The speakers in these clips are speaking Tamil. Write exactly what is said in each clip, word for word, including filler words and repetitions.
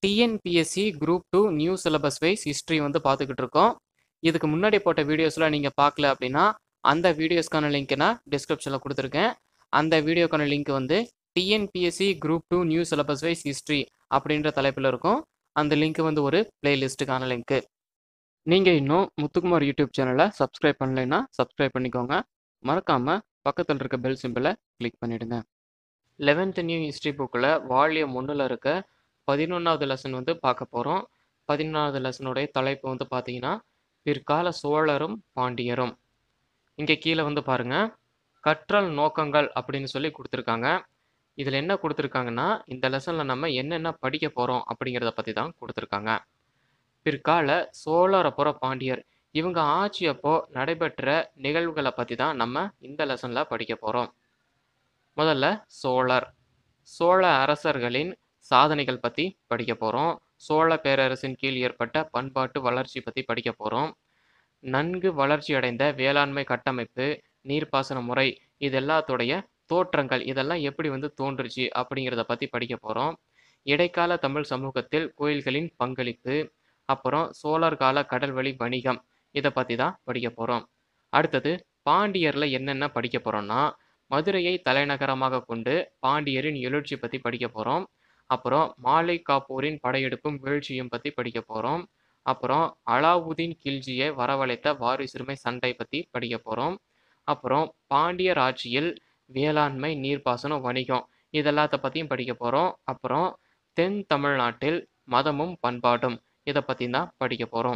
TNPSC group two new syllabus wise history வந்து பார்த்துக்கிட்டு இருக்கோம். இதுக்கு முன்னாடி போட்ட வீடியோஸ்லாம் நீங்கள் பார்க்கல அப்படின்னா அந்த வீடியோஸ்க்கான லிங்க் நான் டிஸ்கிரிப்ஷனில் கொடுத்துருக்கேன். அந்த வீடியோக்கான லிங்க் வந்து TNPSC group two new syllabus wise history அப்படின்ற தலைப்பில் இருக்கும். அந்த லிங்க் வந்து ஒரு பிளேலிஸ்ட்டுக்கான லிங்க்கு. நீங்கள் இன்னும் முத்துக்குமார் யூடியூப் சேனலை சப்ஸ்கிரைப் பண்ணலைன்னா சப்ஸ்கிரைப் பண்ணிக்கோங்க. மறக்காமல் பக்கத்தில் இருக்க பெல் சிம்பிளை கிளிக் பண்ணிவிடுங்க. லெவன்த் நியூ ஹிஸ்ட்ரி புக்கில் வால்யூம் ஒன்றில் இருக்க பதினொன்றாவது லெசன் வந்து பார்க்க போகிறோம். பதினொன்றாவது லெசனுடைய தலைப்பு வந்து பார்த்தீங்கன்னா பிற்கால சோழரும் பாண்டியரும். இங்கே கீழே வந்து பாருங்க, கற்றல் நோக்கங்கள் அப்படின்னு சொல்லி கொடுத்துருக்காங்க. இதில் என்ன கொடுத்துருக்காங்கன்னா, இந்த லெசனில் நம்ம என்னென்ன படிக்க போகிறோம் அப்படிங்கிறத பற்றி தான் கொடுத்துருக்காங்க. பிற்கால சோழர் அப்புறம் பாண்டியர் இவங்க ஆட்சி அப்போ நடைபெற்ற நிகழ்வுகளை பற்றி தான் நம்ம இந்த லெசனில் படிக்க போகிறோம். முதல்ல சோழர். சோழ அரசர்களின் சாதனைகள் பற்றி படிக்க போகிறோம். சோழ பேரரசின் கீழ் ஏற்பட்ட பண்பாட்டு வளர்ச்சி பற்றி படிக்க போகிறோம். நன்கு வளர்ச்சி அடைந்த வேளாண்மை கட்டமைப்பு, நீர்ப்பாசன முறை, இது எல்லாத்துடைய தோற்றங்கள் இதெல்லாம் எப்படி வந்து தோன்றுச்சு அப்படிங்கிறத பற்றி படிக்க போகிறோம். இடைக்கால தமிழ் சமூகத்தில் கோயில்களின் பங்களிப்பு, அப்புறம் சோழர் கால கடல்வழி வணிகம், இதை பற்றி தான் படிக்க போகிறோம். அடுத்தது பாண்டியரில் என்னென்ன படிக்க போகிறோம்னா, மதுரையை தலைநகரமாக கொண்டு பாண்டியரின் எழுச்சி பற்றி படிக்க போகிறோம். அப்புறம் மாலை காப்பூரின் படையெடுப்பும் வீழ்ச்சியும் பற்றி படிக்க போகிறோம். அப்புறம் அலாவுதீன் கில்ஜியை வரவழைத்த வாரிசுரிமை சண்டை பற்றி படிக்க போகிறோம். அப்புறம் பாண்டியர் ஆட்சியில் வேளாண்மை, நீர்ப்பாசனம், வணிகம் இதெல்லாத்த பற்றியும் படிக்க போகிறோம். அப்புறம் தென் தமிழ்நாட்டில் மதமும் பண்பாடும் இதை பற்றி தான் படிக்க போகிறோம்.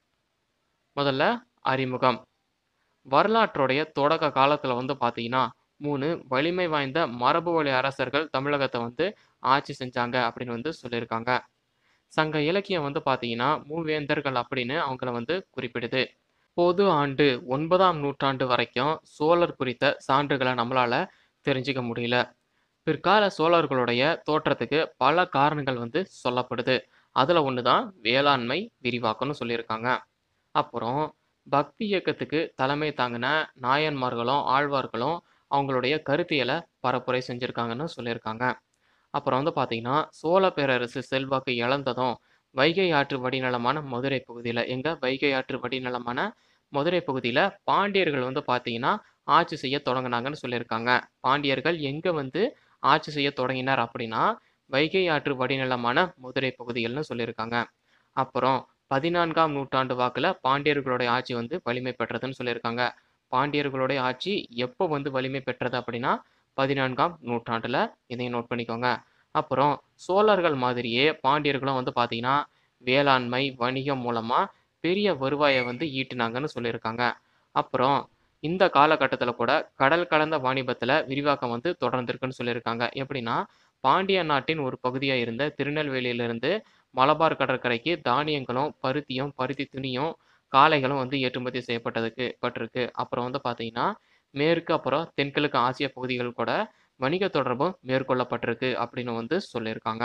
முதல்ல அறிமுகம். வரலாற்றுடைய தொடக்க காலத்தில் வந்து பார்த்தீங்கன்னா மூணு வலிமை வாய்ந்த மரபு வழி அரசர்கள் தமிழகத்தை வந்து ஆட்சி செஞ்சாங்க அப்படின்னு வந்து சொல்லியிருக்காங்க. சங்க இலக்கியம் வந்து பார்த்தீங்கன்னா மூவேந்தர்கள் அப்படின்னு அவங்கள வந்து குறிப்பிடுது. பொது ஆண்டு ஒன்பதாம் நூற்றாண்டு வரைக்கும் சோழர் குறித்த சான்றுகளை நம்மளால தெரிஞ்சுக்க முடியல. பிற்கால சோழர்களுடைய தோற்றத்துக்கு பல காரணங்கள் வந்து சொல்லப்படுது. அதில் ஒன்று தான் வேளாண்மை விரிவாக்கம்னு சொல்லியிருக்காங்க. அப்புறம் பக்தி இயக்கத்துக்கு தலைமை தாங்கின நாயன்மார்களும் ஆழ்வார்களும் அவங்களுடைய கருத்தியலை பரப்புரை செஞ்சுருக்காங்கன்னு சொல்லியிருக்காங்க. அப்புறம் வந்து பார்த்தீங்கன்னா சோழ பேரரசு செல்வாக்கு இழந்ததும் வைகை ஆற்று வடிநிலமான மதுரை பகுதியில் எங்க வைகை ஆற்று வடிநிலமான மதுரை பகுதியில் பாண்டியர்கள் வந்து பார்த்தீங்கன்னா ஆட்சி செய்ய தொடங்கினாங்கன்னு சொல்லியிருக்காங்க. பாண்டியர்கள் எங்கே வந்து ஆட்சி செய்ய தொடங்கினார் அப்படின்னா வைகை ஆற்று வடிநிலமான மதுரை பகுதிகள்னு சொல்லியிருக்காங்க. அப்புறம் பதினான்காம் நூற்றாண்டு வாக்கில் பாண்டியர்களுடைய ஆட்சி வந்து வலிமை பெற்றதுன்னு சொல்லியிருக்காங்க. பாண்டியர்களுடைய ஆட்சி எப்போ வந்து வலிமை பெற்றது அப்படின்னா பதினான்காம் நூற்றாண்டில். இதையும் நோட் பண்ணிக்கோங்க. அப்புறம் சோழர்கள் மாதிரியே பாண்டியர்களும் வந்து பார்த்தீங்கன்னா வேளாண்மை, வணிகம் மூலமாக பெரிய வருவாயை வந்து ஈட்டினாங்கன்னு சொல்லியிருக்காங்க. அப்புறம் இந்த காலகட்டத்தில் கூட கடல் கலந்த வாணிபத்தில் விரிவாக்கம் வந்து தொடர்ந்துருக்குன்னு சொல்லியிருக்காங்க. எப்படின்னா பாண்டிய நாட்டின் ஒரு பகுதியாக இருந்த திருநெல்வேலியிலிருந்து மலபார் கடற்கரைக்கு தானியங்களும் பருத்தியும் பருத்தி துணியும் காளைகளும் வந்து ஏற்றுமதி செய்யப்பட்டதுக்கு பட்டிருக்கு. அப்புறம் வந்து பார்த்தீங்கன்னா மேற்கு அப்புறம் தென்கிழக்கு ஆசிய பகுதிகள் கூட வணிக தொடர்பும் மேற்கொள்ளப்பட்டிருக்கு அப்படின்னு வந்து சொல்லியிருக்காங்க.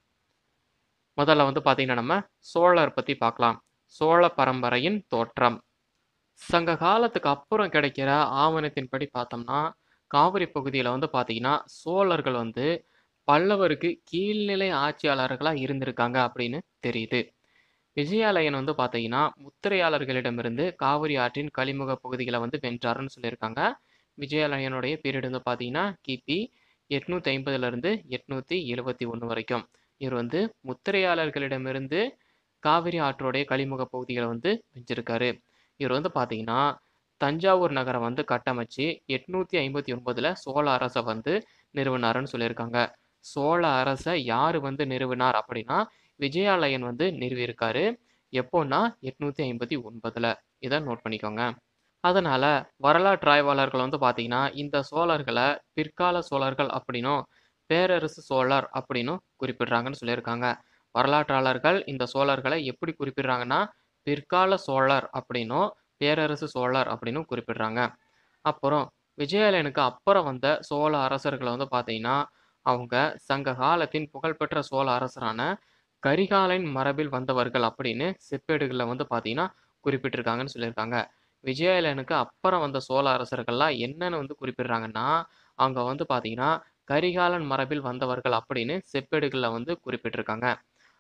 முதல்ல வந்து பார்த்தீங்கன்னா நம்ம சோழர் பற்றி பார்க்கலாம். சோழ பரம்பரையின் தோற்றம். சங்க காலத்துக்கு அப்புறம் கிடைக்கிற ஆவணத்தின்படி பார்த்தோம்னா காவிரி பகுதியில் வந்து பார்த்தீங்கன்னா சோழர்கள் வந்து பல்லவருக்கு கீழ்நிலை ஆட்சியாளர்களாக இருந்திருக்காங்க அப்படின்னு தெரியுது. விஜயாலயன் வந்து பார்த்தீங்கன்னா முத்திரையாளர்களிடமிருந்து காவிரி ஆற்றின் கலிமுக பகுதிகளை வந்து வென்றாருன்னு சொல்லியிருக்காங்க. விஜயாலயனுடைய பீரியட் வந்து பார்த்தீங்கன்னா கிபி எட்நூத்தி ஐம்பதுல இருந்து எட்நூத்தி எழுபத்தி ஒன்று வரைக்கும். இவர் வந்து முத்திரையாளர்களிடமிருந்து காவிரி ஆற்றோடைய கலிமுக பகுதிகளை வந்து வெஞ்சிருக்காரு. இவர் வந்து பார்த்தீங்கன்னா தஞ்சாவூர் நகரம் வந்து கட்டமைச்சு எட்நூத்தி ஐம்பத்தி ஒன்பதுல சோழ அரசை வந்து நிறுவனாருன்னு சொல்லியிருக்காங்க. சோழ அரசை யார் வந்து நிறுவினார் அப்படின்னா விஜயாலயன் வந்து நிறுவியிருக்காரு. எப்போன்னா எட்நூத்தி ஐம்பத்தி ஒன்பதுல. இதை நோட் பண்ணிக்கோங்க. அதனால வரலாற்று ஆய்வாளர்கள் வந்து பார்த்தீங்கன்னா இந்த சோழர்களை பிற்கால சோழர்கள் அப்படின்னும் பேரரசு சோழர் அப்படின்னும் குறிப்பிடுறாங்கன்னு சொல்லியிருக்காங்க. வரலாற்றாளர்கள் இந்த சோழர்களை எப்படி குறிப்பிடுறாங்கன்னா பிற்கால சோழர் அப்படின்னும் பேரரசு சோழர் அப்படின்னும் குறிப்பிடுறாங்க. அப்புறம் விஜயாலயனுக்கு அப்புறம் வந்த சோழ அரசர்களை வந்து பார்த்தீங்கன்னா அவங்க சங்க காலத்தின் புகழ்பெற்ற சோழ அரசரான கரிகாலன் மரபில் வந்தவர்கள் அப்படின்னு செப்பேடுகளில் வந்து பார்த்தீங்கன்னா குறிப்பிட்டிருக்காங்கன்னு சொல்லியிருக்காங்க. விஜயாலயனுக்கு அப்புறம் வந்த சோழ அரசர்கள்லாம் என்னன்னு வந்து குறிப்பிடுறாங்கன்னா அவங்க வந்து பார்த்தீங்கன்னா கரிகாலன் மரபில் வந்தவர்கள் அப்படின்னு செப்பேடுகளில் வந்து குறிப்பிட்டிருக்காங்க.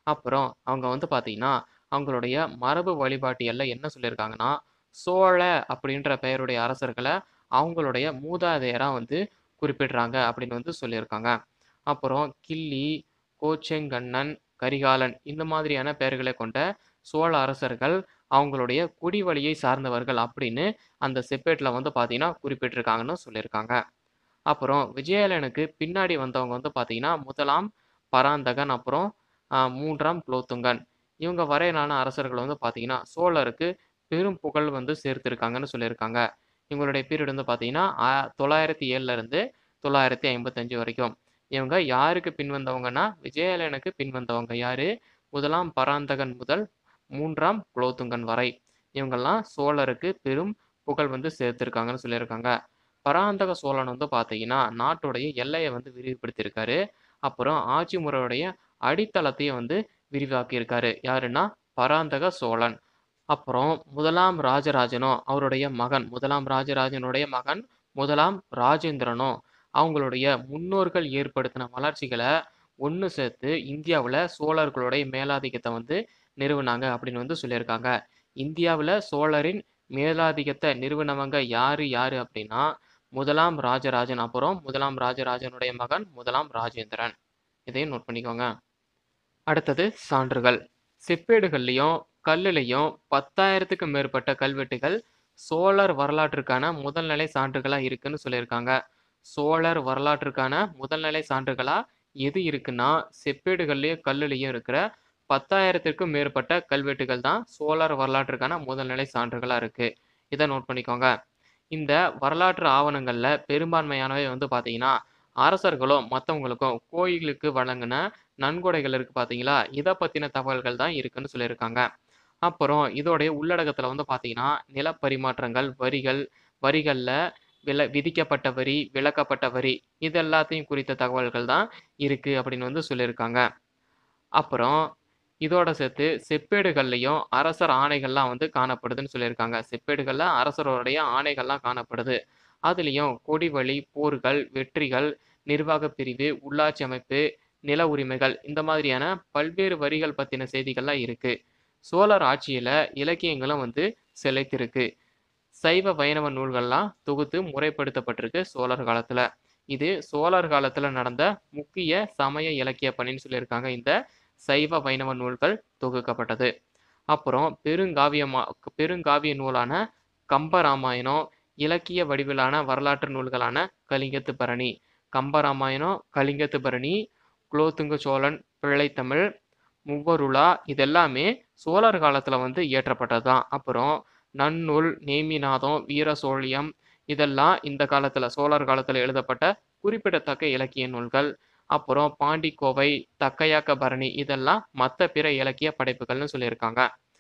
அப்புறம் அவங்க வந்து பார்த்தீங்கன்னா, அவங்களுடைய மரபு வழிபாட்டியல்ல என்ன சொல்லியிருக்காங்கன்னா, சோழ அப்படின்ற பெயருடைய அரசர்கள அவங்களுடைய மூதாதையரா வந்து குறிப்பிடுறாங்க அப்படின்னு வந்து சொல்லியிருக்காங்க. அப்புறம் கிள்ளி, கோச்செங்கண்ணன், கரிகாலன் இந்த மாதிரியான பெயர்களை கொண்ட சோழ அரசர்கள் அவங்களுடைய குடிவழியை சார்ந்தவர்கள் அப்படின்னு அந்த செப்பேட்ல வந்து பார்த்தீங்கன்னா குறிப்பிட்டிருக்காங்கன்னு சொல்லியிருக்காங்க. அப்புறம் விஜயாலயனுக்கு பின்னாடி வந்தவங்க வந்து பார்த்தீங்கன்னா, முதலாம் பராந்தகன், அப்புறம் அ மூன்றாம் குலோத்துங்கன். இவங்க வரையிலான அரசர்கள் வந்து பார்த்தீங்கன்னா, சோழருக்கு பெரும் புகழ் வந்து சேர்த்திருக்காங்கன்னு சொல்லியிருக்காங்க. இவங்களுடைய பீரியட் வந்து பார்த்தீங்கன்னா, ஆ தொள்ளாயிரத்து ஏழுல இருந்து தொள்ளாயிரத்து ஐம்பத்தி ஐந்து வரைக்கும். இவங்க யாருக்கு பின் வந்தவங்கன்னா, விஜயாலயனுக்கு பின் வந்தவங்க யாரு? முதலாம் பராந்தகன் முதல் மூன்றாம் குலோத்துங்கன் வரை. இவங்கெல்லாம் சோழருக்கு பெரும் புகழ் வந்து சேர்த்திருக்காங்கன்னு சொல்லியிருக்காங்க. பராந்தக சோழன் வந்து பார்த்தீங்கன்னா, நாட்டுடைய எல்லைய வந்து விரிவுபடுத்தியிருக்காரு. அப்புறம் ஆட்சி முறையுடைய அடித்தளத்தையும் வந்து விரிவாக்கியிருக்காரு. யாருன்னா, பராந்தக சோழன். அப்புறம் முதலாம் ராஜராஜனும், அவருடைய மகன் முதலாம் ராஜராஜனுடைய மகன் முதலாம் ராஜேந்திரனும், அவங்களுடைய முன்னோர்கள் ஏற்படுத்தின வளர்ச்சிகள ஒண்ணு சேர்த்து இந்தியாவுல சோழர்களுடைய மேலாதிக்கத்த வந்து நிறுவுனாங்க அப்படின்னு வந்து சொல்லியிருக்காங்க. இந்தியாவுல சோழரின் மேலாதிக்கத்த நிறுவுனவங்க யாரு யாரு அப்படின்னா, முதலாம் ராஜராஜன், அப்புறம் முதலாம் ராஜராஜனுடைய மகன் முதலாம் ராஜேந்திரன். இதையும் நோட் பண்ணிக்கோங்க. அடுத்தது சான்றுகள். செப்பேடுகள்லயும், கல்லுலயும் பத்தாயிரத்துக்கும் மேற்பட்ட கல்வெட்டுகள் சோழர் வரலாற்றுக்கான முதல்நிலை சான்றுகளா இருக்குன்னு சொல்லியிருக்காங்க. சோழர் வரலாற்றுக்கான முதல்நிலை சான்றுகளா எது இருக்குன்னா, செப்பேடுகள்லயும், கல்லுலயும் இருக்கிற பத்தாயிரத்திற்கும் மேற்பட்ட கல்வெட்டுகள் தான் சோழர் வரலாற்றுக்கான முதல்நிலை சான்றுகளா இருக்கு. இத நோட் பண்ணிக்கோங்க. இந்த வரலாற்று ஆவணங்கள்ல பெரும்பான்மையானவை வந்து பார்த்தீங்கன்னா, அரசர்களும் மத்தவங்களுக்கும் கோயிலுக்கு வழங்குன நன்கொடைகள் இருக்கு பார்த்தீங்களா? இத பத்தின தகவல்கள் தான் இருக்குன்னு சொல்லியிருக்காங்க. அப்புறம் இதோடைய உள்ளடக்கத்துல வந்து பார்த்தீங்கன்னா, நிலப்பரிமாற்றங்கள், வரிகள், வரிகள்ல வில விதிக்கப்பட்ட வரி, விலக்கப்பட்ட வரி இது எல்லாத்தையும் குறித்த தகவல்கள் தான் இருக்கு அப்படின்னு வந்து சொல்லியிருக்காங்க. அப்புறம் இதோட சேர்த்து செப்பேடுகள்லயும் அரசர் ஆணைகள்லாம் வந்து காணப்படுதுன்னு சொல்லியிருக்காங்க. செப்பேடுகள்ல அரசருடைய ஆணைகள்லாம் காணப்படுது. அதுலயும் கொடிவழி, போர்கள், வெற்றிகள், நிர்வாகப் பிரிவு, உள்ளாட்சி அமைப்பு, நில உரிமைகள் இந்த மாதிரியான பல்வேறு வரிகள் பத்தின செய்திகள்லாம் இருக்கு. சோழர் ஆட்சியில இலக்கியங்களும் வந்து செழித்திருக்கு. சைவ, வைணவ நூல்கள்லாம் தொகுத்து முறைப்படுத்தப்பட்டிருக்கு சோழர் காலத்துல. இது சோழர் காலத்துல நடந்த முக்கிய சமய இலக்கிய பணின்னு சொல்லியிருக்காங்க. இந்த சைவ, வைணவ நூல்கள் தொகுக்கப்பட்டது. அப்புறம் பெருங்காவியமா பெருங்காவிய நூலான கம்பராமாயணம், இலக்கிய வடிவிலான வரலாற்று நூல்களான கலிங்கத்து பரணி. கம்பராமாயணம், கலிங்கத்து பரணி, குலோத்துங்க சோழன் பிள்ளைத்தமிழ், மூவருலா இதெல்லாமே சோழர் காலத்துல வந்து இயற்றப்பட்டது தான். அப்புறம் நன்னூல், நேமிநாதம், வீர சோழியம் இதெல்லாம் இந்த காலத்துல சோழர் காலத்துல எழுதப்பட்ட குறிப்பிடத்தக்க இலக்கிய நூல்கள். அப்புறம் பாண்டிக்கோவை, தக்கையாக்க பரணி இதெல்லாம் மத்த பிற இலக்கிய படைப்புகள்னு சொல்லியிருக்காங்க.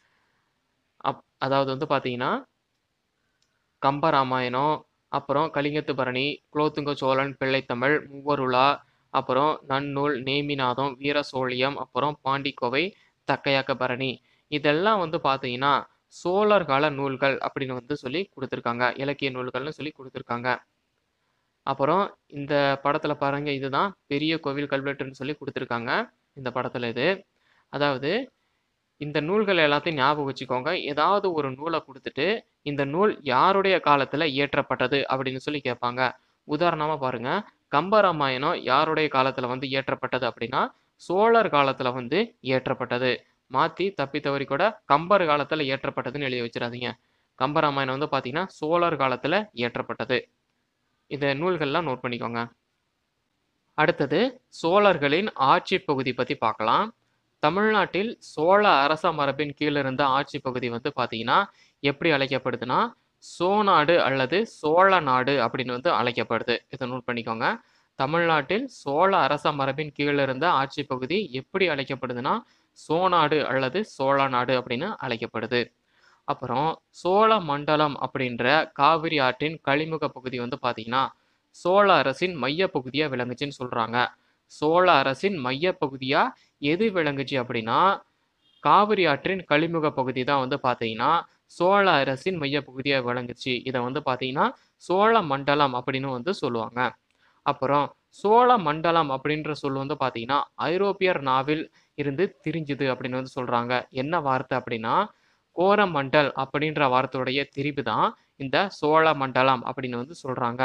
அப் அதாவது வந்து பார்த்தீங்கன்னா, கம்பராமாயணம், அப்புறம் கலிங்கத்து பரணி, குலோத்துங்க சோழன் பிள்ளைத்தமிழ், மூவருலா, அப்புறம் நன்னூல், நேமிநாதம், வீர சோழியம், அப்புறம் பாண்டிக்கோவை, தக்கையாக்க பரணி இதெல்லாம் வந்து பார்த்தீங்கன்னா, சோழர் கால நூல்கள் அப்படின்னு வந்து சொல்லி குடுத்துருக்காங்க. இலக்கிய நூல்கள்னு சொல்லி குடுத்துருக்காங்க. அப்புறம் இந்த படத்துல பாருங்க, இதுதான் பெரிய கோவில் கல்வெட்டுன்னு சொல்லி குடுத்துருக்காங்க. இந்த படத்துல இது. அதாவது இந்த நூல்கள் எல்லாத்தையும் ஞாபகம் வச்சுக்கோங்க. ஏதாவது ஒரு நூல குடுத்துட்டு, இந்த நூல் யாருடைய காலத்துல இயற்றப்பட்டது அப்படின்னு சொல்லி கேட்பாங்க. உதாரணமா பாருங்க, கம்பராமாயணம் யாருடைய காலத்துல வந்து இயற்றப்பட்டது அப்படின்னா, சோழர் காலத்துல வந்து இயற்றப்பட்டது. மாத்தி தப்பி தவறி கூட கம்பர் காலத்துல இயற்றப்பட்டதுன்னு எழுதி வச்சிராதீங்க. கம்பராமாயணம் வந்து பார்த்தீங்கன்னா, சோழர் காலத்துல இயற்றப்பட்டது. இந்த நூல்கள்லாம் நோட் பண்ணிக்கோங்க. அடுத்தது சோழர்களின் ஆட்சி பகுதி பத்தி பார்க்கலாம். தமிழ்நாட்டில் சோழ அரச மரபின் கீழ் இருந்த ஆட்சி பகுதி வந்து பார்த்தீங்கன்னா, எப்படி அழைக்கப்படுதுன்னா, சோநாடு அல்லது சோழ நாடு அப்படின்னு வந்து அழைக்கப்படுது. இத நோட் பண்ணிக்கோங்க. தமிழ்நாட்டில் சோழ அரச மரபின் கீழ் இருந்த ஆட்சி பகுதி எப்படி அழைக்கப்படுதுன்னா, சோநாடு அல்லது சோழ நாடு அப்படின்னு அழைக்கப்படுது. அப்புறம் சோழ மண்டலம் அப்படின்ற காவிரி ஆற்றின் கழிமுக பகுதி வந்து பார்த்தீங்கன்னா, சோழ அரசின் மைய பகுதியா விளங்குச்சுன்னு சொல்றாங்க. சோழ அரசின் மைய பகுதியா எது விளங்குச்சு அப்படின்னா, காவிரி ஆற்றின் கழிமுக பகுதி தான் வந்து பார்த்தீங்கன்னா, சோழ அரசின் மைய பகுதியா விளங்குச்சு. இத வந்து பார்த்தீங்கன்னா, சோழ மண்டலம் அப்படின்னு வந்து சொல்லுவாங்க. அப்புறம் சோழ மண்டலம் அப்படின்ற சொல் வந்து பார்த்தீங்கன்னா, ஐரோப்பியர் நாவில் இருந்து திரிஞ்சுது அப்படின்னு வந்து சொல்றாங்க. என்ன வார்த்தை அப்படின்னா, கோரமண்டல் அப்படின்ற வார்த்தையுடைய திரிபு தான் இந்த சோழ மண்டலம் அப்படின்னு வந்து சொல்றாங்க.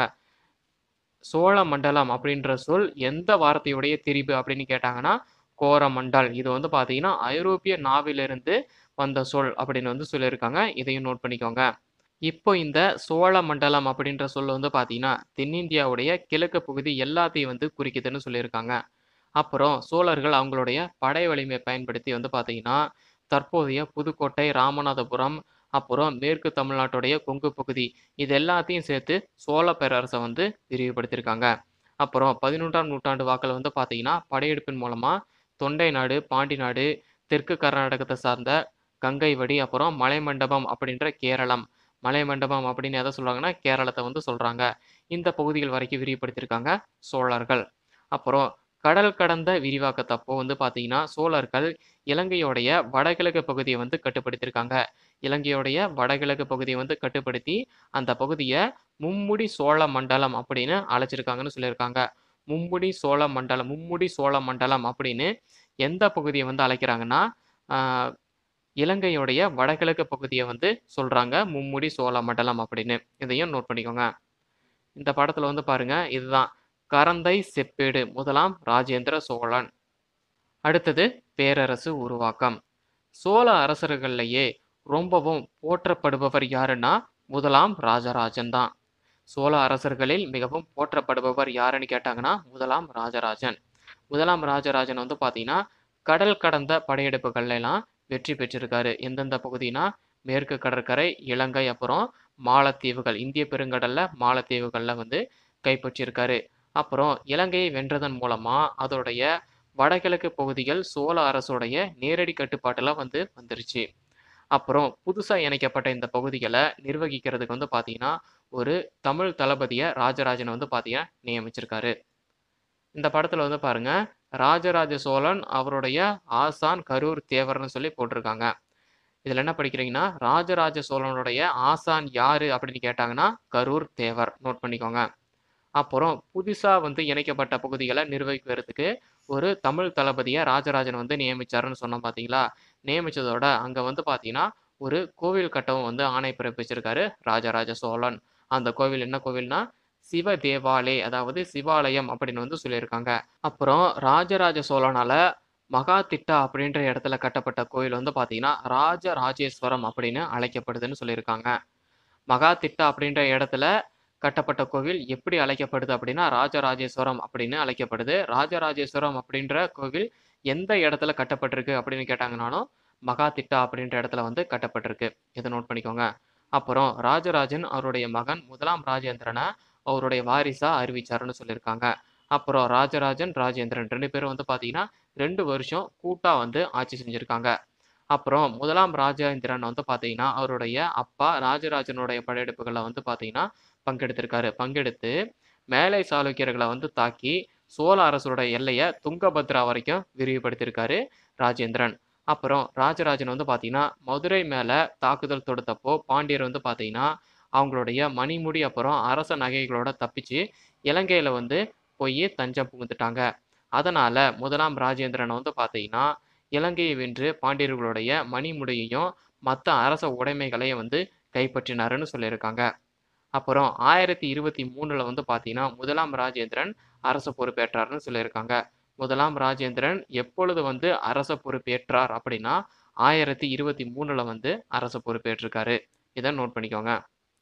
சோழ மண்டலம் அப்படின்ற சொல் எந்த வார்த்தையுடைய திரிபு அப்படின்னு கேட்டாங்கன்னா, கோரமண்டல். இது வந்து பார்த்தீங்கன்னா, ஐரோப்பிய நாவிலிருந்து வந்த சொல் அப்படின்னு வந்து சொல்லியிருக்காங்க. இதையும் நோட் பண்ணிக்கோங்க. இப்போ இந்த சோழ மண்டலம் அப்படின்ற சொல் வந்து பார்த்தீங்கன்னா, தென்னிந்தியாவுடைய கிழக்கு பகுதி எல்லாத்தையும் வந்து குறிக்குதுன்னு சொல்லியிருக்காங்க. அப்புறம் சோழர்கள் அவங்களுடைய படை வலிமையை பயன்படுத்தி வந்து பார்த்தீங்கன்னா, தற்போதைய புதுக்கோட்டை, ராமநாதபுரம், அப்புறம் மேற்கு தமிழ்நாட்டுடைய கொங்கு பகுதி இது எல்லாத்தையும் சேர்த்து சோழ பேரரசை வந்து விரிவுபடுத்தியிருக்காங்க. அப்புறம் பதினொன்றாம் நூற்றாண்டு வாக்கில் வந்து பார்த்தீங்கன்னா, படையெடுப்பின் மூலமா தொண்டை நாடு, பாண்டி நாடு, தெற்கு கர்நாடகத்தை சார்ந்த கங்கைவடி, அப்புறம் மலைமண்டபம் அப்படின்ற கேரளம். மலைமண்டபம் அப்படின்னு எதை சொல்றாங்கன்னா, கேரளத்தை வந்து சொல்றாங்க. இந்த பகுதிகள் வரைக்கும் விரிவுபடுத்தியிருக்காங்க சோழர்கள். அப்புறம் கடல் கடந்த விரிவாக்கத்தப்போ வந்து பார்த்தீங்கன்னா, சோழர்கள் இலங்கையோடைய வடகிழக்கு பகுதியை வந்து கட்டுப்படுத்தியிருக்காங்க. இலங்கையோடைய வடகிழக்கு பகுதியை வந்து கட்டுப்படுத்தி, அந்த பகுதிய மும்முடி சோழ மண்டலம் அப்படின்னு அழைச்சிருக்காங்கன்னு சொல்லியிருக்காங்க. மும்முடி சோழ மண்டலம் மும்முடி சோழ மண்டலம் அப்படின்னு எந்த பகுதியை வந்து அழைக்கிறாங்கன்னா, ஆ இலங்கையோடைய வடகிழக்கு பகுதியை வந்து சொல்றாங்க. மும்முடி சோழ மண்டலம் அப்படின்னு. இதையும் நோட் பண்ணிக்கோங்க. இந்த படத்துல வந்து பாருங்க, இதுதான் கரந்தை செப்பேடு முதலாம் ராஜேந்திர சோழன். அடுத்தது பேரரசு உருவாக்கம். சோழ அரசர்கள்லயே ரொம்பவும் போற்றப்படுபவர் யாருன்னா முதலாம் ராஜராஜன் தான். சோழ அரசர்களில் மிகவும் போற்றப்படுபவர் யாருன்னு கேட்டாங்கன்னா முதலாம் ராஜராஜன். முதலாம் ராஜராஜன் வந்து பார்த்தீங்கன்னா கடல் கடந்த படையெடுப்புகள்ல எல்லாம் வெற்றி பெற்றிருக்காரு. எந்தெந்த பகுதினா மேற்கு கடற்கரை, இலங்கை, அப்புறம் மாலத்தீவுகள், இந்திய பெருங்கடல்ல மாலத்தீவுகள்ல வந்து கைப்பற்றியிருக்காரு. அப்புறம் இலங்கையை வென்றதன் மூலமா அதோடைய வடகிழக்கு பகுதிகள் சோழ அரசோடைய நேரடி கட்டுப்பாட்டுல வந்து வந்துருச்சு. அப்புறம் புதுசா இணைக்கப்பட்ட இந்த பகுதிகளை நிர்வகிக்கிறதுக்கு வந்து பார்த்தீங்கன்னா ஒரு தமிழ் தளபதியை ராஜராஜன் வந்து பார்த்தீங்கன்னா நியமிச்சிருக்காரு. இந்த படத்துல வந்து பாருங்க, ராஜராஜ சோழன் அவருடைய ஆசான் கரூர் தேவர்னு சொல்லி போட்டிருக்காங்க. இதுல என்ன படிக்கிறீங்கன்னா, ராஜராஜ சோழனுடைய ஆசான் யாரு அப்படின்னு கேட்டாங்கன்னா கரூர் தேவர். நோட் பண்ணிக்கோங்க. அப்புறம் புதுசா வந்து இணைக்கப்பட்ட பகுதிகளை நிர்வகிக்கிறதுக்கு ஒரு தமிழ் தளபதியை ராஜராஜன் வந்து நியமிச்சாருன்னு சொன்னோம் பார்த்தீங்களா? நியமிச்சதோட அங்க வந்து பார்த்தீங்கன்னா ஒரு கோவில் கட்டவும் வந்து ஆணை பிறப்பிச்சிருக்காரு ராஜராஜ சோழன். அந்த கோவில் என்ன கோவில்னா சிவ தேவாலய், அதாவது சிவாலயம் அப்படின்னு வந்து சொல்லியிருக்காங்க. அப்புறம் ராஜராஜ சோழனால மகாதிட்டா அப்படின்ற இடத்துல கட்டப்பட்ட கோயில் வந்து பார்த்தீங்கன்னா ராஜராஜேஸ்வரம் அப்படின்னு அழைக்கப்படுதுன்னு சொல்லியிருக்காங்க. மகாதிட்டா அப்படின்ற இடத்துல கட்டப்பட்ட கோவில் எப்படி அழைக்கப்படுது அப்படின்னா ராஜராஜேஸ்வரம் அப்படின்னு அழைக்கப்படுது. ராஜராஜேஸ்வரம் அப்படின்ற கோவில் எந்த இடத்துல கட்டப்பட்டிருக்கு அப்படின்னு கேட்டாங்கனாலும் மகாதிட்டா அப்படின்ற இடத்துல வந்து கட்டப்பட்டிருக்கு. இதை நோட் பண்ணிக்கோங்க. அப்புறம் ராஜராஜன் அவருடைய மகன் முதலாம் ராஜேந்திரனை அவருடைய வாரிசா அறிவிச்சாருன்னு சொல்லியிருக்காங்க. அப்புறம் ராஜராஜன், ராஜேந்திரன் ரெண்டு பேரும் வந்து பார்த்தீங்கன்னா ரெண்டு வருஷம் கூட்டா வந்து ஆட்சி செஞ்சிருக்காங்க. அப்புறம் முதலாம் ராஜேந்திரன் வந்து பார்த்தீங்கன்னா அவருடைய அப்பா ராஜராஜனுடைய படையெடுப்புகளில் வந்து பார்த்தீங்கன்னா பங்கெடுத்திருக்காரு. பங்கெடுத்து மேலை சாளுக்கியர்களை வந்து தாக்கி சோழ அரசோட எல்லையை துங்கபத்ரா வரைக்கும் விரிவுபடுத்தியிருக்காரு ராஜேந்திரன். அப்புறம் ராஜராஜன் வந்து பார்த்தீங்கன்னா மதுரை மேலே தாக்குதல் தொடுத்தப்போ பாண்டியர் வந்து பார்த்தீங்கன்னா அவங்களுடைய மணிமுடி அப்புறம் அரச நகைகளோட தப்பிச்சு இலங்கையில் வந்து போய் தஞ்சம் புகுந்துட்டாங்க. அதனால முதலாம் ராஜேந்திரன் வந்து பார்த்தீங்கன்னா இலங்கையை வென்று பாண்டியர்களுடைய மணிமுடியையும் மற்ற அரச உடைமைகளையும் வந்து கைப்பற்றினாருன்னு சொல்லியிருக்காங்க. அப்புறம் ஆயிரத்தி இருபத்தி மூணுல வந்து பார்த்தீங்கன்னா முதலாம் ராஜேந்திரன் அரச பொறுப்பேற்றார்னு சொல்லியிருக்காங்க. முதலாம் ராஜேந்திரன் எப்பொழுது வந்து அரச பொறுப்பேற்றார் அப்படின்னா ஆயிரத்தி இருபத்தி மூணுல வந்து அரச பொறுப்பேற்றிருக்காரு. இதை நோட் பண்ணிக்கோங்க.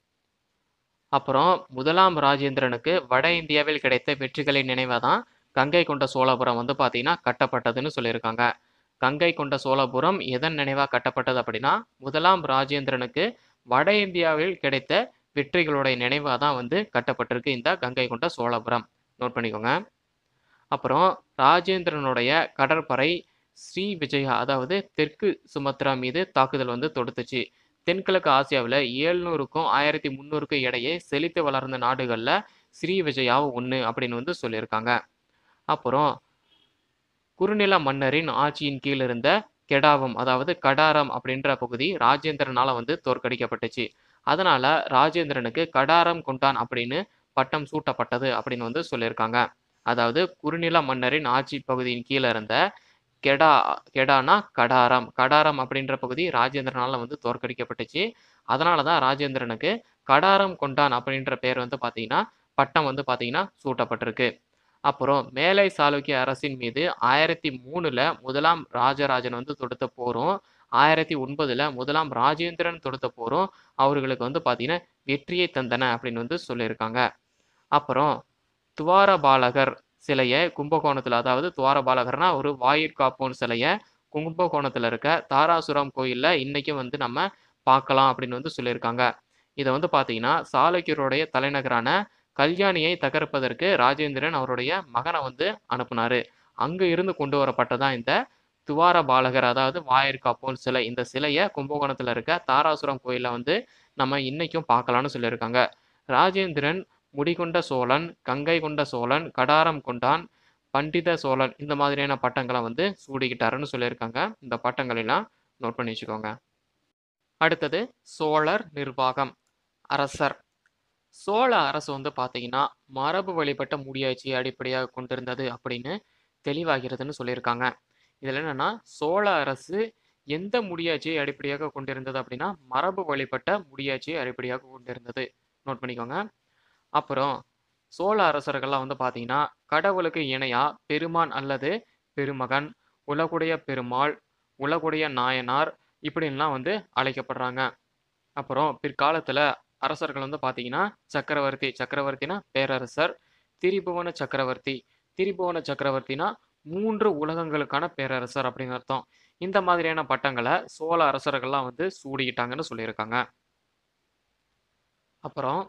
அப்புறம் முதலாம் ராஜேந்திரனுக்கு வட இந்தியாவில் கிடைத்த வெற்றிகளின் நினைவாக தான் கங்கை கொண்ட சோழபுரம் வந்து பார்த்தீங்கன்னா கட்டப்பட்டதுன்னு சொல்லியிருக்காங்க. கங்கை கொண்ட சோழபுரம் எதன் நினைவாக கட்டப்பட்டது அப்படின்னா முதலாம் ராஜேந்திரனுக்கு வட இந்தியாவில் கிடைத்த வெற்றிகளுடைய நினைவாக தான் வந்து கட்டப்பட்டிருக்கு இந்த கங்கை கொண்ட சோழபுரம். நோட் பண்ணிக்கோங்க. அப்புறம் ராஜேந்திரனுடைய கடற்படை ஸ்ரீ விஜயா, அதாவது தெற்கு சுமத்ரா மீது தாக்குதல் வந்து தொடுத்துச்சு. தென்கிழக்கு ஆசியாவில் ஏழ்நூறுக்கும் ஆயிரத்தி முந்நூறுக்கும் இடையே செழித்து வளர்ந்த நாடுகளில் ஸ்ரீ விஜயாவும் ஒன்று அப்படின்னு வந்து சொல்லியிருக்காங்க. அப்புறம் குறுநில மன்னரின் ஆட்சியின் கீழ் இருந்த கெடாவம், அதாவது கடாரம் அப்படின்ற பகுதி ராஜேந்திரனால வந்து தோற்கடிக்கப்பட்டுச்சு. அதனால ராஜேந்திரனுக்கு கடாரம் கொண்டான் அப்படின்னு பட்டம் சூட்டப்பட்டது அப்படின்னு வந்து சொல்லியிருக்காங்க. அதாவது குறுநில மன்னரின் ஆட்சி பகுதியின் கீழே இருந்த கெடா கெடானா கடாரம் கடாரம் அப்படின்ற பகுதி ராஜேந்திரனால வந்து தோற்கடிக்கப்பட்டுச்சு. அதனால தான் ராஜேந்திரனுக்கு கடாரம் கொண்டான் அப்படின்ற பேர் வந்து பார்த்தீங்கன்னா பட்டம் வந்து பார்த்தீங்கன்னா சூட்டப்பட்டிருக்கு. அப்புறம் மேலை சாளுக்கிய அரசின் மீது ஆயிரத்தி மூணுல முதலாம் ராஜராஜன் வந்து தொடுத்த போரும், ஆயிரத்தி ஒன்பதுல முதலாம் ராஜேந்திரன் தொடுத்த போரும் அவர்களுக்கு வந்து பார்த்தீங்கன்னா வெற்றியை தந்தன அப்படின்னு வந்து சொல்லியிருக்காங்க. அப்புறம் துவாரபாலகர் சிலைய கும்பகோணத்துல, அதாவது துவாரபாலகர்னா ஒரு வாயிற்காப்போன் சிலைய கும்பகோணத்துல இருக்க தாராசுரம் கோயில்ல இன்னைக்கும் வந்து நம்ம பார்க்கலாம் அப்படின்னு வந்து சொல்லியிருக்காங்க. இத வந்து பார்த்தீங்கன்னா, சாளுக்கியருடைய தலைநகரான கல்யாணியை தகர்ப்பதற்கு ராஜேந்திரன் அவருடைய மகன வந்து அனுப்புனாரு. அங்க இருந்து கொண்டு வரப்பட்டதான் இந்த துவாரபாலகர், அதாவது வாயிற்காப்போன் சிலை. இந்த சிலைய கும்பகோணத்துல இருக்க தாராசுரம் கோயில்ல வந்து நம்ம இன்னைக்கும் பார்க்கலாம்னு சொல்லியிருக்காங்க. ராஜேந்திரன் முடிகொண்ட சோழன், கங்கை கொண்ட சோழன், கடாரம் கொண்டான், பண்டித சோழன் இந்த மாதிரியான பட்டங்களை வந்து சூடிக்கிட்டாருன்னு சொல்லியிருக்காங்க. இந்த பட்டங்களை எல்லாம் நோட் பண்ணி வச்சுக்கோங்க. அடுத்தது சோழர் நிர்வாகம். அரசர். சோழ அரசு வந்து பார்த்தீங்கன்னா மரபு வழிபட்ட முடியாட்சியை அடிப்படையாக கொண்டிருந்தது அப்படின்னு தெளிவாகிறதுன்னு சொல்லியிருக்காங்க. இதில் என்னன்னா சோழ அரசு எந்த முடியாட்சியை அடிப்படையாக கொண்டிருந்தது அப்படின்னா மரபு வழிபட்ட முடியாட்சியை அடிப்படையாக கொண்டிருந்தது. நோட் பண்ணிக்கோங்க. அப்புறம் சோழ அரசர்கள்லாம் வந்து பார்த்தீங்கன்னா கடவுளுக்கு இணையா பெருமான் அல்லது பெருமகன், உலகுடைய பெருமாள், உலகுடைய நாயனார் இப்படின்லாம் வந்து அழைக்கப்படுறாங்க. அப்புறம் பிற்காலத்தில் அரசர்கள் வந்து பார்த்தீங்கன்னா சக்கரவர்த்தி, சக்கரவர்த்தினா பேரரசர், திரிபுவன சக்கரவர்த்தி, திரிபுவன சக்கரவர்த்தினா மூன்று உலகங்களுக்கான பேரரசர் அப்படின்னு அர்த்தம். இந்த மாதிரியான பட்டங்களை சோழ அரசர்கள்லாம் வந்து சூடிக்கிட்டாங்கன்னு சொல்லியிருக்காங்க. அப்புறம்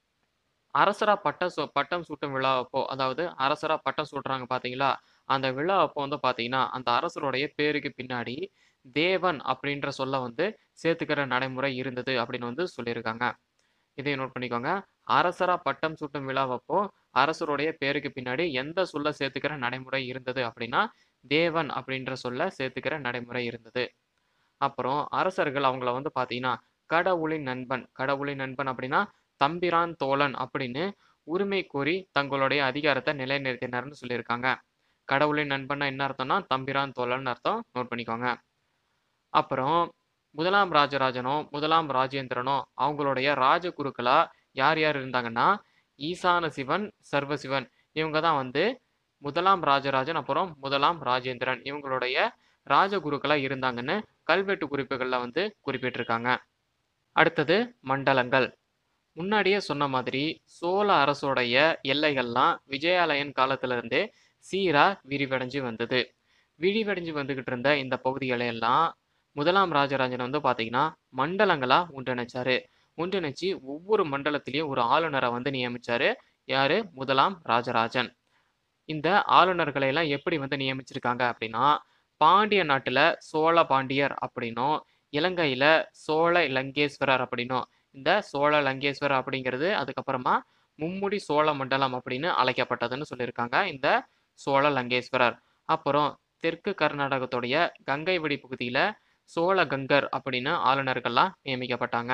அரசரா பட்ட சு பட்டம் சூட்டும் விழா அப்போ, அதாவது அரசரா பட்டம் சூட்டுறாங்க பார்த்தீங்களா, அந்த விழா அப்போ வந்து பார்த்தீங்கன்னா அந்த அரசருடைய பேருக்கு பின்னாடி தேவன் அப்படின்ற சொல்ல வந்து சேர்த்துக்கிற நடைமுறை இருந்தது அப்படின்னு வந்து சொல்லியிருக்காங்க. இதையும் நோட் பண்ணிக்கோங்க. அரசரா பட்டம் சூட்டும் விழாவப்போ அரசருடைய பேருக்கு பின்னாடி எந்த சொல்ல சேர்த்துக்கிற நடைமுறை இருந்தது அப்படின்னா தேவன் அப்படின்ற சொல்ல சேர்த்துக்கிற நடைமுறை இருந்தது. அப்புறம் அரசர்கள் அவங்கள வந்து பார்த்தீங்கன்னா கடவுளின் நண்பன், கடவுளின் நண்பன் அப்படின்னா தம்பிரான் தோழன் அப்படின்னு உரிமை கோரி தங்களுடைய அதிகாரத்தை நிலைநிறுத்தினார்னு சொல்லியிருக்காங்க. கடவுளின் நண்பன்னா என்ன அர்த்தம்னா தம்பிரான் தோழன் அர்த்தம். நோட் பண்ணிக்கோங்க. அப்புறம் முதலாம் ராஜராஜனோ முதலாம் ராஜேந்திரனோ அவங்களுடைய ராஜகுருக்களா யார் யார் இருந்தாங்கன்னா ஈசான சிவன், சர்வசிவன் இவங்க தான் வந்து முதலாம் ராஜராஜன் அப்புறம் முதலாம் ராஜேந்திரன் இவங்களுடைய ராஜகுருக்களா இருந்தாங்கன்னு கல்வெட்டு குறிப்புகள்ல வந்து குறிப்பிட்டிருக்காங்க. அடுத்தது மண்டலங்கள். முன்னாடியே சொன்ன மாதிரி சோழ அரசோடைய எல்லைகள்லாம் விஜயாலயன் காலத்துல இருந்தே சீரா விரிவடைஞ்சு வந்தது. விரிவடைஞ்சு வந்துகிட்டு இருந்த இந்த பகுதிகளை எல்லாம் முதலாம் ராஜராஜன் வந்து பார்த்தீங்கன்னா மண்டலங்களா ஒன்றிணைச்சாரு. ஒன்றிணைச்சு ஒவ்வொரு மண்டலத்திலையும் ஒரு ஆளுநரை வந்து நியமிச்சாரு. யாரு? முதலாம் ராஜராஜன். இந்த ஆளுநர்களை எல்லாம் எப்படி வந்து நியமிச்சிருக்காங்க அப்படின்னா பாண்டிய நாட்டுல சோழ பாண்டியர் அப்படின்னும், இலங்கையில சோழ லங்கேஸ்வரர் அப்படின்னும், இந்த சோழ லங்கேஸ்வரர் அப்படிங்கிறது அதுக்கப்புறமா மும்முடி சோழ மண்டலம் அப்படின்னு அழைக்கப்பட்டதுன்னு சொல்லியிருக்காங்க இந்த சோழ லங்கேஸ்வரர். அப்புறம் தெற்கு கர்நாடகத்துடைய கங்கைவடி பகுதியில சோழ கங்கர் அப்படின்னு ஆளுநர்கள்லாம் நியமிக்கப்பட்டாங்க.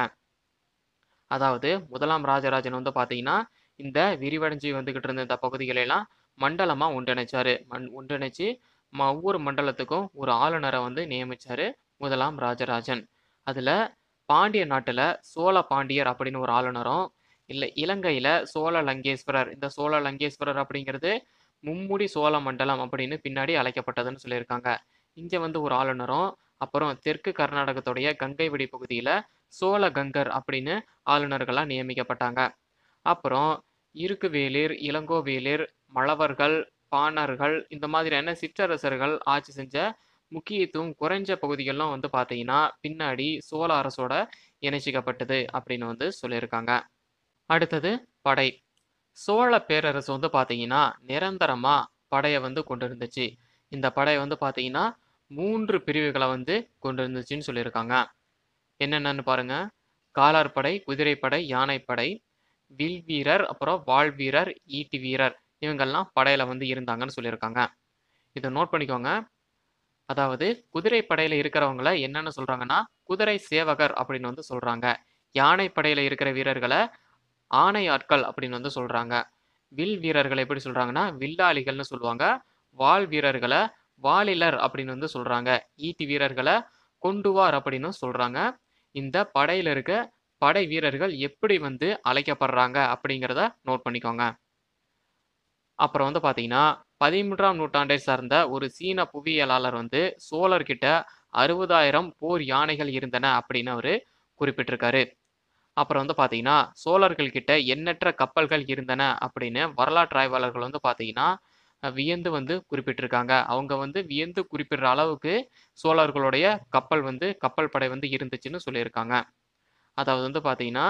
அதாவது முதலாம் ராஜராஜன் வந்து பார்த்தீங்கன்னா இந்த விரிவடைஞ்சு வந்துகிட்டு இருந்த இந்த பகுதிகளெல்லாம் மண்டலமா ஒன்றிணைச்சாரு. மண் ஒன்றிணைச்சு ம ஒவ்வொரு மண்டலத்துக்கும் ஒரு ஆளுநரை வந்து நியமிச்சாரு முதலாம் ராஜராஜன். அதுல பாண்டிய நாட்டுல சோழ பாண்டியர் அப்படின்னு ஒரு ஆளுநரும், இல்லை இலங்கையில சோழ லங்கேஸ்வரர், இந்த சோழ லங்கேஸ்வரர் அப்படிங்கிறது மும்முடி சோழ மண்டலம் அப்படின்னு பின்னாடி அழைக்கப்பட்டதுன்னு சொல்லியிருக்காங்க. இங்க வந்து ஒரு ஆளுநரும், அப்புறம் தெற்கு கர்நாடகத்துடைய கங்கைவடி பகுதியில சோழ கங்கர் அப்படின்னு ஆளுநர்களா நியமிக்கப்பட்டாங்க. அப்புறம் இருக்குவேளிர், இளங்கோவேளிர், மழவர்கள், பாணர்கள் இந்த மாதிரியான சிற்றரசர்கள் ஆட்சி செஞ்ச முக்கியத்துவம் குறைஞ்ச பகுதிகள்லாம் வந்து பார்த்தீங்கன்னா பின்னாடி சோழ அரசோட இணைச்சிக்கப்பட்டது அப்படின்னு வந்து சொல்லியிருக்காங்க. அடுத்தது படை. சோழ பேரரசு வந்து பார்த்தீங்கன்னா நிரந்தரமா படையை வந்து கொண்டு இருந்துச்சு. இந்த படை வந்து பார்த்தீங்கன்னா மூன்று பிரிவுகளை வந்து கொண்டு இருந்துச்சுன்னு சொல்லியிருக்காங்க. என்னென்னு பாருங்க. காலாட்படை, குதிரைப்படை, யானைப்படை, வில் வீரர், அப்புறம் வாள் வீரர், ஈட்டி வீரர் இவங்கெல்லாம் படையில வந்து இருந்தாங்கன்னு சொல்லியிருக்காங்க. இதை நோட் பண்ணிக்கோங்க. அதாவது குதிரை படையில இருக்கிறவங்கள என்னன்னு சொல்றாங்கன்னா குதிரை சேவகர் அப்படின்னு வந்து சொல்றாங்க. யானை படையில இருக்கிற வீரர்களை ஆணை ஆட்கள் அப்படின்னு வந்து சொல்றாங்க. வில் வீரர்களை எப்படி சொல்றாங்கன்னா வில்லாளிகள்னு சொல்லுவாங்க. வாள் வீரர்களை வாலிலர் அப்படின்னு வந்து சொல்றாங்க. ஈட்டி வீரர்களை கொண்டுவார் அப்படின்னு சொல்றாங்க. இந்த படையில இருக்க படை வீரர்கள் எப்படி வந்து அழைக்கப்படுறாங்க அப்படிங்கிறத நோட் பண்ணிக்கோங்க. அப்புறம் வந்து பார்த்தீங்கன்னா, பதிமூன்றாம் நூற்றாண்டை சார்ந்த ஒரு சீன புவியியலாளர் வந்து சோழர்கிட்ட அறுபதாயிரம் போர் யானைகள் இருந்தன அப்படின்னு அவரு குறிப்பிட்டிருக்காரு. அப்புறம் வந்து பார்த்தீங்கன்னா, சோழர்கள் கிட்ட எண்ணற்ற கப்பல்கள் இருந்தன அப்படின்னு வரலாற்று ஆய்வாளர்கள் வந்து பார்த்தீங்கன்னா, அ வியந்து வந்து குறிப்பிட்டிருக்காங்க. அவங்க வந்து வியந்து குறிப்பிடுற அளவுக்கு சோழர்களுடைய கப்பல் வந்து கப்பல் படை வந்து இருந்துச்சுன்னு சொல்லியிருக்காங்க. அதாவது வந்து பார்த்தீங்கன்னா,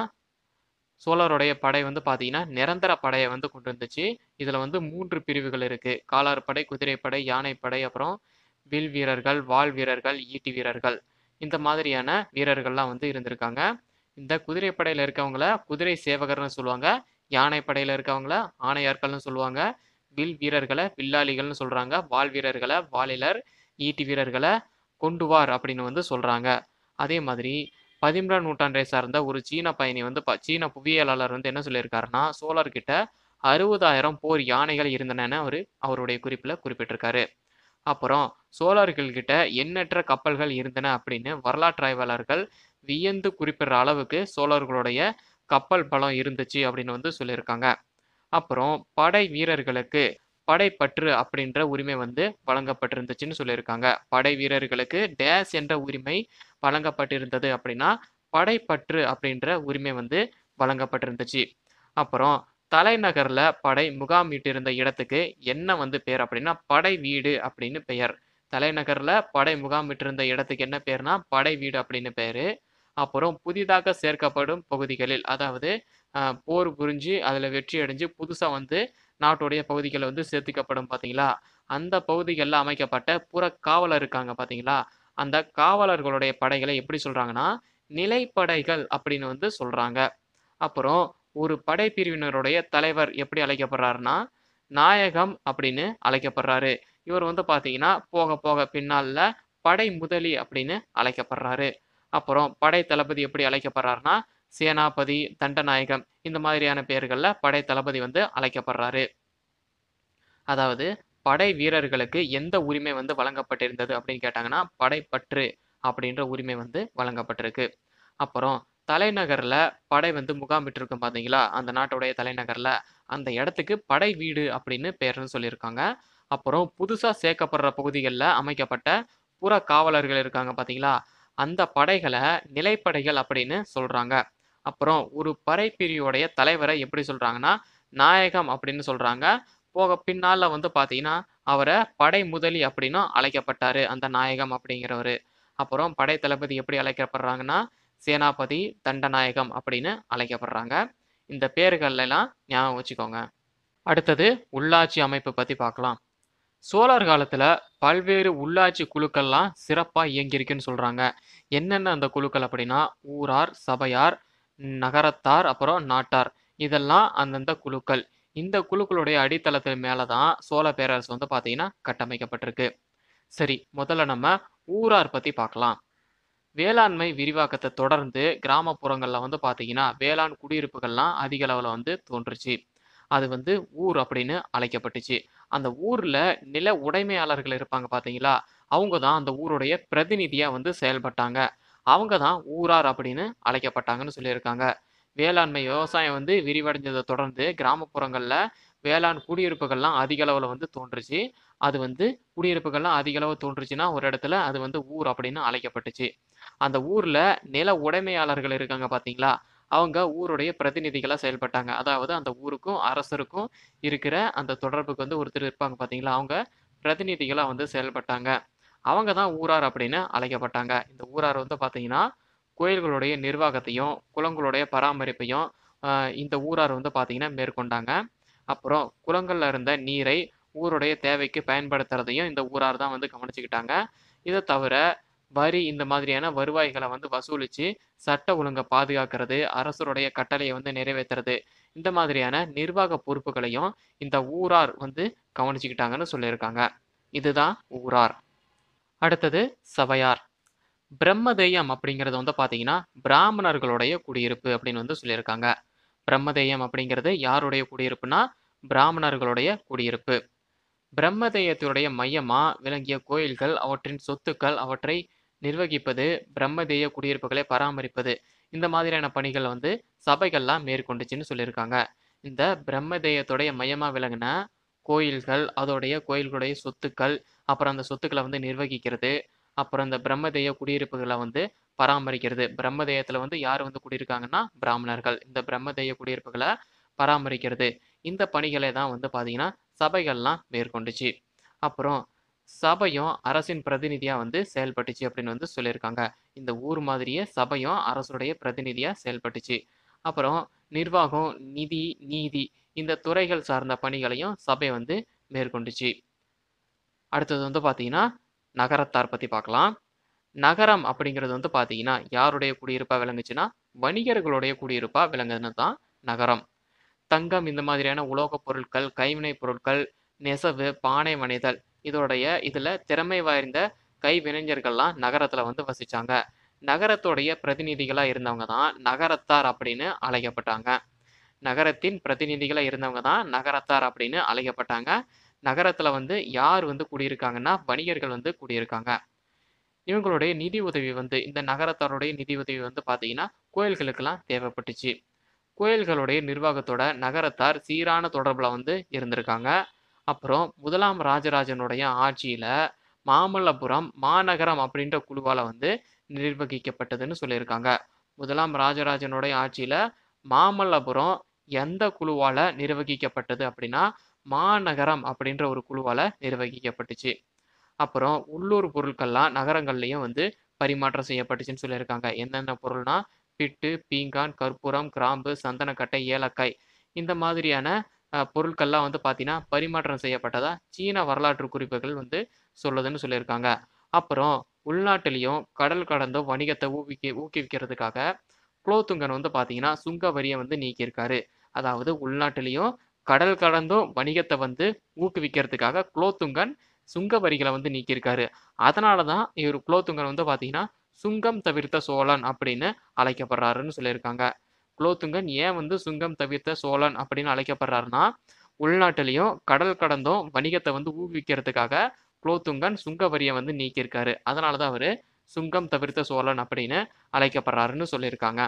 சோழருடைய படை வந்து பார்த்தீங்கன்னா, நிரந்தர படைய வந்து கொண்டு வந்துச்சு. இதுல வந்து மூன்று பிரிவுகள் இருக்கு. காலாட்படை, குதிரைப்படை, யானைப்படை, அப்புறம் வில் வீரர்கள், வாள் வீரர்கள், ஈட்டி வீரர்கள். இந்த மாதிரியான வீரர்கள்லாம் வந்து இருந்திருக்காங்க. இந்த குதிரைப்படையில இருக்கவங்கள குதிரை சேவகர்னு சொல்லுவாங்க. யானைப்படையில இருக்கவங்கள ஆணையார்கள்னு சொல்லுவாங்க. வில் வீரர்கள வில்லாளிகள்னு சொல்றாங்க. வாள் வீரர்கள வாலிலர், ஈட்டி வீரர்கள கொண்டுவார் அப்படின்னு வந்து சொல்றாங்க. அதே மாதிரி பதிமூன்றாம் நூற்றாண்டை சார்ந்த ஒரு சீன பயணி வந்து ப சீன புவியியலாளர் வந்து என்ன சொல்லியிருக்காருன்னா, சோழர்கிட்ட அறுபதாயிரம் போர் யானைகள் இருந்தனன்னு அவரு அவருடைய குறிப்பில குறிப்பிட்டிருக்காரு. அப்புறம் சோழர்கள் கிட்ட எண்ணற்ற கப்பல்கள் இருந்தன அப்படின்னு வரலாற்று ஆய்வாளர்கள் வியந்து குறிப்பிடுற அளவுக்கு சோழர்களுடைய கப்பல் பலம் இருந்துச்சு அப்படின்னு வந்து சொல்லியிருக்காங்க. அப்புறம் படை வீரர்களுக்கு படைப்பற்று அப்படின்ற உரிமை வந்து வழங்கப்பட்டிருந்துச்சுன்னு சொல்லியிருக்காங்க. படை வீரர்களுக்கு டேஸ் என்ற உரிமை வழங்கப்பட்டிருந்தது அப்படின்னா, படைப்பற்று அப்படின்ற உரிமை வந்து வழங்கப்பட்டிருந்துச்சு. அப்புறம் தலைநகர்ல படை முகாமிட்டிருந்த இடத்துக்கு என்ன வந்து பேர் அப்படின்னா, படை வீடு அப்படின்னு பெயர். தலைநகர்ல படை முகாமிட்டிருந்த இடத்துக்கு என்ன பேர்னா, படை வீடு அப்படின்னு பேரு. அப்புறம் புதிதாக சேர்க்கப்படும் பகுதிகளில், அதாவது அ போர் புரிஞ்சு அதுல வெற்றி அடைஞ்சு புதுசா வந்து நாட்டுடைய பகுதிகள்ல வந்து சேர்த்துக்கப்படும் பார்த்தீங்களா? அந்த பகுதிகள்ல அமைக்கப்பட்ட புறக்காவலர் இருக்காங்க பார்த்தீங்களா? அந்த காவலர்களுடைய படைகளை எப்படி சொல்றாங்கன்னா, நிலைப்படைகள் அப்படின்னு வந்து சொல்றாங்க. அப்புறம் ஒரு படைப்பிரிவினருடைய தலைவர் எப்படி அழைக்கப்படுறாருன்னா, நாயகம் அப்படின்னு அழைக்கப்படுறாரு. இவர் வந்து பார்த்தீங்கன்னா, போக போக பின்னால படை முதலி அப்படின்னு அழைக்கப்படுறாரு. அப்புறம் படை தளபதி எப்படி அழைக்கப்படுறாருன்னா, சேனாபதி, தண்டநாயகம் இந்த மாதிரியான பெயர்கள்ல படை தளபதி வந்து அழைக்கப்படுறாரு. அதாவது படை வீரர்களுக்கு எந்த உரிமை வந்து வழங்கப்பட்டிருந்தது அப்படின்னு கேட்டாங்கன்னா, படைப்பற்று அப்படின்ற உரிமை வந்து வழங்கப்பட்டிருக்கு. அப்புறம் தலைநகர்ல படை வந்து முகாமிட்டிருக்கும் பார்த்தீங்களா? அந்த நாட்டுடைய தலைநகர்ல, அந்த இடத்துக்கு படை வீடு அப்படின்னு பெயர்ன்னு சொல்லியிருக்காங்க. அப்புறம் புதுசா சேர்க்கப்படுற பகுதிகள்ல அமைக்கப்பட்ட புற காவலர்கள் இருக்காங்க பார்த்தீங்களா? அந்த படைகள நிலைப்படைகள் அப்படின்னு சொல்றாங்க. அப்புறம் ஒரு படைப்பிரிவுடைய தலைவரை எப்படி சொல்றாங்கன்னா, நாயகம் அப்படின்னு சொல்றாங்க. போக பின்னால வந்து பார்த்தீங்கன்னா, அவர படை முதலி அப்படின்னும் அழைக்கப்பட்டாரு. அந்த நாயகம் அப்படிங்கிறவரு. அப்புறம் படை தளபதி எப்படி அழைக்கப்படுறாங்கன்னா, சேனாபதி, தண்டநாயகம் அப்படின்னு அழைக்கப்படுறாங்க. இந்த பேர்கள்ல எல்லாம் ஞாபகம் வச்சுக்கோங்க. அடுத்தது உள்ளாட்சி அமைப்பு பத்தி பார்க்கலாம். சோழர் காலத்துல பல்வேறு உள்ளாட்சி குழுக்கள்லாம் சிறப்பா இயங்கியிருக்குன்னு சொல்றாங்க. என்னென்ன அந்த குழுக்கள் அப்படின்னா, ஊரார், சபையார், நகரத்தார், அப்புறம் நாட்டார். இதெல்லாம் அந்தந்த குழுக்கள். இந்த குழுக்களுடைய அடித்தளத்தின் மேல தான் சோழ பேரரசு வந்து பார்த்தீங்கன்னா கட்டமைக்கப்பட்டிருக்கு. சரி, முதல்ல நம்ம ஊரார் பத்தி பார்க்கலாம். வேளாண்மை விரிவாக்கத்தை தொடர்ந்து கிராமப்புறங்கள்ல வந்து பார்த்தீங்கன்னா, வேளாண் குடியிருப்புகள்லாம் அதிக அளவுல வந்து தோன்றுச்சு. அது வந்து ஊர் அப்படின்னு அழைக்கப்பட்டுச்சு. அந்த ஊர்ல நில உடைமையாளர்கள் இருப்பாங்க பார்த்தீங்களா? அவங்க தான் அந்த ஊருடைய பிரதிநிதியா வந்து செயல்பட்டாங்க. அவங்க தான் ஊரார் அப்படின்னு அழைக்கப்பட்டாங்கன்னு சொல்லியிருக்காங்க. வேளாண்மை விவசாயம் வந்து விரிவடைஞ்சதை தொடர்ந்து கிராமப்புறங்கள்ல வேளாண் குடியிருப்புகள்லாம் அதிக அளவுல வந்து தோன்றுச்சு. அது வந்து குடியிருப்புகள்லாம் அதிக அளவு தோன்றுச்சுன்னா ஒரு இடத்துல அது வந்து ஊர் அப்படின்னு அழைக்கப்பட்டுச்சு. அந்த ஊர்ல நில உடைமையாளர்கள் இருக்காங்க பார்த்தீங்களா? அவங்க ஊருடைய பிரதிநிதிகளா செயல்பட்டாங்க. அதாவது அந்த ஊருக்கும், அரசருக்கும் இருக்கிற அந்த தொடர்புக்கு வந்து ஒருத்தர் இருப்பாங்க பார்த்தீங்களா? அவங்க பிரதிநிதிகளா வந்து செயல்பட்டாங்க. அவங்க தான் ஊரார் அப்படின்னு அழைக்கப்பட்டாங்க. இந்த ஊரார் வந்து பார்த்தீங்கன்னா, கோயில்களுடைய நிர்வாகத்தையும், குளங்களுடைய பராமரிப்பையும் அ இந்த ஊரார் வந்து பார்த்தீங்கன்னா மேற்கொண்டாங்க. அப்புறம் குளங்கள்ல இருந்த நீரை ஊருடைய தேவைக்கு பயன்படுத்துறதையும் இந்த ஊரார் தான் வந்து கவனிச்சுக்கிட்டாங்க. இத தவிர வரி இந்த மாதிரியான வருவாய்கள வந்து வசூலிச்சு, சட்ட ஒழுங்க பாதுகாக்கிறது, அரசருடைய கட்டளைய வந்து நிறைவேத்துறது, இந்த மாதிரியான நிர்வாக பொறுப்புகளையும் இந்த ஊரார் வந்து கவனிச்சுக்கிட்டாங்கன்னு சொல்லியிருக்காங்க. இதுதான் ஊரார். அடுத்தது சபையார். பிரம்மதேயம் அப்படிங்கிறது வந்து பார்த்தீங்கன்னா, பிராமணர்களுடைய குடியிருப்பு அப்படின்னு வந்து சொல்லியிருக்காங்க. பிரம்மதேயம் அப்படிங்கிறது யாருடைய குடியிருப்புன்னா, பிராமணர்களுடைய குடியிருப்பு. பிரம்மதேயத்துடைய மையமா விளங்கிய கோயில்கள், அவற்றின் சொத்துக்கள், அவற்றை நிர்வகிப்பது, பிரம்மதேய குடியிருப்புகளை பராமரிப்பது, இந்த மாதிரியான பணிகள வந்து சபைகள்லாம் மேற்கொண்டுச்சுன்னு சொல்லியிருக்காங்க. இந்த பிரம்மதேயத்துடைய மையமா விளங்குன கோயில்கள், அதோடைய கோயில்களுடைய சொத்துக்கள், அப்புறம் அந்த சொத்துக்கள வந்து நிர்வகிக்கிறது, அப்புறம் இந்த பிரம்மதேய குடியிருப்புகள வந்து பராமரிக்கிறது. பிரம்மதேயத்துல வந்து யார் வந்து குடியிருக்காங்கன்னா, பிராமணர்கள். இந்த பிரம்மதேய குடியிருப்புகள பராமரிக்கிறது. இந்த பணிகளை தான் வந்து பார்த்தீங்கன்னா, சபைகள்லாம் மேற்கொண்டுச்சு. அப்புறம் சபையும் அரசின் பிரதிநிதியா வந்து செயல்பட்டுச்சு அப்படின்னு வந்து சொல்லியிருக்காங்க. இந்த ஊர் மாதிரியே சபையும் அரசுடைய பிரதிநிதியா செயல்பட்டுச்சு. அப்புறம் நிர்வாகம், நிதி, நீதி இந்த துறைகள் சார்ந்த பணிகளையும் சபை வந்து மேற்கொண்டுச்சு. அடுத்தது வந்து பார்த்தீங்கன்னா, நகரத்தார் பத்தி பார்க்கலாம். நகரம் அப்படிங்கிறது வந்து பார்த்தீங்கன்னா, யாருடைய குடியிருப்பா விளங்குச்சுன்னா, வணிகர்களுடைய குடியிருப்பா விளங்குனது தான் நகரம். தங்கம் இந்த மாதிரியான உலோகப் பொருட்கள், கைவினைப் பொருட்கள், நெசவு, பானை வனைதல் இதோடைய இதுல திறமை வாய்ந்த கைவினைஞர்கள்லாம் நகரத்துல வந்து வசிச்சாங்க. நகரத்துடைய பிரதிநிதிகளா இருந்தவங்க தான் நகரத்தார் அப்படின்னு அழைக்கப்பட்டாங்க. நகரத்தின் பிரதிநிதிகளா இருந்தவங்க தான் நகரத்தார் அப்படின்னு அழைக்கப்பட்டாங்க. நகரத்துல வந்து யார் வந்து குடியிருக்காங்கன்னா, வணிகர்கள் வந்து குடியிருக்காங்க. இவங்களுடைய நிதி உதவி வந்து இந்த நகரத்தாருடைய நிதி உதவி வந்து பார்த்தீங்கன்னா, கோயில்களுக்கெல்லாம் தேவைப்பட்டுச்சு. கோயில்களுடைய நிர்வாகத்தோட நகரத்தார் சீரான தொடர்புல வந்து இருந்திருக்காங்க. அப்புறம் முதலாம் ராஜராஜனுடைய ஆட்சியில மாமல்லபுரம் மாநகரம் அப்படின்ற குழுவால வந்து நிர்வகிக்கப்பட்டதுன்னு சொல்லியிருக்காங்க. முதலாம் ராஜராஜனுடைய ஆட்சியில மாமல்லபுரம் எந்த குழுவால நிர்வகிக்கப்பட்டது அப்படின்னா, மாநகரம் அப்படின்ற ஒரு குழுவால நிர்வகிக்கப்பட்டுச்சு. அப்புறம் உள்ளூர் பொருட்கள்லாம் நகரங்கள்லயும் வந்து பரிமாற்றம் செய்யப்பட்டுச்சுன்னு சொல்லியிருக்காங்க. என்னென்ன பொருள்னா, பிட்டு, பீங்கான், கற்பூரம், கிராம்பு, சந்தனக்கட்டை, ஏலக்காய் இந்த மாதிரியான அ பொருட்கள்லாம் வந்து பார்த்தீங்கன்னா, பரிமாற்றம் செய்யப்பட்டதா சீன வரலாற்று குறிப்புகள் வந்து சொல்லுதுன்னு சொல்லியிருக்காங்க. அப்புறம் உள்நாட்டிலயும் கடல் கடந்தும் வணிகத்த ஊவிக்கி ஊக்குவிக்கிறதுக்காக குலோத்துங்கன் வந்து பார்த்தீங்கன்னா, சுங்க வரிய வந்து நீக்கியிருக்காரு. அதாவது உள்நாட்டிலயும் கடல் கடந்தும் வணிகத்த வந்து ஊக்குவிக்கிறதுக்காக குலோத்துங்கன் சுங்க வரிகள வந்து நீக்கியிருக்காரு. அதனால தான் இவரு குலோத்துங்கன் வந்து பார்த்தீங்கன்னா, சுங்கம் தவிர்த்த சோழன் அப்படின்னு அழைக்கப்படுறாருன்னு சொல்லியிருக்காங்க. குலோத்துங்கன் ஏன் வந்து சுங்கம் தவிர்த்த சோழன் அப்படின்னு அழைக்கப்படுறாருன்னா, உள்நாட்டிலயும் கடல் கடந்தும் வணிகத்த வந்து ஊக்குவிக்கிறதுக்காக குலோத்துங்கன் சுங்க வரிய வந்து நீக்கியிருக்காரு. அதனால தான் அவரு சுங்கம் தவிர்த்த சோழன் அப்படின்னு அழைக்கப்படுறாருன்னு சொல்லியிருக்காங்க.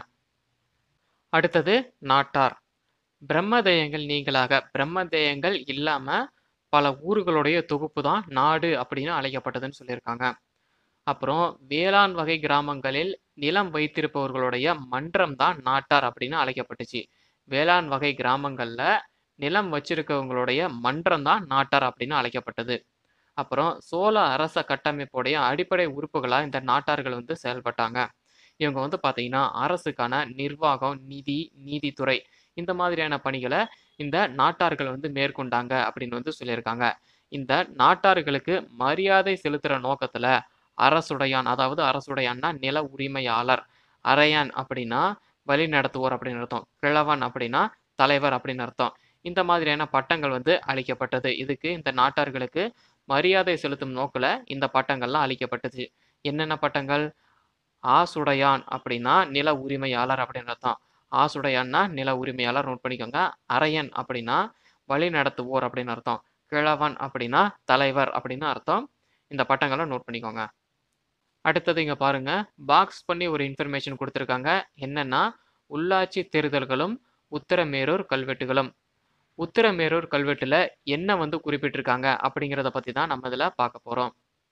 அடுத்தது நாட்டார். பிரம்மதேயங்கள் நீங்களாக பிரம்மதேயங்கள் இல்லாம பல ஊர்களுடைய தொகுப்பு தான் நாடு அப்படின்னு அழைக்கப்பட்டதுன்னு சொல்லியிருக்காங்க. அப்புறம் வேளாண் வகை கிராமங்களில் நிலம் வைத்திருப்பவர்களுடைய மன்றம் தான் நாட்டார் அப்படின்னு அழைக்கப்பட்டுச்சு. வேளாண் வகை கிராமங்கள்ல நிலம் வச்சிருக்கவங்களுடைய மன்றம் தான் நாட்டார் அப்படின்னு அழைக்கப்பட்டது. அப்புறம் சோழ அரச கட்டமைப்புடைய அடிப்படை உறுப்புகளா இந்த நாட்டார்கள் வந்து செயல்பட்டாங்க. இவங்க வந்து பார்த்தீங்கன்னா, அரசுக்கான நிர்வாகம், நிதி, நீதித்துறை இந்த மாதிரியான பணிகள இந்த நாட்டார்கள் வந்து மேற்கொண்டாங்க அப்படின்னு வந்து சொல்லியிருக்காங்க. இந்த நாட்டார்களுக்கு மரியாதை செலுத்துற நோக்கத்துல அரசுடையான், அதாவது அரசுடையான்னா நில உரிமையாளர். அரையான் அப்படின்னா வழிநடத்துவோர் அப்படின்னு அர்த்தம். கிழவன் அப்படின்னா தலைவர் அப்படின்னு அர்த்தம். இந்த மாதிரியான பட்டங்கள் வந்து அளிக்கப்பட்டது. இதுக்கு இந்த நாட்டார்களுக்கு மரியாதை செலுத்தும் நோக்குல இந்த பட்டங்கள்லாம் அளிக்கப்பட்டுச்சு. என்னென்ன பட்டங்கள்? ஆசுடையான் அப்படின்னா நில உரிமையாளர் அப்படின்னு அர்த்தம். ஆசுடையான்னா நில உரிமையாளர் நோட் பண்ணிக்கோங்க. அரையன் அப்படின்னா வழி நடத்துவோர் அப்படின்னு அர்த்தம். கிழவன் அப்படின்னா தலைவர் அப்படின்னு அர்த்தம். இந்த பட்டங்களை நோட் பண்ணிக்கோங்க. அடுத்தது இங்க பாருங்க, பாக்ஸ் பண்ணி ஒரு இன்ஃபர்மேஷன் கொடுத்துருக்காங்க. என்னன்னா, உள்ளாட்சி தேர்தல்களும் உத்தரமேரூர் கல்வெட்டுகளும். உத்தரமேரூர் கல்வெட்டுல என்ன வந்து குறிப்பிட்டிருக்காங்க அப்படிங்கிறத பத்தி தான் நம்ம இதுல பார்க்க போறோம்.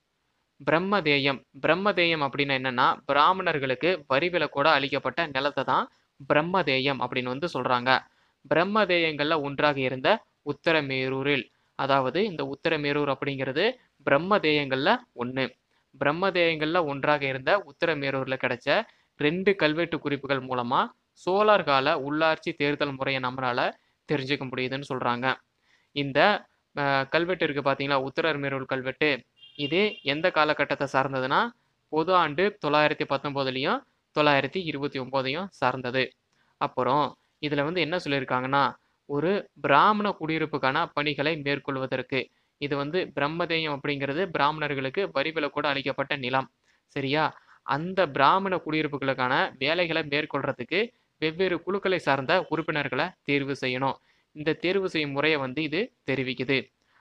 பிரம்மதேயம் பிரம்மதேயம் அப்படின்னு என்னன்னா, பிராமணர்களுக்கு வரி விலக்கோட அளிக்கப்பட்ட நிலத்தை தான் பிரம்மதேயம் அப்படின்னு வந்து சொல்றாங்க. பிரம்மதேயங்கள்ல ஒன்றாக இருந்த உத்தரமேரூரில், அதாவது இந்த உத்தரமேரூர் அப்படிங்கிறது பிரம்மதேயங்கள்ல ஒண்ணு. பிரம்மதேயங்கள்ல ஒன்றாக இருந்த உத்தரமேரூர்ல கிடைச்ச ரெண்டு கல்வெட்டு குறிப்புகள் மூலமா சோழர் கால உள்ளாட்சி தேர்தல் முறையை நம்மளால தெரிஞ்சுக்க முடியுதுன்னு சொல்றாங்க. இந்த அஹ், கல்வெட்டு இருக்கு பாத்தீங்களா, உத்தரமேரூர் கல்வெட்டு. இது எந்த காலகட்டத்தை சார்ந்ததுன்னா, பொது ஆண்டு தொள்ளாயிரத்தி பத்தொன்பதுலையும் தொள்ளாயிரத்தி இருபத்தி ஒன்பதையும் சார்ந்தது. அப்புறம் இதுல வந்து என்ன சொல்லியிருக்காங்கன்னா, ஒரு பிராமண குடியிருப்புக்கான பணிகளை மேற்கொள்வதற்கு, இது வந்து பிரம்மதேயம் அப்படிங்கிறது பிராமணர்களுக்கு வரி விலக்கோடு அளிக்கப்பட்ட நிலம். சரியா? அந்த பிராமண குடியிருப்புகளுக்கான வேலைகளை மேற்கொள்றதுக்கு வெவ்வேறு குழுக்களை சார்ந்த உறுப்பினர்களை தேர்வு செய்யணும். இந்த தேர்வு செய்யும் முறையை வந்து இது தெரிவிக்குது.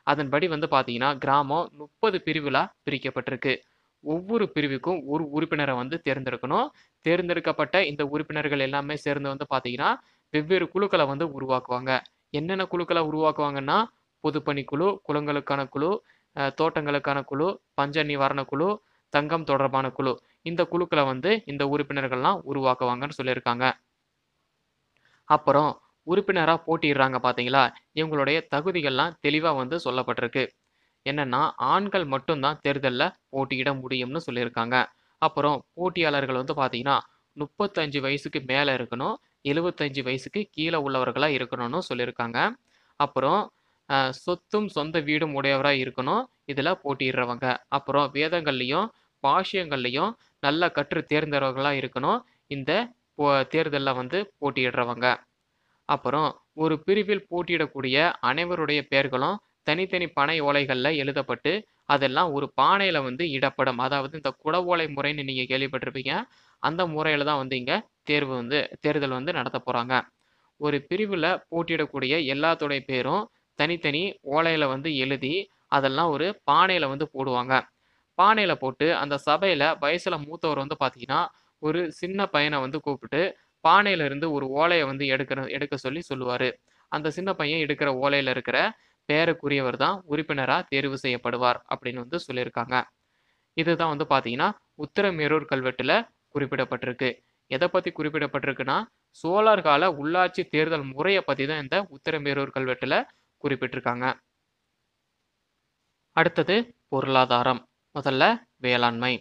அதன்படி வந்து பார்த்தீங்கன்னா கிராமம் முப்பது பிரிவுலா பிரிக்கப்பட்டிருக்கு. ஒவ்வொரு பிரிவுக்கும் ஒரு உறுப்பினரை வந்து தேர்ந்தெடுக்கணும். தேர்ந்தெடுக்கப்பட்ட இந்த உறுப்பினர்கள் எல்லாமே சேர்ந்து வந்து பார்த்தீங்கன்னா, வெவ்வேறு குழுக்கள வந்து உருவாக்குவாங்க. என்னென்ன குழுக்கள உருவாக்குவாங்கன்னா, பொதுப்பணிக்குழு, குளங்களுக்கான குழு, அ தோட்டங்களுக்கான குழு, பஞ்ச நிவாரண குழு, தங்கம் தொடர்பான குழு. இந்த குழுக்கள வந்து இந்த உறுப்பினர்கள்லாம் உருவாக்குவாங்கன்னு சொல்லியிருக்காங்க. அப்புறம் உறுப்பினரா போட்டியிடுறாங்க பார்த்தீங்களா, இவங்களுடைய தகுதிகள்லாம் தெளிவா வந்து சொல்லப்பட்டிருக்கு. என்னன்னா, ஆண்கள் மட்டும் தான் தேர்தல்ல போட்டியிட முடியும்னு சொல்லியிருக்காங்க. அப்புறம் போட்டியாளர்கள் வந்து பார்த்தீங்கன்னா, முப்பத்தி ஐந்து வயசுக்கு மேல இருக்கணும். எழுபத்தி ஐந்து வயசுக்கு கீழ உள்ளவர்களா இருக்கணும்னு சொல்லியிருக்காங்க. அப்புறம் அ சொத்தும், சொந்த வீடும் உடையவரா இருக்கணும். இதுல போட்டியிடுறவங்க. அப்புறம் வேதங்கள்லயும், பாஷ்யங்கள்லயும் நல்லா கற்று தேர்ந்தவர்களா இருக்கணும். இந்த போ தேர்தல்ல வந்து போட்டியிடுறவங்க. அப்புறம் ஒரு பிரிவில் போட்டியிடக்கூடிய அனைவருடைய பெயர்களும் தனித்தனி பனை ஓலைகள்ல எழுதப்பட்டு, அதெல்லாம் ஒரு பானையில வந்து இடப்படும். அதாவது இந்த குடவோலை முறைன்னு நீங்க கேள்விப்பட்டிருப்பீங்க. அந்த முறையில தான் வந்து இங்க தேர்வு வந்து தேர்தல் வந்து நடத்தப் போறாங்க. ஒரு பிரிவுல போட்டியிடக்கூடிய எல்லாத்துடைய பேரும் தனித்தனி ஓலையில வந்து எழுதி, அதெல்லாம் ஒரு பானையில வந்து போடுவாங்க. பானையில போட்டு அந்த சபையில வயசுல மூத்தவர் வந்து பார்த்தீங்கன்னா, ஒரு சின்ன பையன வந்து கூப்பிட்டு, பானையில இருந்து ஒரு ஓலைய வந்து எடுக்கற எடுக்க சொல்லி சொல்லுவாரு. அந்த சின்ன பையன் எடுக்கிற ஓலையில இருக்கிற பெயருக்குரியவர் தான் உறுப்பினரா தேர்வு செய்யப்படுவார் அப்படின்னு வந்து சொல்லியிருக்காங்க. இதுதான் வந்து பார்த்தீங்கன்னா, உத்திரமேரூர் கல்வெட்டுல குறிப்பிடப்பட்டிருக்கு. எத பத்தி குறிப்பிடப்பட்டிருக்குன்னா, சோழர் கால உள்ளாட்சி தேர்தல் முறைய பத்தி தான் இந்த உத்திரமேரூர் கல்வெட்டுல குறிப்பிட்டிருக்காங்க. அடுத்தது பொருளாதாரம். முதல்ல வேளாண்மை.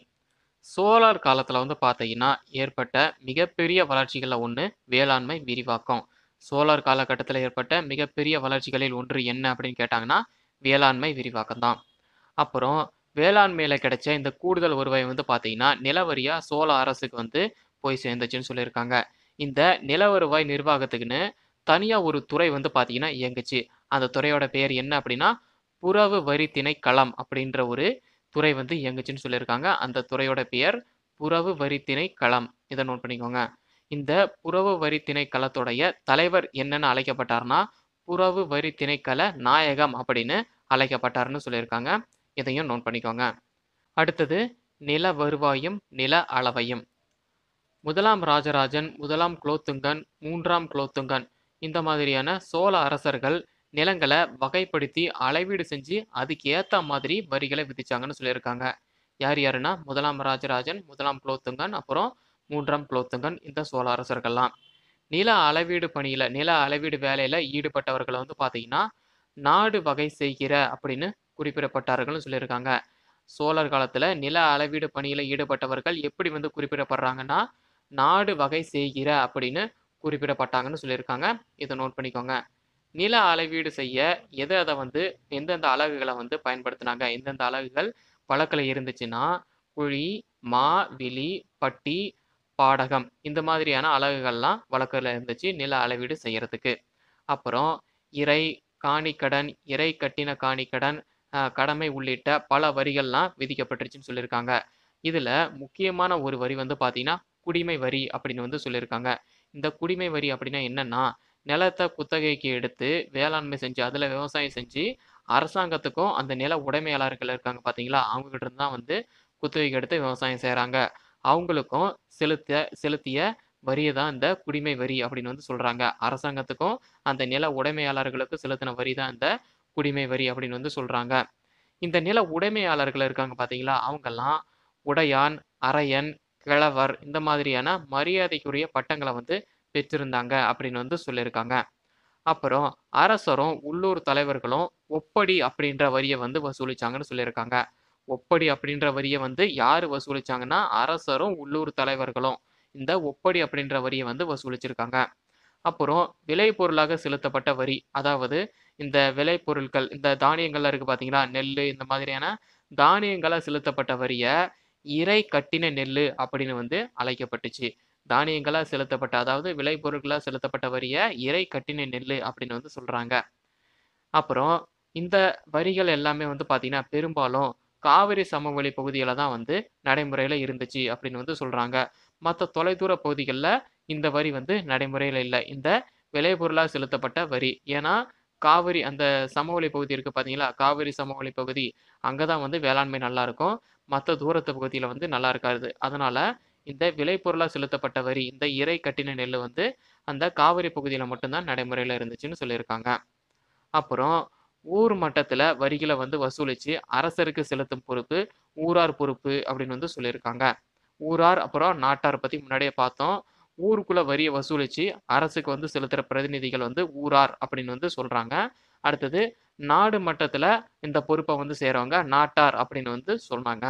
சோழர் காலத்துல வந்து பார்த்தீங்கன்னா, ஏற்பட்ட மிகப்பெரிய வளர்ச்சிகள்ல ஒண்ணு வேளாண்மை விரிவாக்கம். சோழர் காலகட்டத்துல ஏற்பட்ட மிகப்பெரிய வளர்ச்சிகளில் ஒன்று என்ன அப்படின்னு கேட்டாங்கன்னா, வேளாண்மை விரிவாக்கம் தான். அப்புறம் வேளாண்மையில கிடைச்ச இந்த கூடுதல் வருவாய் வந்து பார்த்தீங்கன்னா, நிலவரியா சோழ அரசுக்கு வந்து போய் சேர்ந்துச்சுன்னு சொல்லியிருக்காங்க. இந்த நில வருவாய் நிர்வாகத்துக்குன்னு தனியா ஒரு துறை வந்து பார்த்தீங்கன்னா இயங்குச்சு. அந்த துறையோட பெயர் என்ன அப்படின்னா, புறவு வரி திணைக்களம் அப்படின்ற ஒரு துறை வந்து இயங்குச்சுன்னு சொல்லியிருக்காங்க. அந்த துறையோட பெயர் புறவு வரி திணைக்களம். இத நோட் பண்ணிக்கோங்க. இந்த புறவு வரி திணைக்களத்துடைய தலைவர் என்னன்னு அழைக்கப்பட்டார்னா, புறவு வரி திணைக்கள நாயகம் அப்படின்னு அழைக்கப்பட்டார்ன்னு சொல்லியிருக்காங்க. இதையும் நோட் பண்ணிக்கோங்க. அடுத்தது நில வருவாயும், நில அளவையும். முதலாம் ராஜராஜன், முதலாம் குலோத்துங்கன், மூன்றாம் குலோத்துங்கன் இந்த மாதிரியான சோழ அரசர்கள் நிலங்கள வகைப்படுத்தி அளவீடு செஞ்சு அதுக்கு ஏத்த மாதிரி வரிகள விதிச்சாங்கன்னு சொல்லியிருக்காங்க. யார் யாருன்னா, முதலாம் ராஜராஜன், முதலாம் குலோத்துங்கன், அப்புறம் மூன்றாம் குலோத்துங்கன் இந்த சோழ அரசர்கள்லாம். நில அளவீடு பணியில, நில அளவீடு வேலையில ஈடுபட்டவர்கள வந்து பார்த்தீங்கன்னா, நாடு வகை செய்கிற அப்படின்னு குறிப்பிடப்பட்டார்கள்னு சொல்லியிருக்காங்க. சோழர் காலத்துல நில அளவீடு பணியில ஈடுபட்டவர்கள் எப்படி வந்து குறிப்பிடப்படுறாங்கன்னா, நாடு வகை செய்கிற அப்படின்னு குறிப்பிடப்பட்டாங்கன்னு சொல்லியிருக்காங்க. இத நோட் பண்ணிக்கோங்க. நில அளவீடு செய்ய எத எத வந்து எந்தெந்த அலகுகள வந்து பயன்படுத்துனாங்க? எந்தெந்த அலகுகள் வழக்குல இருந்துச்சுன்னா, குழி, மா, விழி, பட்டி, பாடகம் இந்த மாதிரியான அலகுகள்லாம் வழக்குல இருந்துச்சு நில அளவீடு செய்யறதுக்கு. அப்புறம் இறை, காணிக்கடன், இறை கட்டின காணிக்கடன், அ கடமை உள்ளிட்ட பல வரிகள்லாம் விதிக்கப்பட்டுருச்சுன்னு சொல்லியிருக்காங்க. இதுல முக்கியமான ஒரு வரி வந்து பார்த்தீங்கன்னா, குடிமை வரி அப்படின்னு வந்து சொல்லியிருக்காங்க. இந்த குடிமை வரி அப்படின்னா என்னன்னா, நிலத்த குத்தகைக்கு எடுத்து வேளாண்மை செஞ்சு, அதுல விவசாயம் செஞ்சு, அரசாங்கத்துக்கும் அந்த நில உடைமையாளர்கள் இருக்காங்க பார்த்தீங்களா, அவங்க கிட்ட இருந்து தான் வந்து குத்தகைக்கு எடுத்து விவசாயம் செய்றாங்க. அவங்களுக்கும் செலுத்த செலுத்திய வரிய தான் இந்த குடிமை வரி அப்படின்னு வந்து சொல்றாங்க. அரசாங்கத்துக்கும் அந்த நில உடைமையாளர்களுக்கும் செலுத்தின வரி தான் இந்த குடிமை வரி அப்படின்னு வந்து சொல்றாங்க. இந்த நில உடைமையாளர்கள் இருக்காங்க பார்த்தீங்களா, அவங்கெல்லாம் உடையான், அரையன், கிழவர் இந்த மாதிரியான மரியாதைக்குரிய பட்டங்கள வந்து பெற்றிருந்தாங்க அப்படின்னு வந்து சொல்லியிருக்காங்க. அப்புறம் அரசரும், உள்ளூர் தலைவர்களும் ஒப்படி அப்படின்ற வரிய வந்து வசூலிச்சாங்கன்னு சொல்லியிருக்காங்க. ஒப்படி அப்படின்ற வரிய வந்து யாரு வசூலிச்சாங்கன்னா, அரசரும், உள்ளூர் தலைவர்களும் இந்த ஒப்படி அப்படின்ற வரிய வந்து வசூலிச்சிருக்காங்க. அப்புறம் விளைபொருளாக செலுத்தப்பட்ட வரி. அதாவது இந்த விளைபொருட்கள், இந்த தானியங்கள்லாம் இருக்கு பார்த்தீங்களா? நெல்லு இந்த மாதிரியான தானியங்களா செலுத்தப்பட்ட வரிய, இறை கட்டின நெல்லு அப்படின்னு வந்து அழைக்கப்பட்டுச்சு. தானியங்களா செலுத்தப்பட்ட அதாவது விளைபொருட்களா செலுத்தப்பட்ட வரிய, இறை கட்டின நெல்லு அப்படின்னு வந்து சொல்றாங்க. அப்புறம் இந்த வரிகள் எல்லாமே வந்து பார்த்தீங்கன்னா, பெரும்பாலும் காவிரி சமவெளி பகுதியில தான் வந்து நடைமுறையில இருந்துச்சு அப்படின்னு வந்து சொல்றாங்க. மத்த தொலைதூர பகுதிகள்ல இந்த வரி வந்து நடைமுறையில இல்ல. இந்த விளைபொருளா செலுத்தப்பட்ட வரி. ஏன்னா, காவிரி அந்த சமவெளி பகுதி இருக்கு பார்த்தீங்களா? காவிரி சமவெளி பகுதி. அங்க தான் வந்து வேளாண்மை நல்லாருக்கும். மத்த தூரத்து பகுதியில வந்து நல்லா இருக்காது. அதனால இந்த விளைபொருளா செலுத்தப்பட்ட வரி, இந்த இறை கட்டின நெல்லு வந்து அந்த காவிரி பகுதியில மட்டும் தான் நடைமுறையில இருந்துச்சுன்னு சொல்லியிருக்காங்க. அப்புறம் ஊர் மட்டத்துல வரிகள வந்து வசூலிச்சு அரசருக்கு செலுத்தும் பொறுப்பு ஊரார் பொறுப்பு அப்படின்னு வந்து சொல்லியிருக்காங்க. ஊரார் அப்புறம் நாட்டார் பத்தி முன்னாடியே பார்த்தோம். ஊருக்குள்ள வரிய வசூலிச்சு அரசுக்கு வந்து செலுத்துற பிரதிநிதிகள் வந்து ஊரார் அப்படின்னு வந்து சொல்றாங்க. அடுத்தது நாடு மட்டத்துல இந்த பொறுப்ப வந்து செய்றவங்க நாட்டார் அப்படின்னு வந்து சொன்னாங்க.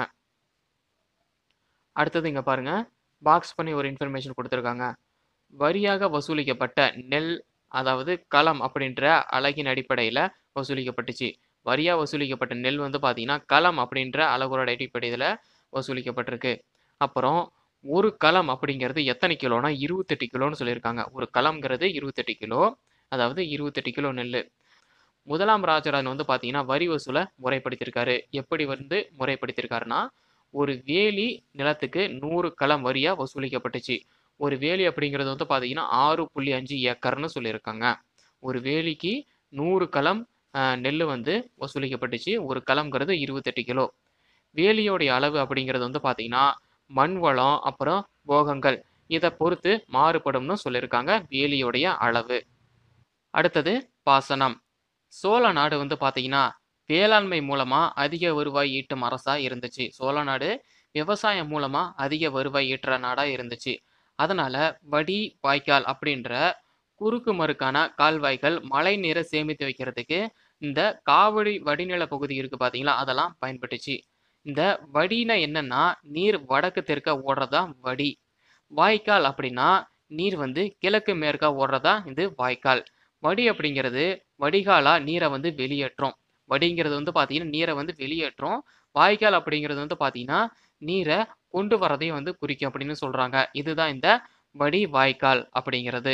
அடுத்தது இங்க பாருங்க. பாக்ஸ் பண்ணி ஒரு இன்ஃபர்மேஷன் குடுத்திருக்காங்க. வரியாக வசூலிக்கப்பட்ட நெல், அதாவது களம் அப்படின்ற அலகின் அடிப்படையில வசூலிக்கப்பட்டுச்சு. வரியா வசூலிக்கப்பட்ட நெல் வந்து பார்த்தீங்கன்னா, களம் அப்படின்ற அலகுகளோட அடிப்படையில வசூலிக்கப்பட்டிருக்கு. அப்புறம் ஒரு களம் அப்படிங்கிறது எத்தனை கிலோனா இருபத்தி எட்டு கிலோன்னு சொல்லியிருக்காங்க. ஒரு களம்ங்கிறது இருபத்தி எட்டு கிலோ. அதாவது இருபத்தி எட்டு கிலோ நெல்லு. முதலாம் ராஜராஜன் வந்து பார்த்தீங்கன்னா, வரி வசூல முறைப்படுத்தியிருக்காரு. எப்படி வந்து முறைப்படுத்தியிருக்காருன்னா, ஒரு வேலி நிலத்துக்கு நூறு களம் வரியா வசூலிக்கப்பட்டுச்சு. ஒரு வேலி அப்படிங்கிறது வந்து பார்த்தீங்கன்னா, ஆறு புள்ளி ஐந்து ஏக்கர்ன்னு சொல்லியிருக்காங்க. ஒரு வேலிக்கு நூறு களம் அ நெல்லு வந்து வசூலிக்கப்பட்டுச்சு. ஒரு களம்ங்கிறது இருபத்தி எட்டு கிலோ. வேலியோடைய அளவு அப்படிங்கிறது வந்து பார்த்தீங்கன்னா, மண் வளம், அப்புறம் போகங்கள் இத பொறுத்து மாறுபடும்னு சொல்லியிருக்காங்க, வேலியோடைய அளவு. அடுத்தது பாசனம். சோழ நாடு வந்து பார்த்தீங்கன்னா, வேளாண்மை மூலமா அதிக வருவாய் ஈட்டும் அரசா இருந்துச்சு. சோழ நாடு விவசாயம் மூலமா அதிக வருவாய் ஈட்டுற நாடா இருந்துச்சு. அதனால வடி, வாய்க்கால் அப்படின்ற குறுக்கு மறுக்கான கால்வாய்கள் மழை நீரை சேமித்து வைக்கிறதுக்கு இந்த காவிரி வடிநில பகுதி இருக்கு பார்த்தீங்களா? அதெல்லாம் பயன்பட்டுச்சு. இந்த வடினா என்னன்னா, நீர் வடக்கு தெற்கா ஓடுறது தான் வடி. வாய்க்கால் அப்படின்னா, நீர் வந்து கிழக்கு மேற்கா ஓடுறது தான் இது வாய்க்கால். வடி அப்படிங்கிறது வடிகாலா நீரை வந்து வெளியேற்றும். வடிங்கிறது வந்து பார்த்தீங்கன்னா, நீரை வந்து வெளியேற்றும். வாய்க்கால் அப்படிங்கிறது வந்து பார்த்தீங்கன்னா, நீரை கொண்டு வரதையும் வந்து குறிக்கும் அப்படின்னு சொல்றாங்க. இதுதான் இந்த வடி, வாய்க்கால் அப்படிங்கிறது.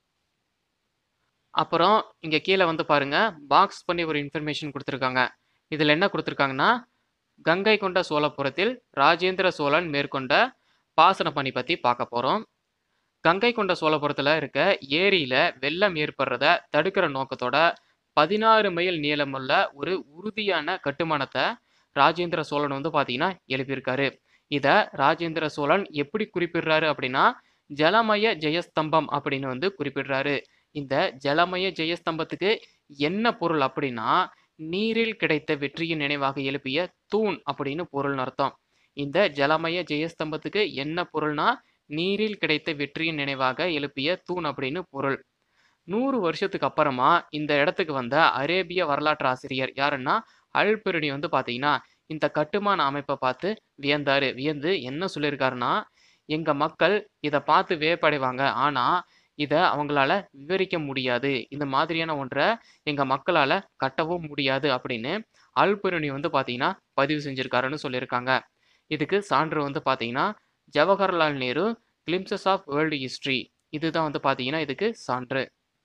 அப்புறம் இங்க கீழ வந்து பாருங்க, பாக்ஸ் பண்ணி ஒரு இன்ஃபர்மேஷன் குடுத்திருக்காங்க. இதுல என்ன குடுத்திருக்காங்கன்னா, கங்கை கொண்ட சோழபுரத்தில் ராஜேந்திர சோழன் மேற்கொண்ட பாசன பணி பத்தி பார்க்க போறோம். கங்கை கொண்ட சோழபுரத்துல இருக்க ஏரியில வெள்ளம் ஏற்படுறத தடுக்கிற நோக்கத்தோட பதினாறு மைல் நீளமுள்ள ஒரு உறுதியான கட்டுமானத்த ராஜேந்திர சோழன் வந்து பார்த்தீங்கன்னா எழுப்பியிருக்காரு. இத ராஜேந்திர சோழன் எப்படி குறிப்பிடுறாரு அப்படின்னா, ஜலமய ஜெயஸ்தம்பம் அப்படின்னு வந்து குறிப்பிடுறாரு. இந்த ஜலமய ஜெயஸ்தம்பத்துக்கு என்ன பொருள் அப்படின்னா, நீரில் கிடைத்த வெற்றியின் நினைவாக எழுப்பிய தூண் அப்படின்னு பொருள்னு அர்த்தம். இந்த ஜலமய ஜெயஸ்தம்பத்துக்கு என்ன பொருள்னா, நீரில் கிடைத்த வெற்றியின் நினைவாக எழுப்பிய தூண் அப்படின்னு பொருள். நூறு வருஷத்துக்கு அப்புறமா இந்த இடத்துக்கு வந்த அரேபிய வரலாற்று ஆசிரியர் யாருன்னா, அல்-பிருனி வந்து பார்த்தீங்கன்னா, இந்த கட்டுமான அமைப்ப பார்த்து வியந்தாரு. வியந்து என்ன சொல்லியிருக்காருன்னா, "எங்க மக்கள் இத பார்த்து வியப்படைவாங்க. ஆனா, இத அவங்களால விவரிக்க முடியாது. இந்த மாதிரியான ஒன்ற எங்க மக்களால கட்டவும் முடியாது." அப்படின்னு அல்-பிருனி வந்து பார்த்தீங்கன்னா, பதிவு செஞ்சிருக்காருன்னு சொல்லியிருக்காங்க. இதுக்கு சான்று வந்து பார்த்தீங்கன்னா, Jawaharlal Nehru Glimpses of world history இதுதான் வந்து பார்த்தீங்கன்னா, இதுக்கு சான்று.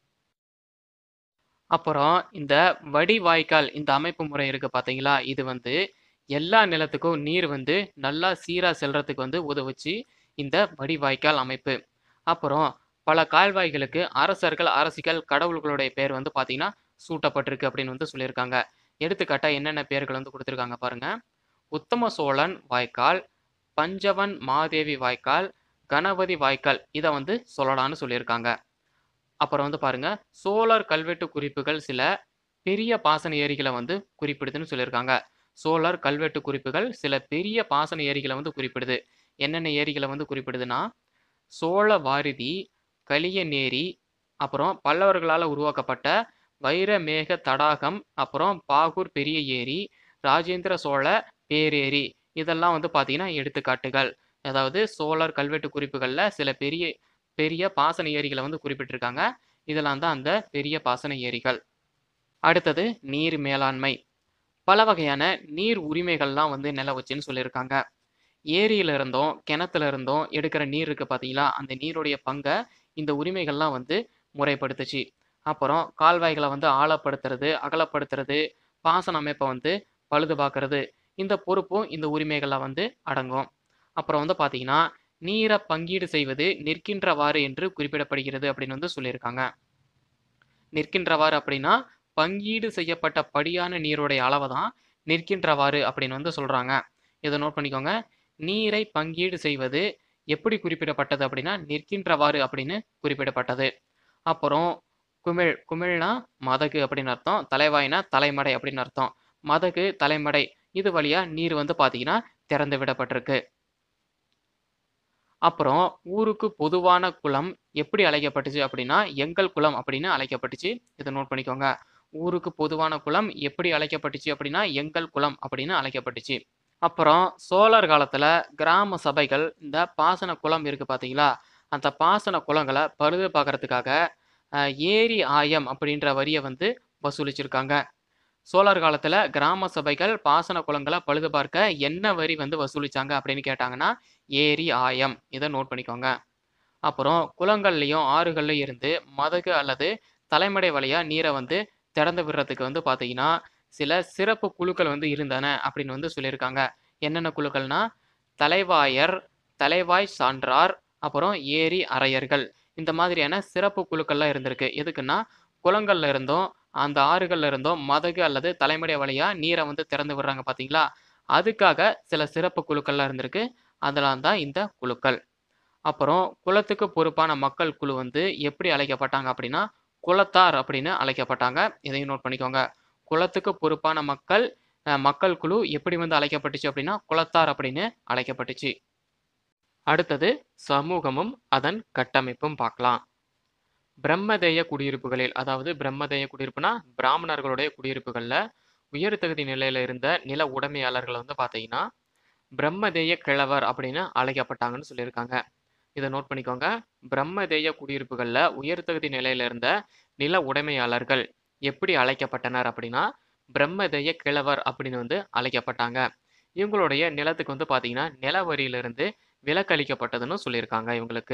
அப்புறம் இந்த வடிவாய்க்கால் இந்த அமைப்பு முறை இருக்கு பார்த்தீங்களா? இது வந்து எல்லா நிலத்துக்கும் நீர் வந்து நல்லா சீரா செல்றதுக்கு வந்து உதவுச்சு இந்த வடிவாய்க்கால் அமைப்பு. அப்புறம் பல கால்வாய்களுக்கு அரசர்கள், அரசிகள், கடவுள்களுடைய பெயர் வந்து பார்த்தீங்கன்னா, சூட்டப்பட்டிருக்கு அப்படின்னு வந்து சொல்லியிருக்காங்க. எடுத்துக்காட்டா என்னென்ன பெயர்கள் வந்து குடுத்திருக்காங்க பாருங்க. உத்தம சோழன் வாய்க்கால், பஞ்சவன் மாதேவி வாய்க்கால், கணபதி வாய்க்கால் இத வந்து சொல்லலாம்னு சொல்லியிருக்காங்க. அப்புறம் வந்து பாருங்க, சோழர் கல்வெட்டு குறிப்புகள் சில பெரிய பாசன ஏரிகள வந்து குறிப்பிடுதுன்னு சொல்லியிருக்காங்க. சோழர் கல்வெட்டு குறிப்புகள் சில பெரிய பாசன ஏரிகள வந்து குறிப்பிடுது. என்னென்ன ஏரிகள வந்து குறிப்பிடுதுன்னா, சோழவாரிதி, கலியநேரி, அப்புறம் பல்லவர்களால உருவாக்கப்பட்ட வைரமேக தடாகம், அப்புறம் பாகூர் பெரிய ஏரி, ராஜேந்திர சோழ பேரேரி இதெல்லாம் வந்து பார்த்தீங்கன்னா எடுத்துக்காட்டுகள். அதாவது சோழர் கல்வெட்டு குறிப்புகள்ல சில பெரிய பெரிய பாசன ஏரிகள வந்து குறிப்பிட்டிருக்காங்க. இதெல்லாம் தான் அந்த பெரிய பாசன ஏரிகள். அடுத்தது நீர் மேலாண்மை. பல வகையான நீர் உரிமைகள்லாம் வந்து நிலவுச்சுன்னு சொல்லியிருக்காங்க. ஏரியில இருந்தும், கிணத்துல இருந்தும் எடுக்கிற நீர் இருக்கு பார்த்தீங்களா? அந்த நீருடைய பங்க இந்த உரிமைகள்லாம் வந்து முறைப்படுத்துச்சு. அப்புறம் கால்வாய்கள வந்து ஆழப்படுத்துறது, அகலப்படுத்துறது, பாசன அமைப்ப வந்து பழுது பார்க்கறது. இந்த பொறுப்பும் இந்த உரிமைகள்ல வந்து அடங்கும். அப்புறம் வந்து பார்த்தீங்கன்னா, நீர பங்கீடு செய்வது நிற்கின்றவாறு என்று குறிப்பிடப்படுகிறது அப்படின்னு வந்து சொல்லியிருக்காங்க. நிற்கின்றவாறு அப்படின்னா, பங்கீடு செய்யப்பட்ட படியான நீருடைய அளவை தான் நிற்கின்றவாறு அப்படின்னு வந்து சொல்றாங்க. இதை நோட் பண்ணிக்கோங்க. நீரை பங்கீடு செய்வது எப்படி குறிப்பிடப்பட்டது அப்படின்னா நிற்கின்றவாறு அப்படின்னு குறிப்பிடப்பட்டது. அப்புறம் குமிழ் குமிழ்னா மதகு அப்படின்னு அர்த்தம். தலைவாய்னா தலைமடை அப்படின்னு அர்த்தம். மதகு தலைமடை இது வழியா நீர் வந்து பாத்தீங்கன்னா திறந்து விடப்பட்டிருக்கு. அப்புறம் ஊருக்கு பொதுவான குளம் எப்படி அழைக்கப்பட்டுச்சு அப்படின்னா எங்கள் குளம் அப்படின்னு அழைக்கப்பட்டுச்சு. இதை நோட் பண்ணிக்கோங்க. ஊருக்கு பொதுவான குளம் எப்படி அழைக்கப்பட்டுச்சு அப்படின்னா எங்கள் குளம் அப்படின்னு அழைக்கப்பட்டுச்சு. அப்புறம் சோழர் காலத்துல கிராம சபைகள் இந்த பாசன குளம் இருக்கு பாத்தீங்களா, அந்த பாசன குளங்களை பழுது பார்க்கறதுக்காக அஹ், ஏரி ஆயம் அப்படின்ற வரியை வந்து வசூலிச்சிருக்காங்க. சோழர் காலத்துல கிராம சபைகள் பாசன குளங்களை பழுது பார்க்க என்ன வரி வந்து வசூலிச்சாங்க அப்படின்னு கேட்டாங்கன்னா ஏரி ஆயம். இதை நோட் பண்ணிக்கோங்க. அப்புறம் குளங்கள்லயும் ஆறுகள்லயும் இருந்து மதகு அல்லது தலைமடை வழியா நீரை வந்து திறந்து விடுறதுக்கு வந்து பாத்தீங்கன்னா சில சிறப்பு குழுக்கள் வந்து இருந்தன அப்படின்னு வந்து சொல்லியிருக்காங்க. என்னென்ன குழுக்கள்னா தலைவாயர், தலைவாய் சான்றார், அப்புறம் ஏரி அரையர்கள், இந்த மாதிரியான சிறப்பு குழுக்கள்லாம் இருந்திருக்கு. எதுக்குன்னா குளங்கள்ல இருந்தும் அந்த ஆறுகள்ல இருந்தும் மதகு அல்லது தலைமடை வழியா நீரை வந்து திறந்து விடுறாங்க பாத்தீங்களா, அதுக்காக சில சிறப்பு குழுக்கள்லாம் இருந்திருக்கு. அதெல்லாம் தான் இந்த குழுக்கள். அப்புறம் குளத்துக்கு பொறுப்பான மக்கள் குழு வந்து எப்படி அழைக்கப்பட்டாங்க அப்படின்னா குளத்தார் அப்படின்னு அழைக்கப்பட்டாங்க. இதையும் நோட் பண்ணிக்கோங்க. குளத்துக்கு பொறுப்பான மக்கள் அஹ், மக்கள் குழு எப்படி வந்து அழைக்கப்பட்டுச்சு அப்படின்னா குளத்தார் அப்படின்னு அழைக்கப்பட்டுச்சு. அடுத்தது சமூகமும் அதன் கட்டமைப்பும் பார்க்கலாம். பிரம்மதேய குடியிருப்புகளில், அதாவது பிரம்மதேய குடியிருப்புனா பிராமணர்களுடைய குடியிருப்புகள்ல உயர் தகுதி நிலையில இருந்த நில உடைமையாளர்கள் வந்து பாத்தீங்கன்னா பிரம்மதேய கிழவர் அப்படின்னு அழைக்கப்பட்டாங்கன்னு சொல்லியிருக்காங்க. இதை நோட் பண்ணிக்கோங்க. பிரம்மதேய குடியிருப்புகள்ல உயர் தகுதி நிலையில இருந்த நில உடைமையாளர்கள் எப்படி அழைக்கப்பட்டனர் அப்படின்னா பிரம்மதேய கிழவர் அப்படின்னு வந்து அழைக்கப்பட்டாங்க. இவங்களுடைய நிலத்துக்கு வந்து பாத்தீங்கன்னா நில வரியிலிருந்து விலக்களிக்கப்பட்டதுன்னு சொல்லியிருக்காங்க இவங்களுக்கு.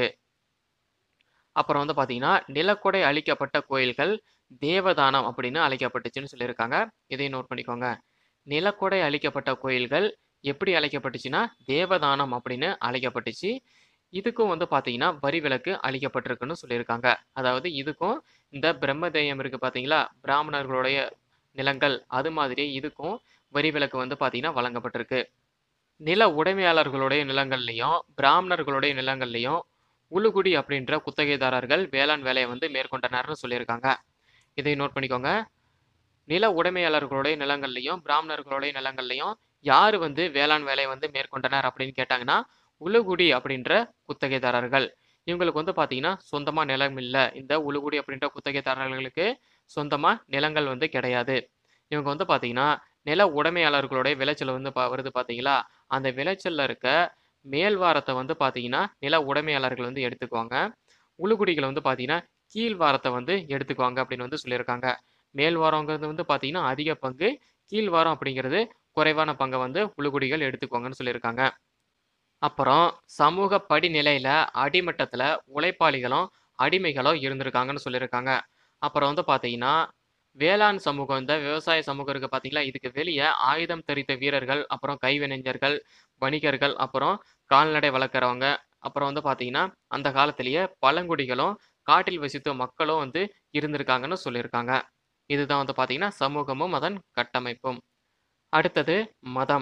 அப்புறம் வந்து பாத்தீங்கன்னா நிலக்கொடை அளிக்கப்பட்ட கோயில்கள் தேவதானம் அப்படின்னு அழைக்கப்பட்டுச்சுன்னு சொல்லியிருக்காங்க. இதையும் நோட் பண்ணிக்கோங்க. நிலக்கொடை அளிக்கப்பட்ட கோயில்கள் எப்படி அழைக்கப்பட்டுச்சுன்னா தேவதானம் அப்படின்னு அழைக்கப்பட்டுச்சு. இதுக்கும் வந்து பாத்தீங்கன்னா வரி விலக்கு அளிக்கப்பட்டிருக்குன்னு சொல்லியிருக்காங்க. அதாவது இதுக்கும் இந்த பிரம்மதேயம் இருக்கு பாத்தீங்களா, பிராமணர்களுடைய நிலங்கள், அது மாதிரி இதுக்கும் வரி விலக்கு வந்து பாத்தீங்கன்னா வழங்கப்பட்டிருக்கு. நில உடைமையாளர்களுடைய நிலங்கள்லையும் பிராமணர்களுடைய நிலங்கள்லையும் உளுகுடி அப்படின்ற குத்தகைதாரர்கள் வேளாண் வேலையை வந்து மேற்கொண்டனர்னு சொல்லியிருக்காங்க. இதை நோட் பண்ணிக்கோங்க. நில உடைமையாளர்களுடைய நிலங்கள்லையும் பிராமணர்களுடைய நிலங்கள்லையும் யாரு வந்து வேளாண் வேலையை வந்து மேற்கொண்டனர் அப்படின்னு கேட்டாங்கன்னா உளுகுடி அப்படின்ற குத்தகைதாரர்கள். இவங்களுக்கு வந்து பாத்தீங்கன்னா சொந்தமா நிலம் இல்லை. இந்த உளுகுடி அப்படின்ற குத்தகைதாரர்களுக்கு சொந்தமா நிலங்கள் வந்து கிடையாது. இவங்க வந்து பாத்தீங்கன்னா நில உடைமையாளர்களுடைய விளைச்சல் வந்து பா- வருது பாத்தீங்களா, அந்த விளைச்சல்ல இருக்க மேல்வாரத்தை வந்து பாத்தீங்கன்னா நில உடைமையாளர்கள் வந்து எடுத்துக்குவாங்க. உளுகுடிகள் வந்து பாத்தீங்கன்னா கீழ்வாரத்தை வந்து எடுத்துக்குவாங்க அப்படின்னு வந்து சொல்லியிருக்காங்க. மேல்வாரங்கிறது வந்து பாத்தீங்கன்னா அதிக பங்கு, கீழ்வாரம் அப்படிங்கிறது குறைவான பங்கை வந்து உளுகுடிகள் எடுத்துக்குவாங்கன்னு சொல்லியிருக்காங்க. அப்புறம் சமூக படிநிலையில அடிமட்டத்துல உழைப்பாளிகளும் அடிமைகளும் இருந்திருக்காங்கன்னு சொல்லியிருக்காங்க. அப்புறம் வந்து பாத்தீங்கன்னா வேளாண் சமூகம், இந்த விவசாய சமூகம் இருக்கு பாத்தீங்களா, இதுக்கு வெளியே ஆயுதம் தரித்த வீரர்கள், அப்புறம் கைவினைஞர்கள், வணிகர்கள், அப்புறம் கால்நடை வளர்க்குறவங்க, அப்புறம் வந்து பாத்தீங்கன்னா அந்த காலத்திலேயே பழங்குடிகளும் காட்டில் வசித்த மக்களும் வந்து இருந்திருக்காங்கன்னு சொல்லியிருக்காங்க. இதுதான் வந்து பாத்தீங்கன்னா சமூகமும் அதன் கட்டமைப்பும். அடுத்தது மதம்.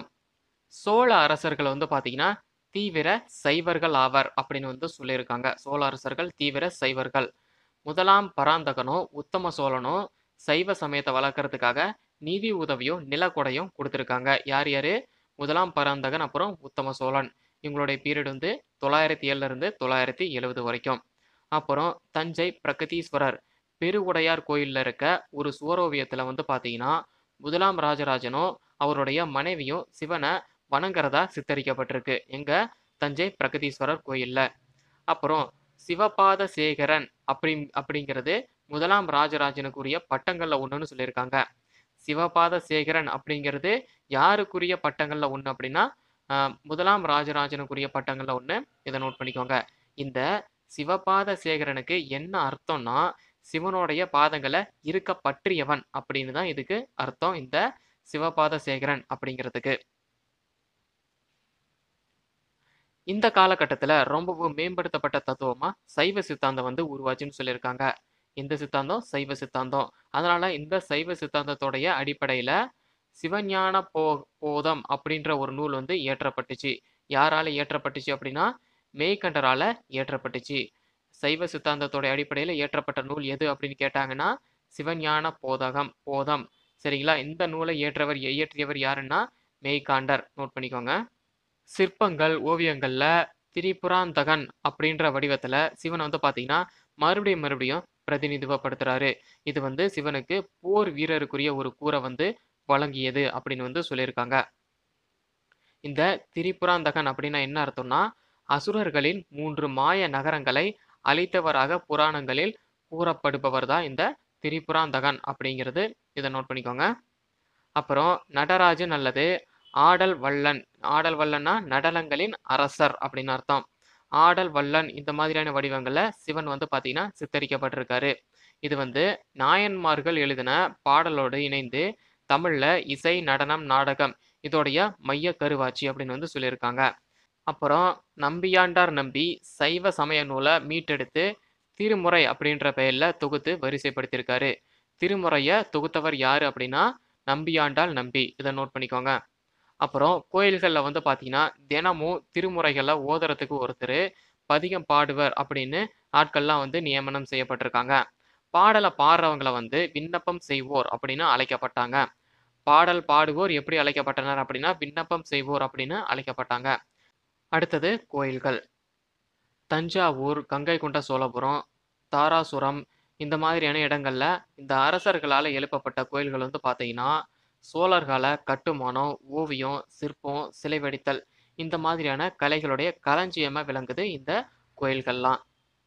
சோழ அரசர்கள் வந்து பாத்தீங்கன்னா தீவிர சைவர்கள் ஆவர் அப்படின்னு வந்து சொல்லியிருக்காங்க. சோழ அரசர்கள் தீவிர சைவர்கள். முதலாம் பராந்தகனும் உத்தம சோழனும் சைவ சமயத்தை வளர்க்கறதுக்காக நிதி உதவியும் நிலக்கொடையும் கொடுத்துருக்காங்க. யார் யாரு? முதலாம் பராந்தகன் அப்புறம் உத்தம சோழன். இவங்களுடைய பீரியட் வந்து தொள்ளாயிரத்தி ஏழுல இருந்து தொள்ளாயிரத்தி எழுபது வரைக்கும். அப்புறம் தஞ்சை பிரகதீஸ்வரர் பெருவுடையார் கோயில்ல இருக்க ஒரு சுவரோவியத்துல வந்து பாத்தீங்கன்னா முதலாம் ராஜராஜனும் அவருடைய மனைவியும் சிவனை வணங்குறதா சித்தரிக்கப்பட்டிருக்கு. எங்க? தஞ்சை பிரகதீஸ்வரர் கோயில்ல. அப்புறம் சிவபாத சேகரன் அப்படி அப்படிங்கிறது முதலாம் ராஜராஜனுக்குரிய பட்டங்கள்ல ஒண்ணுன்னு சொல்லியிருக்காங்க. சிவபாத சேகரன் அப்படிங்கிறது யாருக்குரிய பட்டங்கள்ல ஒண்ணு அப்படின்னா ஆஹ், முதலாம் ராஜராஜனுக்குரிய பட்டங்கள்ல ஒண்ணு. இதை நோட் பண்ணிக்கோங்க. இந்த சிவபாத சேகரனுக்கு என்ன அர்த்தம்னா சிவனுடைய பாதங்களை இருக்க பற்றியவன் அப்படின்னு தான் இதுக்கு அர்த்தம், இந்த சிவபாத சேகரன் அப்படிங்கிறதுக்கு. இந்த காலகட்டத்துல ரொம்பவும் மேம்படுத்தப்பட்ட தத்துவமா சைவ சித்தாந்தம் வந்து உருவாச்சுன்னு சொல்லியிருக்காங்க. இந்த சித்தாந்தம் சைவ சித்தாந்தம். அதனால இந்த சைவ சித்தாந்தத்தோடைய அடிப்படையில சிவஞான போ போதம் அப்படின்ற ஒரு நூல் வந்து இயற்றப்பட்டுச்சு. யாரால இயற்றப்பட்டுச்சு அப்படின்னா மெய்கண்டரால இயற்றப்பட்டுச்சு. சைவ சித்தாந்தத்தோட அடிப்படையில இயற்றப்பட்ட நூல் எது அப்படின்னு கேட்டாங்கன்னா சிவஞான போதகம் போதம். சரிங்களா? இந்த நூலை இயற்றவர் இயற்றியவர் யாருன்னா மெய்காண்டர். நோட் பண்ணிக்கோங்க. சிற்பங்கள் ஓவியங்கள்ல திரிபுராந்தகன் அப்படின்ற வடிவத்துல சிவன் வந்து பாத்தீங்கன்னா மறுபடியும் மறுபடியும் பிரதிநிதித்துவப்படுத்துறாரு. இது வந்து சிவனுக்கு போர் வீரருக்குரிய ஒரு கூரை வந்து வழங்கியது அப்படின்னு வந்து சொல்லியிருக்காங்க. இந்த திரிபுராந்தகன் அப்படின்னா என்ன அர்த்தம்னா அசுரர்களின் மூன்று மாய நகரங்களை அழித்தவராக புராணங்களில் கூறப்படுபவர் தான் இந்த திரிபுராந்தகன் அப்படிங்கிறது. இதை நோட் பண்ணிக்கோங்க. அப்புறம் நடராஜன் அல்லது ஆடல் வல்லன். ஆடல் வல்லன்னா நடனங்களின் அரசர் அப்படின்னு அர்த்தம். ஆடல் வல்லன் இந்த மாதிரியான வடிவங்கள்ல சிவன் வந்து பாத்தீங்கன்னா சித்தரிக்கப்பட்டிருக்காரு. இது வந்து நாயன்மார்கள் எழுதின பாடலோடு இணைந்து தமிழ்ல இசை நடனம் நாடகம் இதோடைய மைய கருவாச்சி அப்படின்னு வந்து சொல்லியிருக்காங்க. அப்புறம் நம்பியாண்டார் நம்பி சைவ சமய நூலை மீட்டெடுத்து திருமுறை அப்படின்ற பெயர்ல தொகுத்து வரிசைப்படுத்தியிருக்காரு. திருமுறையை தொகுத்தவர் யாரு அப்படின்னா நம்பியாண்டாள் நம்பி. இதை நோட் பண்ணிக்கோங்க. அப்புறம் கோயில்களில் வந்து பார்த்தீங்கன்னா தினமும் திருமுறைகளை ஓதுறதுக்கு ஒருத்தர் பதிகம் பாடுவர் அப்படின்னு ஆட்கள்லாம் வந்து நியமனம் செய்யப்பட்டிருக்காங்க. பாடலை பாடுறவங்களை வந்து விண்ணப்பம் செய்வோர் அப்படின்னு அழைக்கப்பட்டாங்க. பாடல் பாடுவோர் எப்படி அழைக்கப்பட்டனர் அப்படின்னா விண்ணப்பம் செய்வோர் அப்படின்னு அழைக்கப்பட்டாங்க. அடுத்தது கோயில்கள். தஞ்சாவூர், கங்கை கொண்ட சோழபுரம், தாராசுரம் இந்த மாதிரியான இடங்கள்ல இந்த அரசர்களால் எழுப்பப்பட்ட கோயில்கள் வந்து பார்த்தீங்கன்னா சோழர்கால கட்டுமானம், ஓவியம், சிற்பம், சிலை வடித்தல் இந்த மாதிரியான கலைகளுடைய களஞ்சியமா விளங்குது இந்த கோயில்கள்லாம்.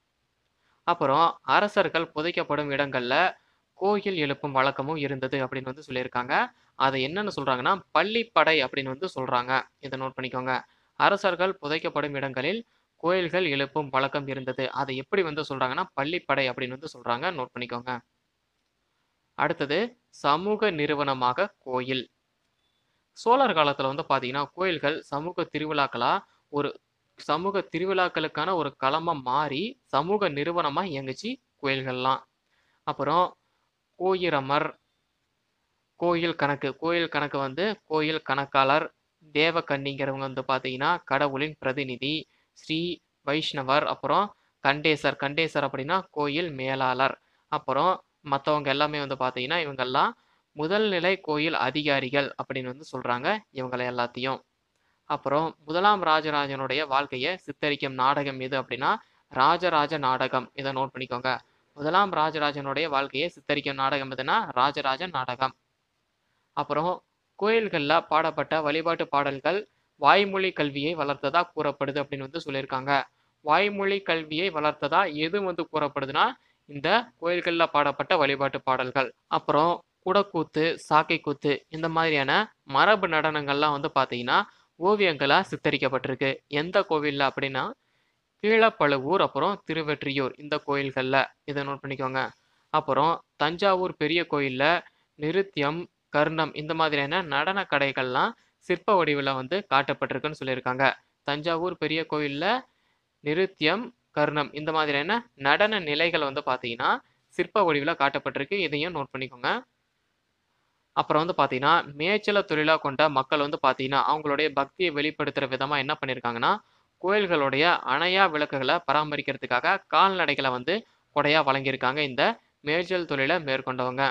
அப்புறம் அரசர்கள் புதைக்கப்படும் இடங்கள்ல கோயில் எழுப்பும் வழக்கமும் இருந்தது அப்படின்னு வந்து சொல்லியிருக்காங்க. அதை என்னன்னு சொல்றாங்கன்னா பள்ளிப்படை அப்படின்னு வந்து சொல்றாங்க. இதை நோட் பண்ணிக்கோங்க. அரசர்கள் புதைக்கப்படும் இடங்களில் கோயில்கள் எழுப்பும் வழக்கம் இருந்தது. அதை எப்படி வந்து சொல்றாங்கன்னா பள்ளிப்படை அப்படின்னு வந்து சொல்றாங்க. நோட் பண்ணிக்கோங்க. அடுத்தது சமூக நிறுவனமாக கோயில். சோழர் காலத்துல வந்து பாத்தீங்கன்னா கோயில்கள் சமூக திருவிழாக்களா ஒரு சமூக திருவிழாக்களுக்கான ஒரு களமா மாறி சமூக நிறுவனமா இயங்குச்சு கோயில்கள்லாம். அப்புறம் கோயிரமர், கோயில் கணக்கு. கோயில் கணக்கு வந்து கோயில் கணக்காளர், தேவகன்னிங்கிறவங்க வந்து பாத்தீங்கன்னா கடவுளின் பிரதிநிதி, ஸ்ரீ வைஷ்ணவர், அப்புறம் கண்டேசர். கண்டேசர் அப்படின்னா கோயில் மேலாளர். அப்புறம் மற்றவங்க எல்லாமே வந்து பார்த்தீங்கன்னா இவங்கெல்லாம் முதல் நிலை கோயில் அதிகாரிகள் அப்படின்னு வந்து சொல்றாங்க இவங்களை எல்லாத்தையும். அப்புறம் முதலாம் ராஜராஜனுடைய வாழ்க்கையை சித்தரிக்கும் நாடகம் எது அப்படின்னா ராஜராஜ நாடகம். இதை நோட் பண்ணிக்கோங்க. முதலாம் ராஜராஜனுடைய வாழ்க்கையை சித்தரிக்கும் நாடகம் எதுனா ராஜராஜ நாடகம். அப்புறம் கோயில்கள்ல பாடப்பட்ட வழிபாட்டு பாடல்கள் வாய்மொழி கல்வியை வளர்த்ததா கூறப்படுது அப்படின்னு வந்து சொல்லியிருக்காங்க. வாய்மொழி கல்வியை வளர்த்ததா எது வந்து கூறப்படுதுன்னா இந்த கோயில்கள்ல பாடப்பட்ட வழிபாட்டு பாடல்கள். அப்புறம் குடக்கூத்து, சாக்கை கூத்து இந்த மாதிரியான மரபு நடனங்கள்லாம் வந்து பார்த்தீங்கன்னா ஓவியங்களா சித்தரிக்கப்பட்டிருக்கு. எந்த கோவில்ல அப்படின்னா கீழப்பழுவூர், அப்புறம் திருவெற்றியூர் இந்த கோயில்கள்ல. இதை நோட் பண்ணிக்கோங்க. அப்புறம் தஞ்சாவூர் பெரிய கோயில்ல நிருத்தியம், கர்ணம் இந்த மாதிரியான நடன கடைகள்லாம் சிற்ப வடிவில் வந்து காட்டப்பட்டிருக்குன்னு சொல்லியிருக்காங்க. தஞ்சாவூர் பெரிய கோயில்ல நிருத்தியம், கர்ணம் இந்த மாதிரியான நடன நிலைகள் வந்து பார்த்தீங்கன்னா சிற்ப வடிவில் காட்டப்பட்டிருக்கு. இதையும் நோட் பண்ணிக்கோங்க. அப்புறம் வந்து பார்த்தீங்கன்னா மேய்ச்சல தொழிலாக கொண்ட மக்கள் வந்து பார்த்தீங்கன்னா அவங்களுடைய பக்தியை வெளிப்படுத்துகிற விதமாக என்ன பண்ணியிருக்காங்கன்னா கோயில்களுடைய அணையா விளக்குகளை பராமரிக்கிறதுக்காக கால்நடைகளை வந்து கொடையா வழங்கியிருக்காங்க இந்த மேய்ச்சல் தொழிலை மேற்கொண்டவங்க.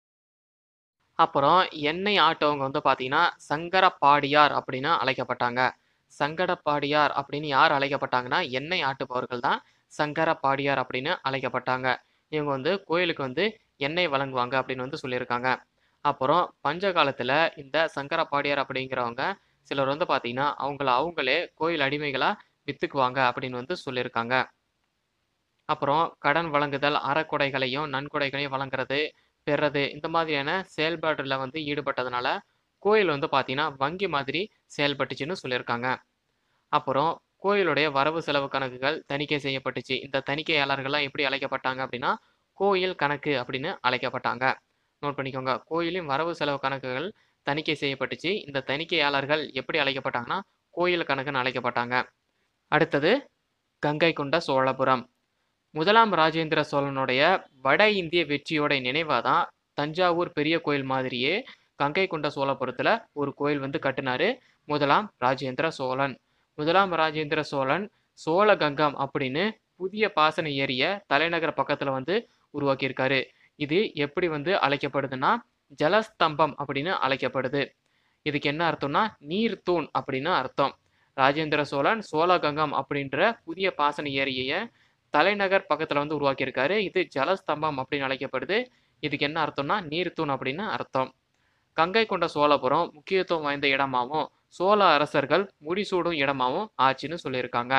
அப்புறம் எண்ணெய் ஆட்டவங்க வந்து பார்த்தீங்கன்னா சங்கரப்பாடியார் அப்படின்னு அழைக்கப்பட்டாங்க. சங்கடப்பாடியார் அப்படின்னு யார் அழைக்கப்பட்டாங்கன்னா எண்ணெய் ஆட்டுபவர்கள் தான் சங்கரப்பாடியார் அப்படின்னு அழைக்கப்பட்டாங்க. இவங்க வந்து கோயிலுக்கு வந்து எண்ணெய் வழங்குவாங்க அப்படின்னு வந்து சொல்லியிருக்காங்க. அப்புறம் பஞ்ச காலத்துல இந்த சங்கரப்பாடியார் அப்படிங்கிறவங்க சிலர் வந்து பார்த்தீங்கன்னா அவங்கள அவங்களே கோயில் அடிமைகளா வித்துக்குவாங்க அப்படின்னு வந்து சொல்லியிருக்காங்க. அப்புறம் கடன் வழங்குதல், அறக்கொடைகளையும் நன்கொடைகளையும் வழங்குறது, பெறது இந்த மாதிரியான செயல்பாடுல வந்து ஈடுபட்டதுனால கோயில் வந்து பார்த்தீங்கன்னா வங்கி மாதிரி செயல்பட்டுச்சுன்னு சொல்லியிருக்காங்க. அப்புறம் கோயிலுடைய வரவு செலவு கணக்குகள் தணிக்கை செய்யப்பட்டுச்சு. இந்த தணிக்கையாளர்கள்லாம் எப்படி அழைக்கப்பட்டாங்க அப்படின்னா கோயில் கணக்கு அப்படின்னு அழைக்கப்பட்டாங்க. நோட் பண்ணிக்கோங்க. கோயிலின் வரவு செலவு கணக்குகள் தணிக்கை செய்யப்பட்டுச்சு. இந்த தணிக்கையாளர்கள் எப்படி அழைக்கப்பட்டாங்கன்னா கோயில் கணக்குன்னு அழைக்கப்பட்டாங்க. அடுத்தது கங்கை கொண்ட சோழபுரம். முதலாம் ராஜேந்திர சோழனுடைய வட இந்திய வெற்றியோட நினைவாக தான் தஞ்சாவூர் பெரிய கோயில் மாதிரியே கங்கை கொண்ட சோழபுரத்தில் ஒரு கோயில் வந்து கட்டினாரு முதலாம் ராஜேந்திர சோழன். முதலாம் ராஜேந்திர சோழன் சோழகங்கம் அப்படின்னு புதிய பாசன ஏரிய தலைநகர் பக்கத்தில் வந்து உருவாக்கியிருக்காரு. இது எப்படி வந்து அழைக்கப்படுதுன்னா ஜலஸ்தம்பம் அப்படின்னு அழைக்கப்படுது. இதுக்கு என்ன அர்த்தம்னா நீர் தூண் அப்படின்னு அர்த்தம். ராஜேந்திர சோழன் சோழகங்கம் அப்படின்ற புதிய பாசன ஏரியை தலைநகர் பக்கத்தில் வந்து உருவாக்கியிருக்காரு. இது ஜலஸ்தம்பம் அப்படின்னு அழைக்கப்படுது. இதுக்கு என்ன அர்த்தம்னா நீர்த்தூண் அப்படின்னு அர்த்தம். கங்கை கொண்ட சோழபுரம் முக்கியத்துவம் வாய்ந்த இடமாவும் சோழ அரசர்கள் முடிசூடும் இடமாவும் ஆச்சுன்னு சொல்லியிருக்காங்க.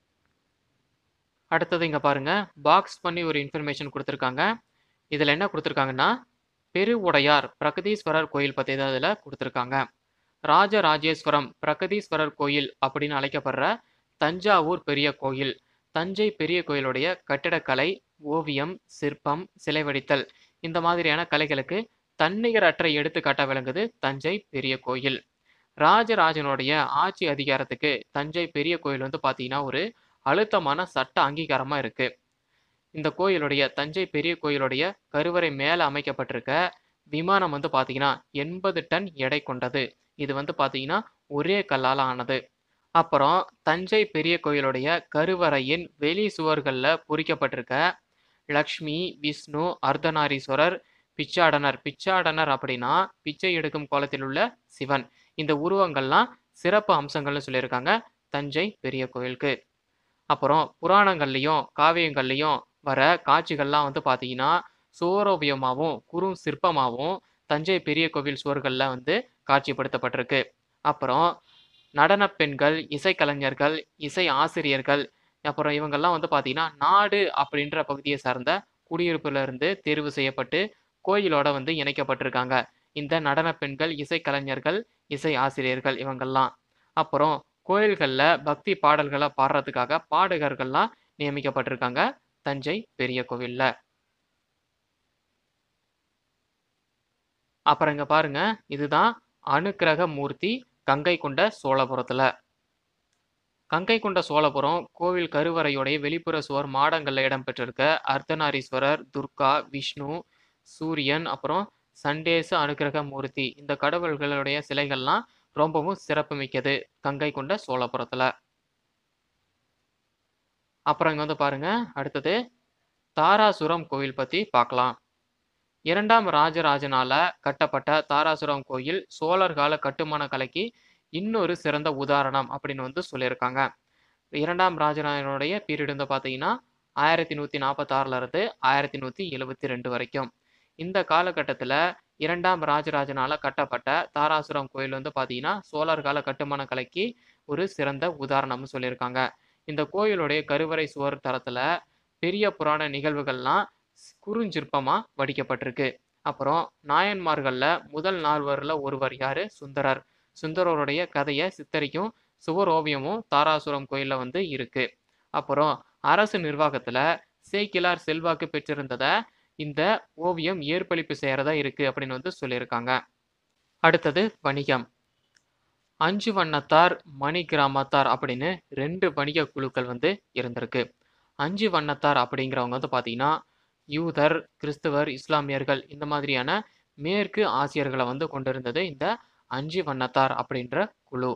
அடுத்தது இங்கே பாருங்க, பாக்ஸ் பண்ணி ஒரு இன்ஃபர்மேஷன் கொடுத்துருக்காங்க. இதில் என்ன கொடுத்துருக்காங்கன்னா பெருவுடையார் பிரகதீஸ்வரர் கோயில் பற்றி தான் இதில் கொடுத்துருக்காங்க. ராஜராஜேஸ்வரம் பிரகதீஸ்வரர் கோயில் அப்படின்னு அழைக்கப்படுற தஞ்சாவூர் பெரிய கோயில். தஞ்சை பெரிய கோயிலுடைய கட்டிடக்கலை, ஓவியம், சிற்பம், சிலை வடித்தல் இந்த மாதிரியான கலைகளுக்கு தன்னிகரற்ற எடுத்துக்காட்ட விளங்குது தஞ்சை பெரிய கோயில். ராஜராஜனுடைய ஆட்சி அதிகாரத்துக்கு தஞ்சை பெரிய கோயில் வந்து பார்த்தீங்கன்னா ஒரு அழுத்தமான சட்ட அங்கீகாரமாக இருக்கு. இந்த கோயிலுடைய தஞ்சை பெரிய கோயிலுடைய கருவறை மேலே அமைக்கப்பட்டிருக்க விமானம் வந்து பார்த்தீங்கன்னா எண்பது டன் எடை கொண்டது. இது வந்து பார்த்தீங்கன்னா ஒரே கல்லால் ஆனது. அப்புறம் தஞ்சை பெரிய கோயிலுடைய கருவறையின் வெளி சுவர்களில் பொறிக்கப்பட்டிருக்க லக்ஷ்மி, விஷ்ணு, அர்த்தநாரீஸ்வரர், பிச்சாடனர் பிச்சாடனர் அப்படின்னா பிச்சை எடுக்கும் கோலத்தில் உள்ள சிவன். இந்த உருவங்கள்லாம் சிறப்பு அம்சங்கள்னு சொல்லியிருக்காங்க தஞ்சை பெரிய கோயிலுக்கு. அப்புறம் புராணங்கள்லையும் காவியங்கள்லையும் வர காட்சிகள்லாம் வந்து பார்த்தீங்கன்னா சோரோவியமாகவும் குறும் சிற்பமாகவும் தஞ்சை பெரிய கோவில் சுவர்களில் வந்து காட்சிப்படுத்தப்பட்டிருக்கு. அப்புறம் நடன பெண்கள், இசைக்கலைஞர்கள், இசை ஆசிரியர்கள், அப்புறம் இவங்கெல்லாம் வந்து பார்த்தீங்கன்னா நாடு அப்படின்ற பகுதியை சார்ந்த குடியிருப்புல இருந்து தேர்வு செய்யப்பட்டு கோயிலோட வந்து இணைக்கப்பட்டிருக்காங்க இந்த நடன பெண்கள், இசைக்கலைஞர்கள், இசை ஆசிரியர்கள் இவங்கெல்லாம். அப்புறம் கோயில்களில் பக்தி பாடல்களை பாடுறதுக்காக பாடகர்கள்லாம் நியமிக்கப்பட்டிருக்காங்க தஞ்சை பெரிய கோவில்ல. அப்புறம் இங்க பாருங்க, இதுதான் அனுக்கிரக மூர்த்தி கங்கை கொண்ட சோழபுரத்துல. கங்கை கொண்ட சோழபுரம் கோவில் கருவறையோடைய வெளிப்புற சுவர் மாடங்கள்ல இடம்பெற்றிருக்க அர்த்தநாரீஸ்வரர், துர்கா, விஷ்ணு, சூரியன், அப்புறம் சண்டேச அனுக்கிரக மூர்த்தி இந்த கடவுள்களுடைய சிலைகள்லாம் ரொம்பவும் சிறப்பு மிக்கது கங்கை கொண்ட சோழபுரத்துல. அப்புறம் இங்க வந்து பாருங்க, அடுத்தது தாராசுரம் கோவில் பத்தி பார்க்கலாம். இரண்டாம் ராஜராஜனால கட்டப்பட்ட தாராசுரம் கோயில் சோழர் கால கட்டுமான கலைக்கு இன்னொரு சிறந்த உதாரணம் அப்படின்னு வந்து சொல்லியிருக்காங்க. இரண்டாம் ராஜராஜனுடைய பீரியட் வந்து பார்த்தீங்கன்னா ஆயிரத்தி நூற்றி நாற்பத்தாறுல இருந்து ஆயிரத்தி நூற்றி எழுபத்தி ரெண்டு வரைக்கும். இந்த காலகட்டத்தில் இரண்டாம் ராஜராஜனால கட்டப்பட்ட தாராசுரம் கோயில் வந்து பார்த்தீங்கன்னா சோழர் கால கட்டுமான கலைக்கு ஒரு சிறந்த உதாரணம்னு சொல்லியிருக்காங்க. இந்த கோயிலுடைய கருவறை சுவர் தரத்தில் பெரிய புராண நிகழ்வுகள்லாம் குறுஞ்சிற்பமாக வடிக்கப்பட்டிருக்கு. அப்புறம் நாயன்மார்களில் முதல் நால்வரில் ஒருவர் யாரு? சுந்தரர். சுந்தரருடைய கதையை சித்தரிக்கும் சுவர் ஓவியமும் தாராசுரம் கோயிலில் வந்து இருக்கு. அப்புறம் அரசு நிர்வாகத்தில் சேக்கிலார் செல்வாக்கு பெற்றிருந்ததை இந்த ஓவியம் ஏற்பளிப்பு செய்கிறதா இருக்கு அப்படின்னு வந்து சொல்லியிருக்காங்க. அடுத்தது வணிகம். அஞ்சு வண்ணத்தார், மணி கிராமத்தார் அப்படின்னு ரெண்டு வணிக குழுக்கள் வந்து இருந்திருக்கு. அஞ்சு வண்ணத்தார் அப்படிங்கிறவங்க வந்து பார்த்தீங்கன்னா யூதர், கிறிஸ்துவர், இஸ்லாமியர்கள் இந்த மாதிரியான மேற்கு ஆசியர்களை வந்து கொண்டிருந்தது இந்த அஞ்சு வண்ணத்தார் அப்படின்ற குழு.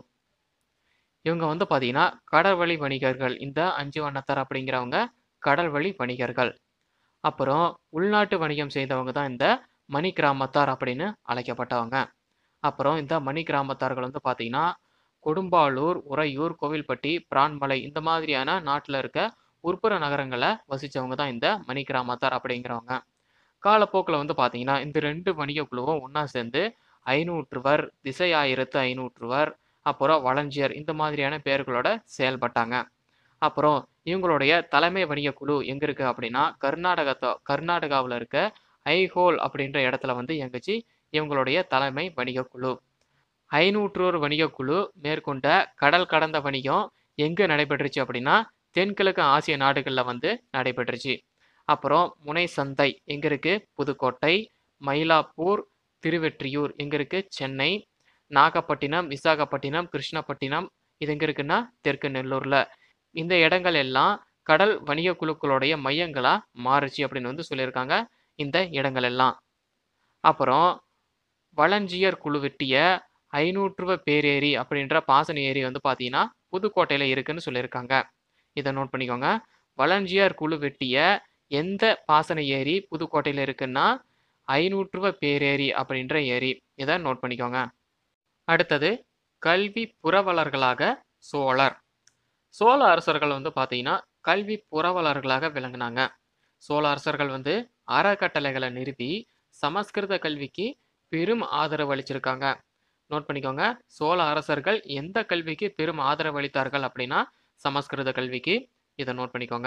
இவங்க வந்து பார்த்தீங்கன்னா கடல்வழி வணிகர்கள். இந்த அஞ்சு வண்ணத்தார் அப்படிங்கிறவங்க கடல்வழி வணிகர்கள். அப்புறம் உள்நாட்டு வணிகம் செய்தவங்க தான் இந்த மணி கிராமத்தார் அப்படின்னு அழைக்கப்பட்டவங்க. அப்புறம் இந்த மணி கிராமத்தார்கள் வந்து பார்த்தீங்கன்னா கொடும்பாளூர், உறையூர், கோவில்பட்டி, பிரான்மலை இந்த மாதிரியான நாட்டில் இருக்க உட்புற நகரங்களை வசித்தவங்க தான் இந்த மணி கிராமத்தார் அப்படிங்கிறவங்க. காலப்போக்கில் வந்து பார்த்தீங்கன்னா இந்த ரெண்டு வணிக குழுவும் ஒன்றா சேர்ந்து ஐநூற்றுவர், திசை ஆயிரத்து ஐநூற்றுவர், அப்புறம் வளஞ்சியர் இந்த மாதிரியான பெயர்களோட செயல்பட்டாங்க. அப்புறம் இவங்களுடைய தலைமை வணிக குழு எங்கே இருக்குது அப்படின்னா கர்நாடகத்தோ கர்நாடகாவில் இருக்க ஐஹோல் அப்படின்ற இடத்துல வந்து இயங்குச்சு இவங்களுடைய தலைமை வணிக குழு. ஐநூற்றோர் வணிக குழு மேற்கொண்ட கடல் கடந்த வணிகம் எங்கே நடைபெற்றுச்சு அப்படின்னா தென்கிழக்கு ஆசிய நாடுகளில் வந்து நடைபெற்றுச்சு. அப்புறம் முனை சந்தை எங்கே இருக்குது? புதுக்கோட்டை. மயிலாப்பூர், திருவெற்றியூர் எங்கே இருக்குது? சென்னை. நாகப்பட்டினம், விசாகப்பட்டினம், கிருஷ்ணப்பட்டினம் இது எங்கே இருக்குன்னா தெற்கு நெல்லூரில். இந்த இடங்கள் எல்லாம் கடல் வணிக குழுக்களுடைய மையங்களா மாறுச்சு அப்படின்னு வந்து சொல்லியிருக்காங்க இந்த இடங்கள் எல்லாம். அப்புறம் வளஞ்சியர் குழு வெட்டிய ஐநூற்றுவ பேரேரி அப்படின்ற பாசன ஏரி வந்து பார்த்தீங்கன்னா புதுக்கோட்டையில இருக்குன்னு சொல்லியிருக்காங்க. இதை நோட் பண்ணிக்கோங்க. வளஞ்சியார் குழு வெட்டிய எந்த பாசன ஏரி புதுக்கோட்டையில இருக்குன்னா ஐநூற்றுவ பேரேரி அப்படின்ற ஏரி. இதை நோட் பண்ணிக்கோங்க. அடுத்தது கல்வி புரவலர்களாக சோழர். சோழ அரசர்கள் வந்து பார்த்தீங்கன்னா கல்வி புரவலர்களாக விளங்கினாங்க. சோழ அரசர்கள் வந்து அறக்கட்டளைகளை நிறுவி சமஸ்கிருத கல்விக்கு பெரும் ஆதரவு அளிச்சிருக்காங்க. நோட் பண்ணிக்கோங்க. சோழ அரசர்கள் எந்த கல்விக்கு பெரும் ஆதரவு அளித்தார்கள் அப்படின்னா சமஸ்கிருத கல்விக்கு. இதை நோட் பண்ணிக்கோங்க.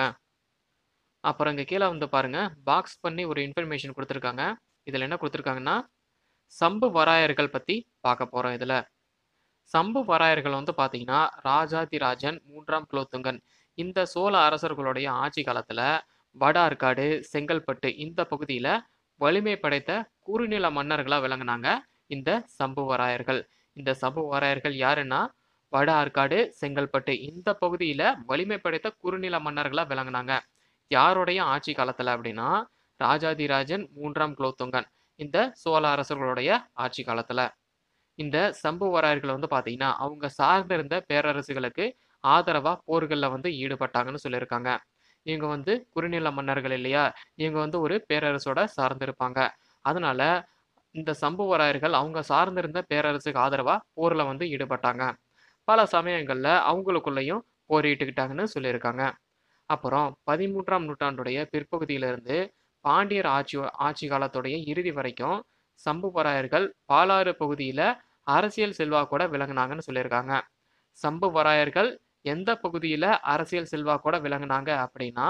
அப்புறம் இங்க கீழே வந்து பாருங்க, பாக்ஸ் பண்ணி ஒரு இன்ஃபர்மேஷன் கொடுத்துருக்காங்க. இதில் என்ன கொடுத்துருக்காங்கன்னா சம்பு வராயர்கள் பற்றி பார்க்க போகிறோம். இதில் சம்பு வராயர்கள் வந்து பார்த்தீங்கன்னா ராஜாதிராஜன் மூன்றாம் குலோத்துங்கன் இந்த சோழ அரசர்களுடைய ஆட்சி காலத்தில் வட ஆற்காடு செங்கல்பட்டு இந்த பகுதியில் வலிமை படைத்த குறுநில மன்னர்களாக விளங்கினாங்க இந்த சம்புவராயர்கள். இந்த சம்புவராயர்கள் யாருன்னா வட ஆற்காடு செங்கல்பட்டு இந்த பகுதியில் வலிமை படைத்த குறுநில மன்னர்களாக விளங்கினாங்க. யாருடைய ஆட்சி காலத்தில் அப்படின்னா ராஜாதிராஜன் மூன்றாம் குலோத்துங்கன் இந்த சோழ அரசர்களுடைய ஆட்சி காலத்தில். இந்த சம்புவராயர்கள் வந்து பார்த்தீங்கன்னா அவங்க சார்ந்திருந்த பேரரசுகளுக்கு ஆதரவாக போர்களில் வந்து ஈடுபட்டாங்கன்னு சொல்லியிருக்காங்க. இவங்க வந்து குறுநில மன்னர்கள் இல்லையா, இவங்க வந்து ஒரு பேரரசோட சார்ந்திருப்பாங்க. அதனால இந்த சம்புவராயர்கள் அவங்க சார்ந்திருந்த பேரரசுக்கு ஆதரவாக போரில் வந்து ஈடுபட்டாங்க. பல சமயங்களில் அவங்களுக்குள்ளேயும் போரிட்டுக்கிட்டாங்கன்னு சொல்லியிருக்காங்க. அப்புறம் பதிமூன்றாம் நூற்றாண்டுடைய பிற்பகுதியிலிருந்து பாண்டியர் ஆட்சி ஆட்சி காலத்துடைய இறுதி வரைக்கும் சம்புவராயர்கள் பாலாறு பகுதியில் அரசியல் செல்வாக்கோட விளங்கினாங்கன்னு சொல்லியிருக்காங்க. சம்புவராயர்கள் எந்த பகுதியில் அரசியல் செல்வாக்கோட விளங்கினாங்க அப்படின்னா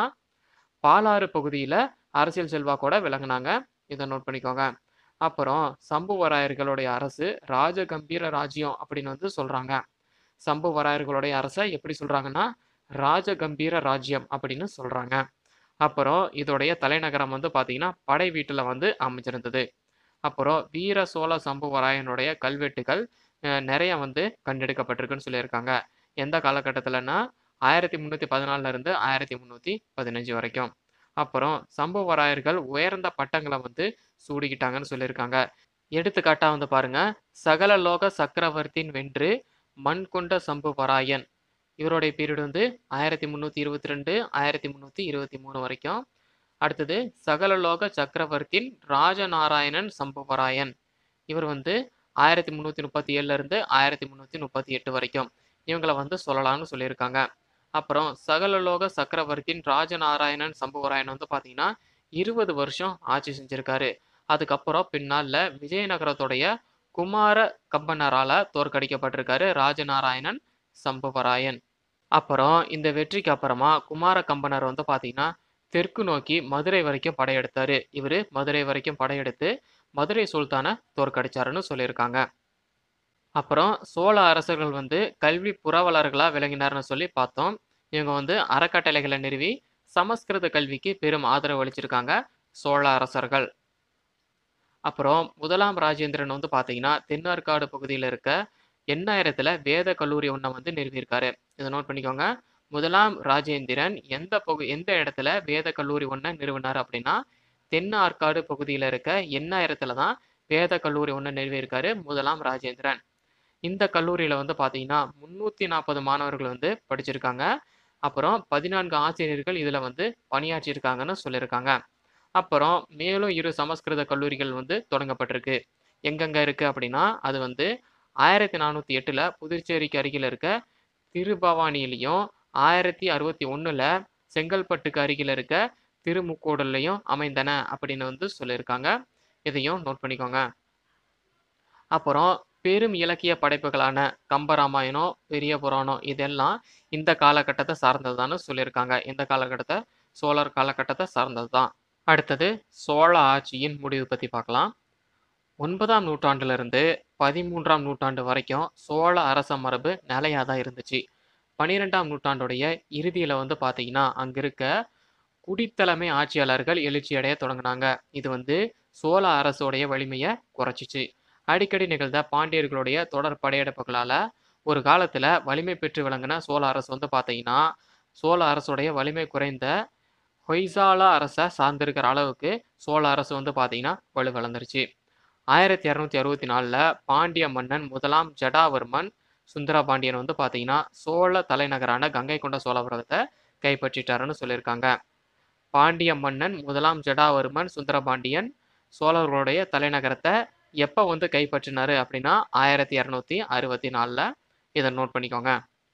பாலாறு பகுதியில் அரசியல் செல்வாக்கோட விளங்கினாங்க. இதை நோட் பண்ணிக்கோங்க. அப்புறம் சம்புவராயர்களுடைய அரசு ராஜகம்பீர ராஜ்யம் அப்படின்னு வந்து சொல்றாங்க. சம்புவராயர்களுடைய அரசை எப்படி சொல்றாங்கன்னா ராஜகம்பீர ராஜ்யம் அப்படின்னு சொல்றாங்க. அப்புறம் இதோடைய தலைநகரம் வந்து பார்த்தீங்கன்னா படை வீட்டில் வந்து அமைஞ்சிருந்தது. அப்புறம் வீர சோழ சம்புவராயனுடைய கல்வெட்டுகள் நிறைய வந்து கண்டெடுக்கப்பட்டிருக்குன்னு சொல்லியிருக்காங்க. எந்த காலகட்டத்தில்னா ஆயிரத்தி முந்நூற்றி பதினாலுல இருந்து ஆயிரத்தி முந்நூற்றி பதினஞ்சு வரைக்கும். அப்புறம் சம்புவராயர்கள் உயர்ந்த பட்டங்களை வந்து சூடிக்கிட்டாங்கன்னு சொல்லியிருக்காங்க. எடுத்துக்காட்டா வந்து பாருங்க, சகல லோக சக்கரவர்த்தின் வென்று மண் கொண்ட சம்புவராயன் இவருடைய பீரியட் வந்து ஆயிரத்தி முந்நூற்றி இருபத்தி ரெண்டு ஆயிரத்தி முந்நூற்றி இருபத்தி மூணு வரைக்கும். அடுத்தது சகலலோக சக்கரவர்த்தின் ராஜநாராயணன் சம்புவராயன் இவர் வந்து ஆயிரத்தி முந்நூற்றி முப்பத்தி ஏழுல இருந்து ஆயிரத்தி முந்நூற்றி முப்பத்தி எட்டு வரைக்கும் இவங்களை வந்து சொல்லலாம்னு சொல்லியிருக்காங்க. அப்புறம் சகலலோக சக்கரவர்த்தின் ராஜநாராயணன் சம்புவராயன் வந்து பார்த்தீங்கன்னா இருபது வருஷம் ஆட்சி செஞ்சிருக்காரு. அதுக்கப்புறம் பின்னால விஜயநகரத்துடைய குமார கம்பனரால தோற்கடிக்கப்பட்டிருக்காரு ராஜநாராயணன் சம்புவராயன். அப்புறம் இந்த வெற்றிக்கு அப்புறமா குமார கம்பனர் வந்து பார்த்தீங்கன்னா தெற்கு நோக்கி மதுரை வரைக்கும் படையெடுத்தாரு. இவர் மதுரை வரைக்கும் படையெடுத்து மதுரை சுல்தானை தோற்கடிச்சாருன்னு சொல்லியிருக்காங்க. அப்புறம் சோழ அரசர்கள் வந்து கல்வி புரவலர்களாக விளங்கினார்னு சொல்லி பார்த்தோம். இவங்க வந்து அறக்கட்டளைகளை நிறுவி சமஸ்கிருத கல்விக்கு பெரும் ஆதரவு அளிச்சிருக்காங்க சோழ அரசர்கள். அப்புறம் முதலாம் ராஜேந்திரன் வந்து பார்த்தீங்கன்னா தென்னார்காடு பகுதியில் இருக்க எண்ணாயிரத்துல வேத கல்லூரி ஒன்றை வந்து நிறுவியிருக்காரு. இதை நோட் பண்ணிக்கோங்க. முதலாம் ராஜேந்திரன் எந்த பகு எந்த இடத்துல வேத கல்லூரி ஒன்றை நிறுவினார் அப்படின்னா தென் ஆற்காடு பகுதியில் இருக்க எண்ணாயிரத்துல தான் வேத கல்லூரி ஒன்றை நிறுவியிருக்காரு முதலாம் ராஜேந்திரன். இந்த கல்லூரியில் வந்து பார்த்தீங்கன்னா முந்நூற்றி நாற்பது மாணவர்கள் வந்து படிச்சிருக்காங்க. அப்புறம் பதினான்கு ஆசிரியர்கள் இதில் வந்து பணியாற்றியிருக்காங்கன்னு சொல்லியிருக்காங்க. அப்புறம் மேலும் இரு சமஸ்கிருத கல்லூரிகள் வந்து தொடங்கப்பட்டிருக்கு. எங்கெங்க இருக்குது அப்படின்னா அது வந்து ஆயிரத்தி நானூற்றி எட்டில் புதுச்சேரிக்கு அருகில் இருக்க திருபவானிலையும் ஆயிரத்தி அறுபத்தி ஒன்றில் செங்கல்பட்டுக்கு அருகில் இருக்க திருமுக்கோடல்லையும் அமைந்தன அப்படின்னு வந்து சொல்லியிருக்காங்க. இதையும் நோட் பண்ணிக்கோங்க. அப்புறம் பெரும் இலக்கிய படைப்புகளான கம்பராமாயணம் பெரிய புராணம் இதெல்லாம் இந்த காலகட்டத்தை சார்ந்ததுதான்னு சொல்லியிருக்காங்க. இந்த காலகட்டத்தை சோழர் காலகட்டத்தை சார்ந்தது தான். அடுத்தது சோழ ஆட்சியின் முடிவு பற்றி பார்க்கலாம். ஒன்பதாம் நூற்றாண்டிலிருந்து பதிமூன்றாம் நூற்றாண்டு வரைக்கும் சோழ அரச மரபு நிலையாக தான் இருந்துச்சு. பன்னிரெண்டாம் நூற்றாண்டுடைய இறுதியில் வந்து பார்த்தீங்கன்னா அங்கே இருக்க குடித்தலைமை ஆட்சியாளர்கள் எழுச்சி அடைய தொடங்கினாங்க. இது வந்து சோழ அரசோடைய வலிமையை குறைச்சிச்சு. அடிக்கடி நிகழ்ந்த பாண்டியர்களுடைய தொடர் படையெடுப்புகளால் ஒரு காலத்தில் வலிமை பெற்று விளங்கின சோழ அரசு வந்து பார்த்தீங்கன்னா சோழ அரசுடைய வலிமை குறைந்த ஹொய்சால அரசை சார்ந்திருக்கிற அளவுக்கு சோழ அரசு வந்து பார்த்தீங்கன்னா வலுவிழந்துருச்சு. ஆயிரத்தி இரநூத்தி அறுபத்தி நாலில் பாண்டிய மன்னன் முதலாம் ஜடாவர்மன் சுந்தரபாண்டியன் வந்து பார்த்தீங்கன்னா சோழ தலைநகரான கங்கை கொண்ட சோழபுரத்தை கைப்பற்றிட்டாருன்னு சொல்லியிருக்காங்க. பாண்டிய மன்னன் முதலாம் ஜடாவர்மன் சுந்தரபாண்டியன் சோழர்களுடைய தலைநகரத்தை எப்போ வந்து கைப்பற்றினாரு அப்படின்னா ஆயிரத்தி இரநூத்தி அறுபத்தி நாலில். இதை நோட் பண்ணிக்கோங்க.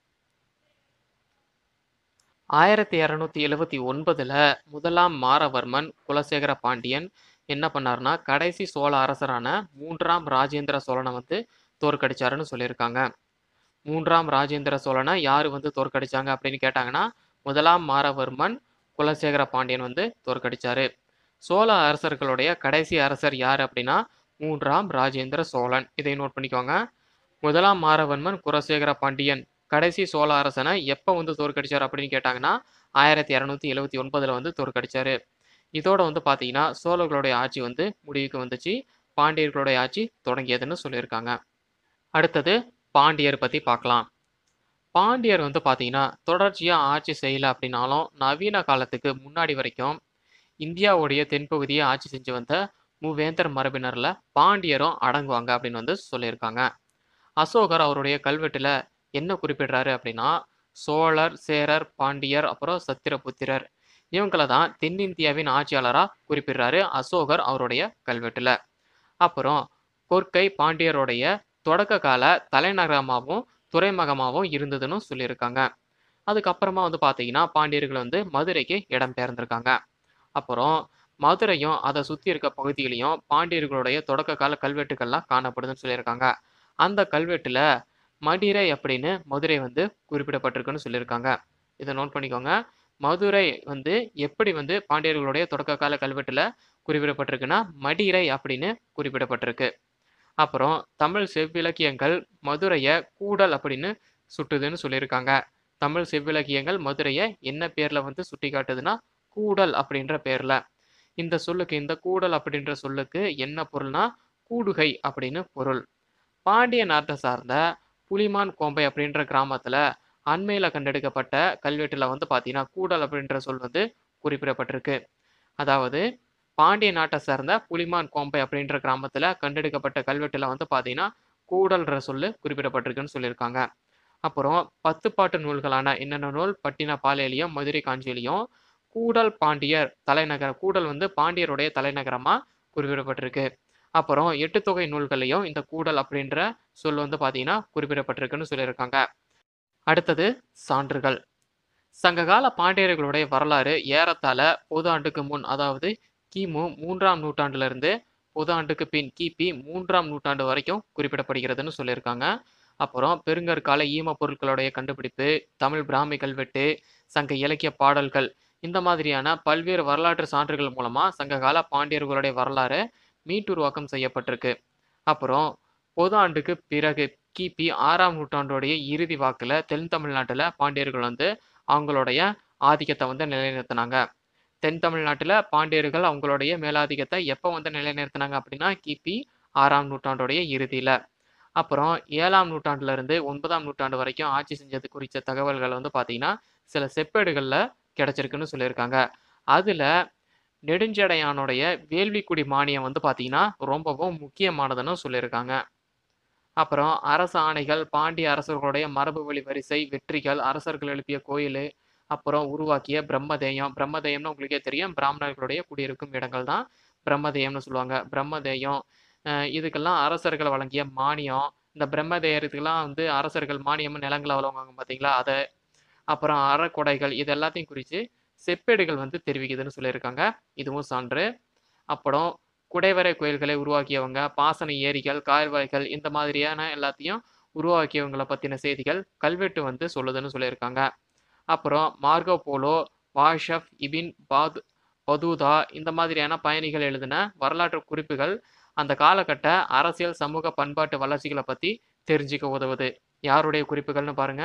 ஆயிரத்தி இரநூத்தி எழுவத்தி ஒன்பதுல முதலாம் மாரவர்மன் குலசேகர பாண்டியன் என்ன பண்ணாருன்னா கடைசி சோழ அரசரான மூன்றாம் ராஜேந்திர சோழனை வந்து தோற்கடிச்சாருன்னு சொல்லியிருக்காங்க. மூன்றாம் ராஜேந்திர சோழனை யார் வந்து தோற்கடிச்சாங்க அப்படின்னு கேட்டாங்கன்னா முதலாம் மாரவர்மன் குலசேகர பாண்டியன் வந்து தோற்கடிச்சாரு. சோழ அரசர்களுடைய கடைசி அரசர் யார் அப்படின்னா மூன்றாம் ராஜேந்திர சோழன். இதை நோட் பண்ணிக்கோங்க. முதலாம் மாரவர்மன் குலசேகர பாண்டியன் கடைசி சோழ அரசனை எப்போ வந்து தோற்கடிச்சார் அப்படின்னு கேட்டாங்கன்னா ஆயிரத்தி இரநூத்தி எழுவத்தி ஒன்பதுல வந்து தோற்கடிச்சாரு. இதோட வந்து பார்த்தீங்கன்னா சோழர்களுடைய ஆட்சி வந்து முடிவுக்கு வந்துச்சு. பாண்டியர்களுடைய ஆட்சி தொடங்கியதுன்னு சொல்லியிருக்காங்க. அடுத்தது பாண்டியர் பற்றி பார்க்கலாம். பாண்டியர் வந்து பார்த்தீங்கன்னா தொடர்ச்சியாக ஆட்சி செய்யலை அப்படின்னாலும் நவீன காலத்துக்கு முன்னாடி வரைக்கும் இந்தியாவுடைய தென்பகுதியை ஆட்சி செஞ்சு வந்த மூவேந்தர் மரபினரில் பாண்டியரும் அடங்குவாங்க அப்படின்னு வந்து சொல்லியிருக்காங்க. அசோகர் அவருடைய கல்வெட்டில் என்ன குறிப்பிடுறாரு அப்படின்னா சோழர், சேரர், பாண்டியர், அப்புறம் சத்திரபுத்திரர் இவங்கள தான் தென்னிந்தியாவின் ஆட்சியாளராக குறிப்பிடுறாரு அசோகர் அவருடைய கல்வெட்டில். அப்புறம் கொற்கை பாண்டியருடைய தொடக்க கால தலைநகரமாகவும் துறைமுகமாகவும் இருந்ததுன்னு சொல்லியிருக்காங்க. அதுக்கப்புறமா வந்து பார்த்தீங்கன்னா பாண்டியர்கள் வந்து மதுரைக்கு இடம் பெயர்ந்திருக்காங்க. அப்புறம் மதுரையும் அதை சுற்றி இருக்க பகுதியிலையும் பாண்டியர்களுடைய தொடக்க கால கல்வெட்டுகள்லாம் காணப்படுதுன்னு சொல்லியிருக்காங்க. அந்த கல்வெட்டில் மடிரை அப்படின்னு மதுரை வந்து குறிப்பிடப்பட்டிருக்குன்னு சொல்லியிருக்காங்க. இதை நோட் பண்ணிக்கோங்க. மதுரை வந்து எப்படி வந்து பாண்டியர்களுடைய தொடக்க கால கல்வெட்டில் குறிப்பிடப்பட்டிருக்குன்னா மடிரை அப்படின்னு குறிப்பிடப்பட்டிருக்கு. அப்புறம் தமிழ் செவ்விலக்கியங்கள் மதுரையை கூடல் அப்படின்னு சுட்டுதுன்னு சொல்லியிருக்காங்க. தமிழ் செவ்விலக்கியங்கள் மதுரையை என்ன பேரில் வந்து சுட்டி காட்டுதுன்னா கூடல் அப்படின்ற பேரில். இந்த சொல்லுக்கு இந்த கூடல் அப்படின்ற சொல்லுக்கு என்ன பொருள்னா கூடுகை அப்படின்னு பொருள். பாண்டிய நாட்டை சார்ந்த புலிமான் கோம்பை அப்படின்ற கிராமத்தில் அண்மையில் கண்டெடுக்கப்பட்ட கல்வெட்டில் வந்து பார்த்தீங்கன்னா கூடல் அப்படின்ற சொல் வந்து குறிப்பிடப்பட்டிருக்கு. அதாவது பாண்டிய நாட்டை சார்ந்த புலிமான் கோம்பை அப்படின்ற கிராமத்தில் கண்டெடுக்கப்பட்ட கல்வெட்டில் வந்து பார்த்தீங்கன்னா கூடல்ன்ற சொல்லு குறிப்பிடப்பட்டிருக்குன்னு சொல்லியிருக்காங்க. அப்புறம் பத்து பாட்டு நூல்களான என்னென்ன நூல் பட்டின பாலேலியும் மதுரை காஞ்சியிலையும் கூடல் பாண்டியர் தலைநகர் கூடல் வந்து பாண்டியருடைய தலைநகரமாக குறிப்பிடப்பட்டிருக்கு. அப்புறம் எட்டு தொகை நூல்களையும் இந்த கூடல் அப்படின்ற சொல் வந்து பார்த்தீங்கன்னா குறிப்பிடப்பட்டிருக்குன்னு சொல்லியிருக்காங்க. அடுத்தது சான்றுகள். சங்ககால பாண்டியர்களுடைய வரலாறு ஏறத்தாழ பொது ஆண்டுக்கு முன் அதாவது கிமு மூன்றாம் நூற்றாண்டுல இருந்து பொது ஆண்டுக்கு பின் கிபி மூன்றாம் நூற்றாண்டு வரைக்கும் குறிப்பிடப்படுகிறதுன்னு சொல்லியிருக்காங்க. அப்புறம் பெருங்கற்கால ஈம பொருட்களுடைய கண்டுபிடிப்பு, தமிழ் பிராமி கல்வெட்டு, சங்க இலக்கிய பாடல்கள் இந்த மாதிரியான பல்வேறு வரலாற்று சான்றுகள் மூலமா சங்ககால பாண்டியர்களுடைய வரலாறு மீட்டுருவாக்கம் செய்யப்பட்டிருக்கு. அப்புறம் பொது ஆண்டுக்கு பிறகு கிபி ஆறாம் நூற்றாண்டுடைய இறுதி வாக்குல தென் தமிழ்நாட்டில் பாண்டியர்கள் வந்து அவங்களுடைய ஆதிக்கத்தை வந்து நிலைநிறுத்தினாங்க. தென் தமிழ்நாட்டில் பாண்டியர்கள் அவங்களுடைய மேலாதிக்கத்தை எப்போ வந்து நிலைநிறுத்தினாங்க அப்படின்னா கிபி ஆறாம் நூற்றாண்டுடைய இறுதியில். அப்புறம் ஏழாம் நூற்றாண்டுல இருந்து ஒன்பதாம் நூற்றாண்டு வரைக்கும் ஆட்சி செஞ்சது குறித்த தகவல்கள் வந்து பார்த்தீங்கன்னா சில செப்பேடுகளில் கிடைச்சிருக்குன்னு சொல்லியிருக்காங்க. அதில் நெடுஞ்சடையானுடைய வேள்விக்குடி மானியம் வந்து பார்த்தீங்கன்னா ரொம்பவும் முக்கியமானதுன்னு சொல்லியிருக்காங்க. அப்புறம் அரசு ஆணைகள், பாண்டிய அரசர்களுடைய மரபு வழி வரிசை, வெற்றிகள், அரசர்கள் எழுப்பிய கோயில், அப்புறம் உருவாக்கிய பிரம்மதேயம். பிரம்மதேயம்னு உங்களுக்கே தெரியும், பிராமணர்களுடைய குடியிருக்கும் இடங்கள் தான் பிரம்மதேயம்னு சொல்லுவாங்க. பிரம்மதேயம் இதுக்கெல்லாம் அரசர்கள் வழங்கிய மானியம். இந்த பிரம்மதேயத்துக்கெல்லாம் வந்து அரசர்கள் மானியம் நிலங்களை வழங்குவாங்க பார்த்தீங்களா, அதை. அப்புறம் அறக்கொடைகள் இது எல்லாத்தையும் குறித்து செப்பேடுகள் வந்து தெரிவிக்குதுன்னு சொல்லியிருக்காங்க. இதுவும் சான்று. அப்புறம் குடைவரை கோயில்களை உருவாக்கியவங்க, பாசன ஏரிகள், கால்வாய்கள் இந்த மாதிரியான எல்லாத்தையும் உருவாக்கியவங்களை பற்றின செய்திகள் கல்வெட்டு வந்து சொல்லுதுன்னு சொல்லியிருக்காங்க. அப்புறம் மார்கோ போலோ, வாஷப், இபின் பாத் பதூதா இந்த மாதிரியான பயணிகள் எழுதின வரலாற்று குறிப்புகள் அந்த காலகட்ட அரசியல், சமூக, பண்பாட்டு வளர்ச்சிகளை பற்றி தெரிஞ்சுக்க உதவுது. யாருடைய குறிப்புகள்னு பாருங்க.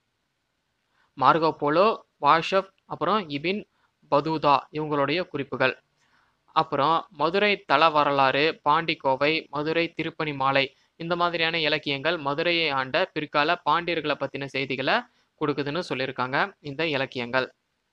மார்கோ போலோ, வாஷப், அப்புறம் இபின் பதூதா இவங்களுடைய குறிப்புகள். அப்புறம் மதுரை தல வரலாறு, பாண்டிக்கோவை, மதுரை திருப்பணி மாலை இந்த மாதிரியான இலக்கியங்கள் மதுரையை ஆண்ட பிற்கால பாண்டியர்களை பற்றின செய்திகளை கொடுக்குதுன்னு சொல்லியிருக்காங்க இந்த இலக்கியங்கள்.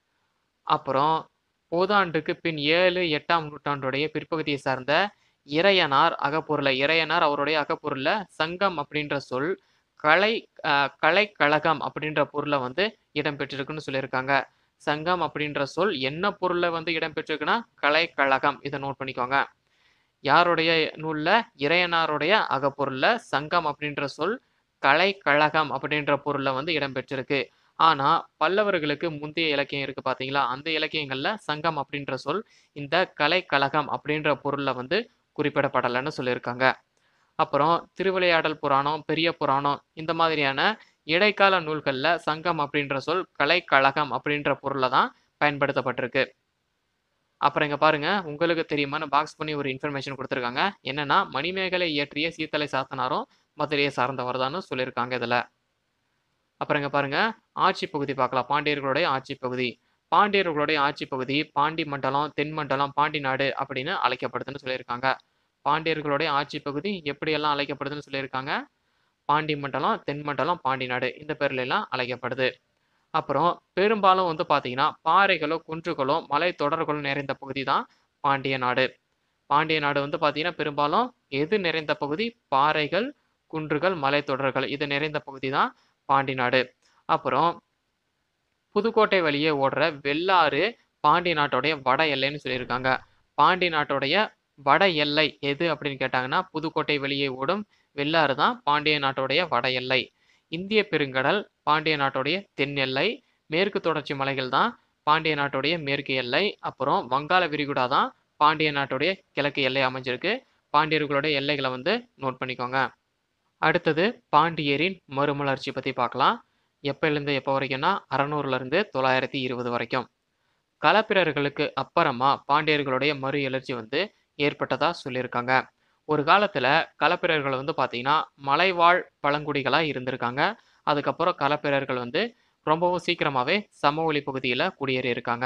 அப்புறம் பொதாண்டுக்கு பின் ஏழு எட்டாம் நூற்றாண்டுடைய பிற்பகுதியை சார்ந்த இறையனார் அகப்பொருள இறையனார் அவருடைய அகப்பொருள்ல சங்கம் அப்படின்ற சொல் கலை அஹ், கலைக்கழகம் அப்படின்ற பொருளை வந்து இடம்பெற்றிருக்குன்னு சொல்லியிருக்காங்க. சங்கம் அப்படின்ற சொல் என்ன பொருள்ல வந்து இடம்பெற்றிருக்குன்னா கலைக்கழகம். இதை நோட் பண்ணிக்கோங்க. யாருடைய நூல்ல? இறையனாருடைய அகப்பொருள்ல சங்கம் அப்படின்ற சொல் கலைக்கழகம் அப்படின்ற பொருள்ல வந்து இடம்பெற்றிருக்கு. ஆனா பல்லவர்களுக்கு முந்தைய இலக்கியம் இருக்கு பாத்தீங்களா, அந்த இலக்கியங்கள்ல சங்கம் அப்படின்ற சொல் இந்த கலைக்கழகம் அப்படின்ற பொருள்ல வந்து குறிப்பிடப்படலைன்னு சொல்லியிருக்காங்க. அப்புறம் திருவிளையாடல் புராணம், பெரிய புராணம் இந்த மாதிரியான இடைக்கால நூல்கள்ல சங்கம் அப்படின்ற சொல் கலைக்கழகம் அப்படின்ற பொருள்ல தான் பயன்படுத்தப்பட்டிருக்கு. அப்புறம் இங்க பாருங்க, உங்களுக்கு தெரியுமான்னு பாக்ஸ் பண்ணி ஒரு இன்ஃபர்மேஷன் கொடுத்துருக்காங்க. என்னன்னா மணிமேகலை இயற்றிய சீத்தலை சாத்தனாரும் மதுரையை சார்ந்தவர் தான் சொல்லியிருக்காங்க இதுல. அப்புறம் இங்க பாருங்க, ஆட்சி பகுதி பார்க்கலாம். பாண்டியர்களுடைய ஆட்சி பகுதி. பாண்டியர்களுடைய ஆட்சி பகுதி பாண்டி மண்டலம், தென் மண்டலம், பாண்டி நாடு அப்படின்னு அழைக்கப்படுதுன்னு சொல்லியிருக்காங்க. பாண்டியர்களுடைய ஆட்சி பகுதி எப்படியெல்லாம் அழைக்கப்படுதுன்னு சொல்லியிருக்காங்க. பாண்டி மண்டலம், தென் மண்டலம், பாண்டி நாடு இந்த பேர்ல எல்லாம் அழைக்கப்படுது. அப்புறம் பெரும்பாலும் வந்து பார்த்தீங்கன்னா பாறைகளோ குன்றுகளோ மலை தொடர்களும் நிறைந்த பகுதி தான் பாண்டிய நாடு. பாண்டிய நாடு வந்து பார்த்தீங்கன்னா பெரும்பாலும் எது நிறைந்த பகுதி? பாறைகள், குன்றுகள், மலைத்தொடர்கள் இது நிறைந்த பகுதி தான் பாண்டி நாடு. அப்புறம் புதுக்கோட்டை வழியே ஓடுற வெள்ளாறு பாண்டிய நாட்டோடைய வட எல்லைன்னு சொல்லியிருக்காங்க. பாண்டிய நாட்டோடைய வட எல்லை எது அப்படின்னு கேட்டாங்கன்னா புதுக்கோட்டை வழியே ஓடும் வெள்ளாறு தான் பாண்டிய நாட்டோடைய வட எல்லை. இந்திய பெருங்கடல் பாண்டிய நாட்டோடைய தென் எல்லை. மேற்கு தொடர்ச்சி மலைகள் தான் பாண்டிய நாட்டோடைய மேற்கு எல்லை. அப்புறம் வங்காள விரிகுடா தான் பாண்டிய நாட்டோடைய கிழக்கு எல்லை அமைஞ்சிருக்கு. பாண்டியர்களுடைய எல்லைகளை வந்து நோட் பண்ணிக்கோங்க. அடுத்தது பாண்டியரின் மறுமலர்ச்சி பத்தி பார்க்கலாம். எப்பயிலிருந்து எப்போ வரைக்கும்னா அறநூறுல இருந்து தொள்ளாயிரத்தி இருபது வரைக்கும். களப்பிரர்களுக்கு அப்புறமா பாண்டியர்களுடைய மறு எழுச்சி வந்து ஏற்பட்டதா சொல்லியிருக்காங்க. ஒரு காலத்துல களப்பிரர்கள் வந்து பாத்தீங்கன்னா மலைவாழ் பழங்குடிகளா இருந்திருக்காங்க. அதுக்கப்புறம் களப்பிரர்கள் வந்து ரொம்பவும் சீக்கிரமாவே சமவெளி பகுதியில குடியேறி இருக்காங்க.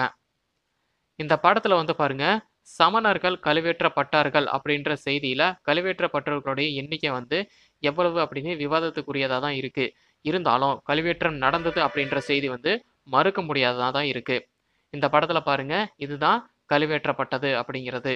இந்த படத்துல வந்து பாருங்க, சமணர்கள் கழுவேற்றப்பட்டார்கள் அப்படின்ற செய்தியில கழுவேற்றப்பட்டவர்களுடைய எண்ணிக்கை வந்து எவ்வளவு அப்படின்னு விவாதத்துக்குரியதா தான் இருக்கு. இருந்தாலும் கழுவேற்றம் நடந்தது அப்படின்ற செய்தி வந்து மறுக்க முடியாததா தான் இருக்கு. இந்த படத்துல பாருங்க, இதுதான் கழுவேற்றப்பட்டது அப்படிங்கிறது.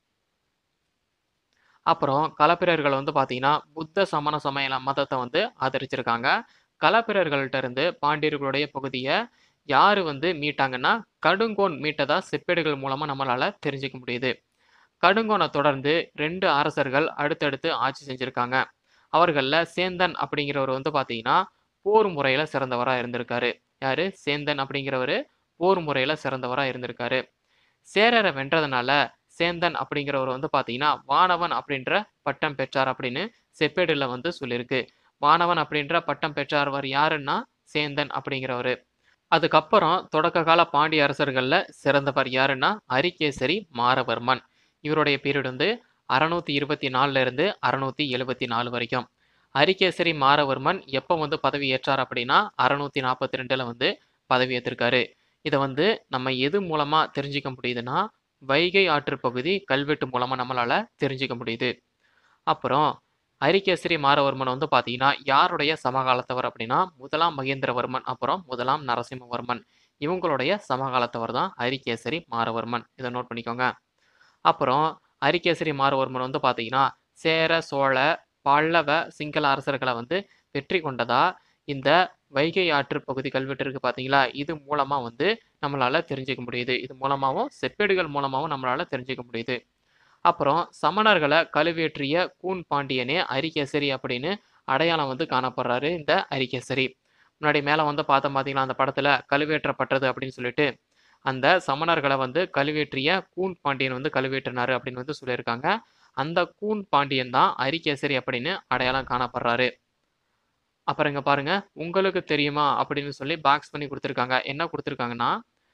அப்புறம் களப்பிரர்கள் வந்து பாத்தீங்கன்னா புத்த சமண சமய மதத்தை வந்து ஆதரிச்சிருக்காங்க. களப்பிரர்கள்ட்ட இருந்து பாண்டியர்களுடைய பகுதியை யாரு வந்து மீட்டாங்கன்னா கடுங்கோன் மீட்டதா செப்பேடுகள் மூலமா நம்மளால தெரிஞ்சுக்க முடியுது. கடுங்கோனை தொடர்ந்து ரெண்டு அரசர்கள் அடுத்தடுத்து ஆட்சி செஞ்சிருக்காங்க. அவர்கள்ல சேந்தன் அப்படிங்கிறவர் வந்து பாத்தீங்கன்னா போர் முறையில சிறந்தவரா இருந்திருக்காரு. யாரு? சேந்தன் அப்படிங்கிறவரு போர் முறையில சிறந்தவரா இருந்திருக்காரு. சேரரை வென்றதுனால சேந்தன் அப்படிங்கிறவர் வந்து பாத்தீங்கன்னா வானவன் அப்படின்ற பட்டம் பெற்றார் அப்படின்னு செப்பேடுல வந்து சொல்லியிருக்கு. வானவன் அப்படின்ற பட்டம் பெற்றார்வர் யாருன்னா சேந்தன் அப்படிங்கிறவரு. அதுக்கப்புறம் தொடக்க கால பாண்டிய அரசர்கள்ல சிறந்தவர் யாருன்னா அரிகேசரி மாரவர்மன். இவருடைய பீரியட் வந்து அறுநூத்தி இருபத்தி நாலுல இருந்து அறுநூத்தி எழுபத்தி நாலு வரைக்கும். அரிகேசரி மாரவர்மன் எப்போ வந்து பதவி ஏற்றார் அப்படின்னா அறுநூத்தி நாற்பத்தி ரெண்டுல வந்து பதவி ஏற்றிருக்காரு. இதை வந்து நம்ம எது மூலமா தெரிஞ்சுக்க முடியுதுன்னா வைகை ஆற்று பகுதி கல்வெட்டு மூலமா நம்மளால தெரிஞ்சுக்க முடியுது. அப்புறம் அரிகேசரி மாரவர்மன் வந்து பாத்தீங்கன்னா யாருடைய சமகாலத்தவர் அப்படின்னா முதலாம் மகேந்திரவர்மன் அப்புறம் முதலாம் நரசிம்மவர்மன் இவங்களுடைய சமகாலத்தவர் தான் அரிகேசரி மாரவர்மன். இதை நோட் பண்ணிக்கோங்க. அப்புறம் அரிகேசரி மாரவர்மன் வந்து பாத்தீங்கன்னா சேர சோழ பல்லவ சிங்கள அரசர்களை வந்து வெற்றி கொண்டதா இந்த வைகை ஆற்று பகுதி கல்வெட்டு இருக்கு பாத்தீங்களா, இது மூலமா வந்து நம்மளால தெரிஞ்சுக்க முடியுது. இது மூலமாவும் செப்பேடுகள் மூலமாவும் நம்மளால தெரிஞ்சுக்க முடியுது. அப்புறம் சமணர்களை கழுவேற்றிய கூன் பாண்டியனே அரிகேசரி அப்படின்னு அடையாளம் வந்து காணப்படுறாரு இந்த அரிகேசரி. முன்னாடி மேல வந்து பார்த்தோம் பாத்தீங்களா அந்த படத்துல கழுவேற்றப்பட்டது அப்படின்னு சொல்லிட்டு அந்த சமணர்களை வந்து கழுவேற்றிய கூன் பாண்டியன் வந்து கழுவேற்றினாரு அப்படின்னு வந்து சொல்லியிருக்காங்க. அந்த கூன் பாண்டியன் தான் அரிகேசரி அப்படின்னு அடையாளம் காணப்படுறாரு. அப்புறம் இங்க பாருங்க, உங்களுக்கு தெரியுமா அப்படின்னு சொல்லி பாக்ஸ் பண்ணி கொடுத்துருக்காங்க. என்ன கொடுத்துருக்காங்கன்னா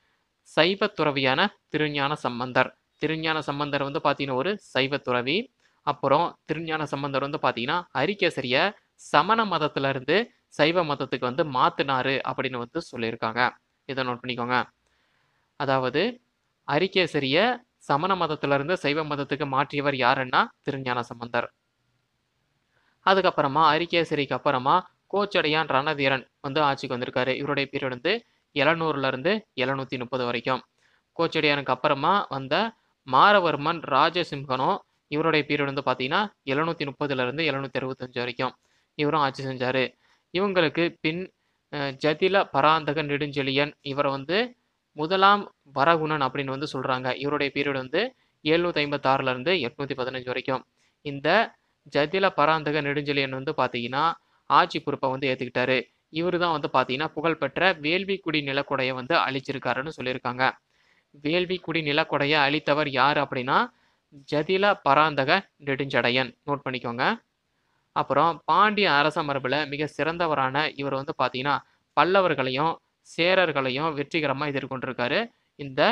சைவ துறவியான திருஞான சம்பந்தர். திருஞான சம்பந்தர் வந்து பார்த்தீங்கன்னா ஒரு சைவ துறவி. அப்புறம் திருஞான சம்பந்தர் வந்து பார்த்தீங்கன்னா அரிகேசரிய சமண மதத்துல இருந்து சைவ மதத்துக்கு வந்து மாத்தினாரு அப்படின்னு வந்து சொல்லியிருக்காங்க. இதை நோட் பண்ணிக்கோங்க. அதாவது அரிகேசரிய சமண மதத்துல இருந்து சைவ மதத்துக்கு மாற்றியவர் யாருன்னா திருஞான சம்பந்தர். அதுக்கப்புறமா அரிகேசரிக்கு அப்புறமா கோச்சடையான் ரணதீரன் வந்து ஆட்சிக்கு வந்திருக்காரு. இவருடைய பீரியட் வந்து எழுநூறுல இருந்து எழுநூத்தி முப்பது வரைக்கும். கோச்சடையானுக்கு அப்புறமா வந்த மாரவர்மன் ராஜசிம்ஹனும் இவருடைய பீரியட் வந்து பார்த்தீங்கன்னா எழுநூத்தி முப்பதுல இருந்து எழுநூத்தி அறுபத்தஞ்சு வரைக்கும் இவரும் ஆட்சி செஞ்சாரு. இவங்களுக்கு பின் அஹ், ஜதில பராந்தக நெடுஞ்செழியன் இவரை வந்து முதலாம் வரகுணன் அப்படின்னு வந்து சொல்றாங்க. இவருடைய பீரியட் வந்து எழுநூத்தி ஐம்பத்தி ஆறுல இருந்து எட்நூத்தி பதினஞ்சு வரைக்கும். இந்த ஜதில பராந்தக நெடுஞ்செழியன் வந்து பார்த்தீங்கன்னா ஆட்சி பொறுப்பை வந்து ஏத்துக்கிட்டாரு. இவரு தான் வந்து பார்த்தீங்கன்னா புகழ்பெற்ற வேள்விக்குடி நிலக்கொடையை வந்து அழிச்சிருக்காருன்னு சொல்லியிருக்காங்க. வேள்விக்குடி நிலக்கொடையை அழித்தவர் யார் அப்படின்னா ஜதில பராந்தக நெடுஞ்சடையன். நோட் பண்ணிக்கோங்க. அப்புறம் பாண்டிய அரச மரபுல மிக சிறந்தவரான இவர் வந்து பார்த்தீங்கன்னா பல்லவர்களையும் சேரர்களையும் வெற்றிகரமா எதிர்கொண்டிருக்காரு இந்த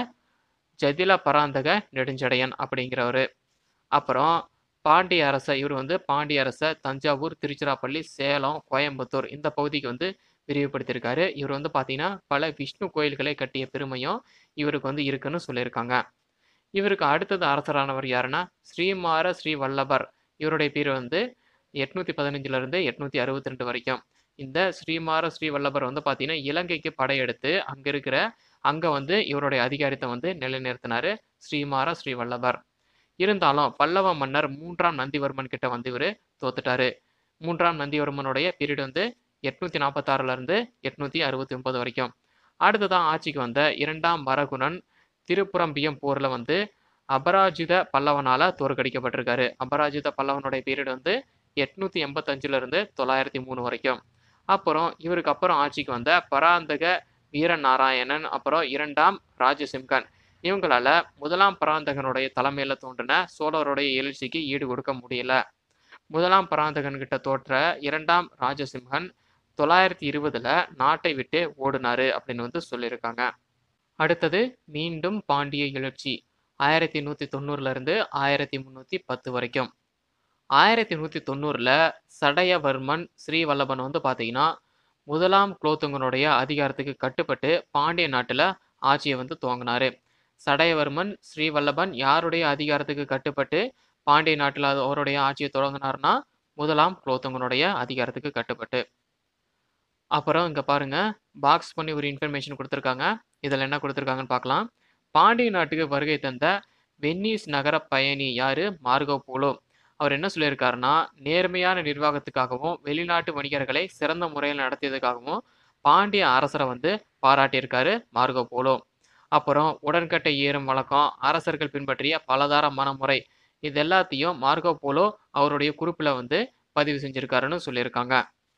ஜதில பராந்தக நெடுஞ்சடையன் அப்படிங்கிறவரு. அப்புறம் பாண்டிய அரச இவர் வந்து பாண்டிய அரச தஞ்சாவூர், திருச்சிராப்பள்ளி, சேலம், கோயம்புத்தூர் இந்த பகுதிக்கு வந்து விரிவுபடுத்தியிருக்காரு. இவர் வந்து பார்த்தீங்கன்னா பல விஷ்ணு கோயில்களை கட்டிய பெருமையும் இவருக்கு வந்து இருக்குன்னு சொல்லியிருக்காங்க. இவருக்கு அடுத்தது அரசரானவர் யாருன்னா ஸ்ரீமார ஸ்ரீ வல்லபர். இவருடைய பேர் வந்து எட்நூத்தி பதினஞ்சுல இருந்து எட்நூத்தி அறுபத்தி ரெண்டு வரைக்கும். இந்த ஸ்ரீமார ஸ்ரீ வல்லபர் வந்து பார்த்தீங்கன்னா இலங்கைக்கு படையெடுத்து அங்க இருக்கிற அங்க வந்து இவருடைய அதிகாரத்தை வந்து நிலைநிறுத்தினாரு ஸ்ரீமார ஸ்ரீ வல்லபர். இருந்தாலும் பல்லவ மன்னர் மூன்றாம் நந்திவர்மன் கிட்ட வந்து இவரு தோத்துட்டாரு. மூன்றாம் நந்திவர்மனுடைய பீரியட் வந்து எட்நூத்தி நாற்பத்தி ஆறுல இருந்து எட்நூத்தி அறுபத்தி ஒன்பது வரைக்கும். அடுத்ததான் ஆட்சிக்கு வந்த இரண்டாம் வரகுணன் திருப்புறம்பியம் போர்ல வந்து அபராஜித பல்லவனால தோற்கடிக்கப்பட்டிருக்காரு. அபராஜித பல்லவனுடைய பீரியட் வந்து எட்நூத்தி எண்பத்தஞ்சுல இருந்து தொள்ளாயிரத்தி மூணு வரைக்கும். அப்புறம் இவருக்கு அப்புறம் ஆட்சிக்கு வந்த பராந்தக வீரநாராயணன் அப்புறம் இரண்டாம் ராஜசிம்கன் இவங்களால முதலாம் பராந்தகனுடைய தலைமையில தோன்றின சோழருடைய எழுச்சிக்கு ஈடு கொடுக்க முடியல. முதலாம் பராந்தகன் கிட்ட தோற்ற இரண்டாம் ராஜசிம்ஹன் தொள்ளாயிரத்தி இருபதுல நாட்டை விட்டு ஓடினாரு அப்படின்னு வந்து சொல்லியிருக்காங்க. அடுத்தது மீண்டும் பாண்டிய எழுச்சி ஆயிரத்தி நூத்தி தொண்ணூறுல இருந்து ஆயிரத்தி முன்னூத்தி பத்து வரைக்கும். ஆயிரத்தி நூத்தி தொண்ணூறுல சடையவர்மன் ஸ்ரீவல்லபன் வந்து பாத்தீங்கன்னா முதலாம் குலோத்துங்கனுடைய அதிகாரத்துக்கு கட்டுப்பட்டு பாண்டிய நாட்டுல ஆட்சியை வந்து துவங்கினாரு. சடையவர்மன் ஸ்ரீவல்லபன் யாருடைய அதிகாரத்துக்கு கட்டுப்பட்டு பாண்டிய நாட்டுல அவருடைய ஆட்சியை தொடங்கினார்னா முதலாம் குலோத்துங்கனுடைய அதிகாரத்துக்கு கட்டுப்பட்டு. அப்புறம் இங்க பாருங்க பாக்ஸ் பண்ணி ஒரு இன்ஃபர்மேஷன் கொடுத்துருக்காங்க. இதில் என்ன கொடுத்துருக்காங்கன்னு பார்க்கலாம். பாண்டிய நாட்டுக்கு வருகை தந்த வென்னீஸ் நகர பயணி யாரு மார்கோ போலோ. அவர் என்ன சொல்லியிருக்காருன்னா நேர்மையான நிர்வாகத்துக்காகவும் வெளிநாட்டு வணிகர்களை சிறந்த முறையில் நடத்தியதுக்காகவும் பாண்டிய அரசரை வந்து பாராட்டியிருக்காரு மார்கோ போலோ. அப்புறம் உடன்கட்டை ஏறும் வழக்கம், அரசர்கள் பின்பற்றிய பலதார மனமுறை இது எல்லாத்தையும் மார்கோ போலோ அவருடைய குறிப்பில் வந்து பதிவு செஞ்சிருக்காருன்னு சொல்லியிருக்காங்க.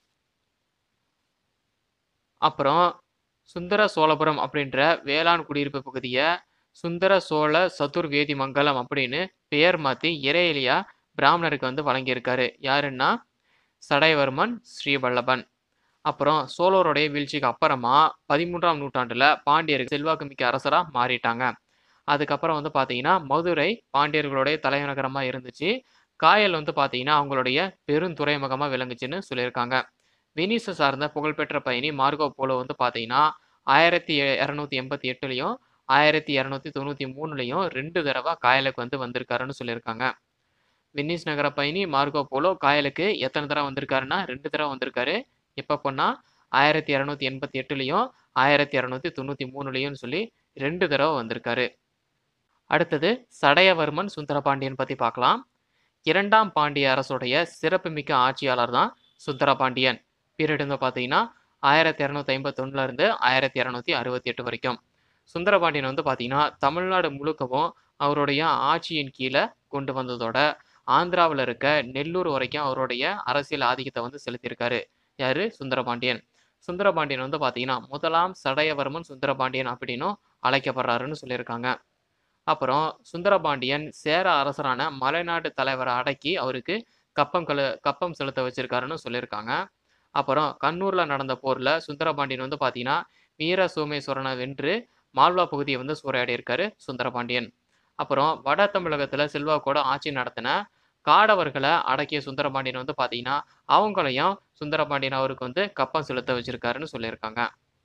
அப்புறம் சுந்தர சோழபுரம் அப்படின்ற வேளாண் குடியிருப்பு பகுதியை சுந்தர சோழ சதுர்வேதி மங்கலம் அப்படின்னு பெயர் மாற்றி இறையிலியா பிராமணருக்கு வந்து வழங்கியிருக்காரு. யாருன்னா சடையவர்மன் ஸ்ரீவல்லபன். அப்புறம் சோழருடைய வீழ்ச்சிக்கு அப்புறமா பதிமூன்றாம் நூற்றாண்டுல பாண்டியர்கள் செல்வாக்கு மிக்க அரசரா மாறிட்டாங்க. அதுக்கப்புறம் வந்து பார்த்தீங்கன்னா மதுரை பாண்டியர்களுடைய தலைநகரமா இருந்துச்சு. காயல் வந்து பார்த்தீங்கன்னா அவங்களுடைய பெருந்துறைமுகமா விளங்குச்சுன்னு சொல்லியிருக்காங்க. வெனிஸை சார்ந்த புகழ்பெற்ற பயணி மார்கோ போலோ வந்து பார்த்தீங்கன்னா ஆயிரத்தி இரநூத்தி எண்பத்தி எட்டுலையும் ஆயிரத்தி இரநூத்தி தொண்ணூத்தி மூணுலையும் ரெண்டு தடவை காயலுக்கு வந்து வந்திருக்காருன்னு சொல்லியிருக்காங்க. வெனிஸ் நகர பயணி மார்கோ போலோ காயலுக்கு எத்தனை தடவை வந்திருக்காருன்னா ரெண்டு தடவை வந்திருக்காரு. எப்போ போனா ஆயிரத்தி இரநூத்தி எண்பத்தி எட்டுலையும் ஆயிரத்தி இரநூத்தி தொண்ணூத்தி மூணுலையும் சொல்லி ரெண்டு தடவை வந்திருக்காரு. அடுத்தது சடையவர்மன் சுந்தரபாண்டியன் பத்தி பார்க்கலாம். இரண்டாம் பாண்டிய அரசுடைய சிறப்புமிக்க ஆட்சியாளர் தான் சுந்தரபாண்டியன். பீரியட் வந்து பார்த்தீங்கன்னா ஆயிரத்தி இரநூத்தி ஐம்பத்தி ஒண்ணுல இருந்து ஆயிரத்தி இரநூத்தி அறுபத்தி எட்டு வரைக்கும். சுந்தரபாண்டியன் வந்து பார்த்தீங்கன்னா தமிழ்நாடு முழுக்கவும் அவருடைய ஆட்சியின் கீழே கொண்டு வந்ததோட ஆந்திராவில் இருக்க நெல்லூர் வரைக்கும் அவருடைய அரசியல் ஆதிக்கத்தை வந்து செலுத்தியிருக்காரு. யாரு சுந்தரபாண்டியன். சுந்தரபாண்டியன் வந்து பார்த்தீங்கன்னா முதலாம் சடையவர்மன் சுந்தரபாண்டியன் அப்படின்னும் அழைக்கப்படுறாருன்னு சொல்லியிருக்காங்க. அப்புறம் சுந்தரபாண்டியன் சேர அரசரான மலைநாட்டு தலைவரை அடக்கி அவருக்கு கப்பம் கழு கப்பம் செலுத்த வச்சிருக்காருன்னு சொல்லியிருக்காங்க. அப்புறம் கண்ணூர்ல நடந்த போர்ல சுந்தரபாண்டியன் வந்து பார்த்தீங்கன்னா வீர சோமேஸ்வரனை வென்று மால்வா பகுதியை வந்து சூறையாடி இருக்காரு சுந்தரபாண்டியன். அப்புறம் வட தமிழகத்துல செல்வாக்கோட ஆட்சி நடத்தின காடவர்களை அடக்கிய சுந்தரபாண்டியன் வந்து பார்த்தீங்கன்னா அவங்களையும் சுந்தரபாண்டியன் அவருக்கு வந்து கப்பம் செலுத்த வச்சிருக்காருன்னு சொல்லியிருக்காங்க.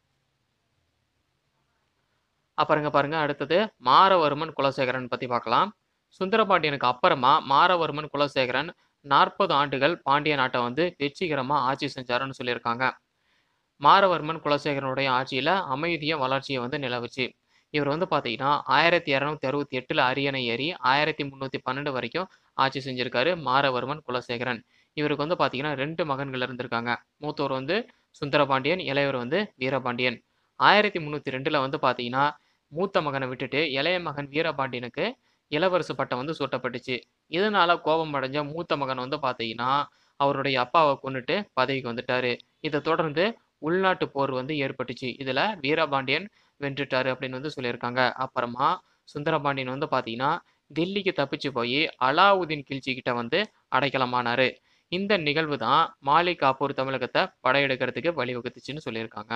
அப்புறங்க பாருங்க அடுத்தது மாரவர்மன் குலசேகரன் பத்தி பார்க்கலாம். சுந்தரபாண்டியனுக்கு அப்புறமா மாரவர்மன் குலசேகரன் நாற்பது ஆண்டுகள் பாண்டிய நாட்டை வந்து வெற்றிகரமா ஆட்சி செஞ்சாருன்னு சொல்லியிருக்காங்க. மாரவர்மன் குலசேகரனுடைய ஆட்சியில அமைதியும் வளர்ச்சியும் வந்து நிலவுச்சு. இவர் வந்து பார்த்தீங்கன்னா, ஆயிரத்தி இருநூத்தி அறுபத்தி எட்டுல அரியணை ஏறி ஆயிரத்தி முந்நூத்தி பன்னெண்டு வரைக்கும் ஆட்சி செஞ்சிருக்காரு மாரவர்மன் குலசேகரன். இவருக்கு வந்து பார்த்தீங்கன்னா ரெண்டு மகன்கள் இருந்திருக்காங்க. மூத்தவர் வந்து சுந்தரபாண்டியன், இளையவர் வந்து வீரபாண்டியன். ஆயிரத்தி முந்நூத்தி ரெண்டுல வந்து பார்த்தீங்கன்னா, மூத்த மகனை விட்டுட்டு இளைய மகன் வீரபாண்டியனுக்கு இளவரசு பட்டம் வந்து சூட்டப்பட்டுச்சு. இதனால கோபம் அடைஞ்ச மூத்த மகன் வந்து பார்த்தீங்கன்னா, அவருடைய அப்பாவை கொன்னுட்டு பதவிக்கு வந்துட்டாரு. இத தொடர்ந்து உள்நாட்டு போர் வந்து ஏற்பட்டுச்சு. இதுல வீரபாண்டியன் வென்றுட்டாரு அப்படின்னு வந்து சொல்லியிருக்காங்க. அப்புறமா சுந்தரபாண்டியன் வந்து பார்த்தீங்கன்னா, தில்லிக்கு தப்பிச்சு போய் அலாவுதீன் கில்ஜி கிட்ட வந்து அடைக்கலமானாரு. இந்த நிகழ்வு தான் மாலிக் காஃபூர் தமிழகத்தை படையெடுக்கிறதுக்கு வழிவகுத்துச்சுன்னு சொல்லியிருக்காங்க.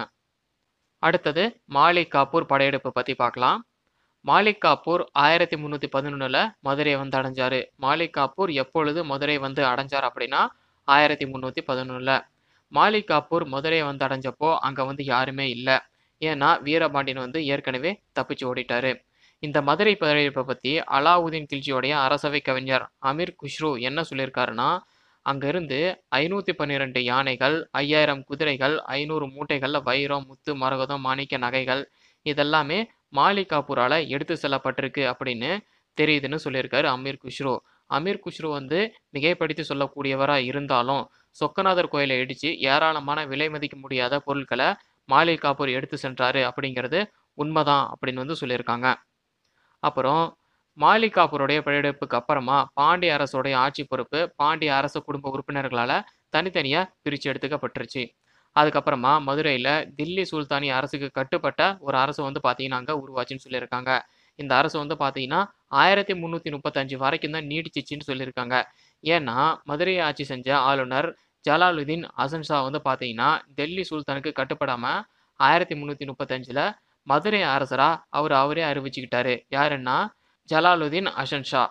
அடுத்தது மாலிக் காஃபூர் படையெடுப்பு பத்தி பார்க்கலாம். மாலிக் காஃபூர் ஆயிரத்தி முந்நூத்தி பதினொன்னுல மதுரையை வந்து அடைஞ்சாரு. மாலிக் காஃபூர் எப்பொழுது மதுரை வந்து அடைஞ்சார் அப்படின்னா ஆயிரத்தி முந்நூத்தி பதினொன்னுல. மாலிக் காஃபூர் மதுரையை வந்து அடைஞ்சப்போ அங்க வந்து யாருமே இல்ல. ஏன்னா வீரபாண்டியன் வந்து ஏற்கனவே தப்பிச்சு ஓடிட்டாரு. இந்த மதுரை படையெடுப்பை பத்தி அலாவுதீன் கில்ஜியோடைய அரசவை கவிஞர் அமீர் குஷ்ரு என்ன சொல்லியிருக்காருன்னா, அங்கிருந்து ஐநூத்தி பன்னிரண்டு யானைகள், ஐயாயிரம் குதிரைகள், ஐநூறு மூட்டைகள்ல வைரம், முத்து, மரகதம், மாணிக்க நகைகள் இதெல்லாமே மாலிக் காஃபூரால எடுத்து செல்லப்பட்டிருக்கு அப்படின்னு தெரியுதுன்னு சொல்லியிருக்காரு அமீர் குஷ்ரு. அமீர் குஷ்ரு வந்து மிகைப்படுத்தி சொல்லக்கூடியவரா இருந்தாலும், சொக்கநாதர் கோயிலை இடிச்சு ஏராளமான விலை மதிக்க முடியாத பொருட்கள மாலிக் காஃபூர் எடுத்து சென்றாரு அப்படிங்கிறது உண்மைதான் அப்படின்னு வந்து சொல்லியிருக்காங்க. அப்புறம் மாலிக் காஃபூருடைய படையெடுப்புக்கு அப்புறமா பாண்டிய அரசோடைய ஆட்சி பொறுப்பு பாண்டிய அரச குடும்ப உறுப்பினர்களால தனித்தனியா பிரிச்சு எடுத்துக்கப்பட்டுருச்சு. அதுக்கப்புறமா மதுரையில தில்லி சுல்தானிய அரசுக்கு கட்டுப்பட்ட ஒரு அரசு வந்து பார்த்தீங்கன்னா அங்க உருவாச்சுன்னு சொல்லியிருக்காங்க. இந்த அரசு வந்து பார்த்தீங்கன்னா ஆயிரத்தி முந்நூத்தி முப்பத்தஞ்சு வரைக்கும் தான் நீடிச்சிச்சுன்னு சொல்லியிருக்காங்க. ஏன்னா மதுரையை ஆட்சி செஞ்ச ஆளுநர் ஜலாலுதீன் அசன் ஷா வந்து பார்த்தீங்கன்னா டெல்லி சுல்தானுக்கு கட்டுப்படாம ஆயிரத்தி முந்நூத்தி முப்பத்தஞ்சுல மதுரை அரசரா அவர் அவரே அறிவிச்சுக்கிட்டாரு. யாருன்னா ஜலாலுதீன் அசன் ஷா.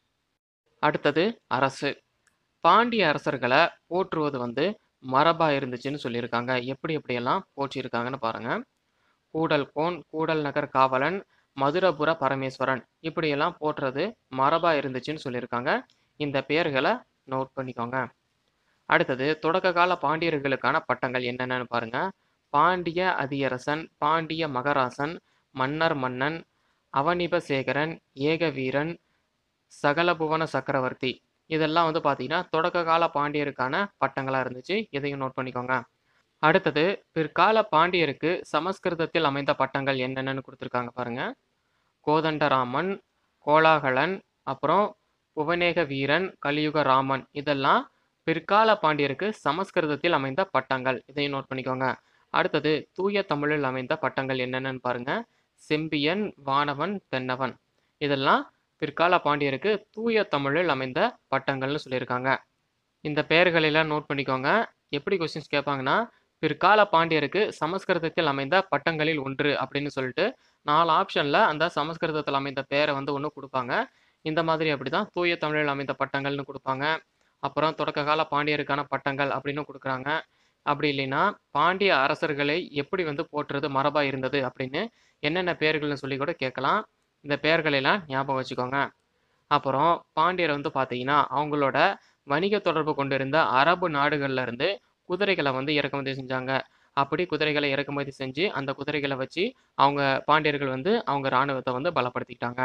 அடுத்தது அரசு. பாண்டிய அரசர்களை போற்றுவது வந்து மரபா இருந்துச்சுன்னு சொல்லியிருக்காங்க. எப்படி எப்படியெல்லாம் போற்றியிருக்காங்கன்னு பாருங்க. கூடல் கோன், கூடல் நகர் காவலன், மதுரபுர பரமேஸ்வரன் இப்படியெல்லாம் போற்றுறது மரபா இருந்துச்சுன்னு சொல்லியிருக்காங்க. இந்த பெயர்களை நோட் பண்ணிக்கோங்க. அடுத்தது தொடக்க கால பாண்டியர்களுக்கான பட்டங்கள் என்னென்னு பாருங்க. பாண்டிய அதியரசன், பாண்டிய மகராசன், மன்னர் மன்னன், அவனிபசேகரன், ஏகவீரன், சகலபுவன சக்கரவர்த்தி இதெல்லாம் வந்து பார்த்தீங்கன்னா தொடக்க கால பாண்டியருக்கான பட்டங்களா இருந்துச்சு. இதையும் நோட் பண்ணிக்கோங்க. அடுத்தது பிற்கால பாண்டியருக்கு சமஸ்கிருதத்தில் அமைந்த பட்டங்கள் என்னென்னு கொடுத்துருக்காங்க பாருங்க. கோதண்டராமன், கோலாகலன், அப்புறம் புவனேக வீரன், கலியுக ராமன் இதெல்லாம் பிற்கால பாண்டியருக்கு சமஸ்கிருதத்தில் அமைந்த பட்டங்கள். இதையும் நோட் பண்ணிக்கோங்க. அடுத்தது தூய தமிழில் அமைந்த பட்டங்கள் என்னென்னு பாருங்க. செம்பியன், வானவன், தென்னவன் இதெல்லாம் பிற்கால பாண்டியருக்கு தூய தமிழில் அமைந்த பட்டங்கள்னு சொல்லியிருக்காங்க. இந்த பெயர்களெல்லாம் நோட் பண்ணிக்கோங்க. எப்படி கொஸ்டின்ஸ் கேட்பாங்கன்னா, பிற்கால பாண்டியருக்கு சமஸ்கிருதத்தில் அமைந்த பட்டங்களில் ஒன்று அப்படின்னு சொல்லிட்டு நாலு ஆப்ஷன்ல அந்த சமஸ்கிருதத்தில் அமைந்த பெயரை வந்து ஒன்று கொடுப்பாங்க. இந்த மாதிரி அப்படிதான் தூய தமிழில் அமைந்த பட்டங்கள்னு கொடுப்பாங்க. அப்புறம் தொடக்க கால பாண்டியருக்கான பட்டங்கள் அப்படின்னு கொடுக்குறாங்க. அப்படி இல்லைன்னா பாண்டிய அரசர்களை எப்படி வந்து போற்றுறது மரபா இருந்தது அப்படின்னு என்னென்ன பெயர்கள்னு சொல்லி கூட கேட்கலாம். இந்த பெயர்களெல்லாம் ஞாபகம் வச்சுக்கோங்க. அப்புறம் பாண்டியர் வந்து பார்த்தீங்கன்னா அவங்களோட வணிக தொடர்பு கொண்டிருந்த அரபு நாடுகள்ல இருந்து குதிரைகளை வந்து இறக்குமதி செஞ்சாங்க. அப்படி குதிரைகளை இறக்குமதி செஞ்சு அந்த குதிரைகளை வச்சு அவங்க பாண்டியர்கள் வந்து அவங்க இராணுவத்தை வந்து பலப்படுத்திக்கிட்டாங்க.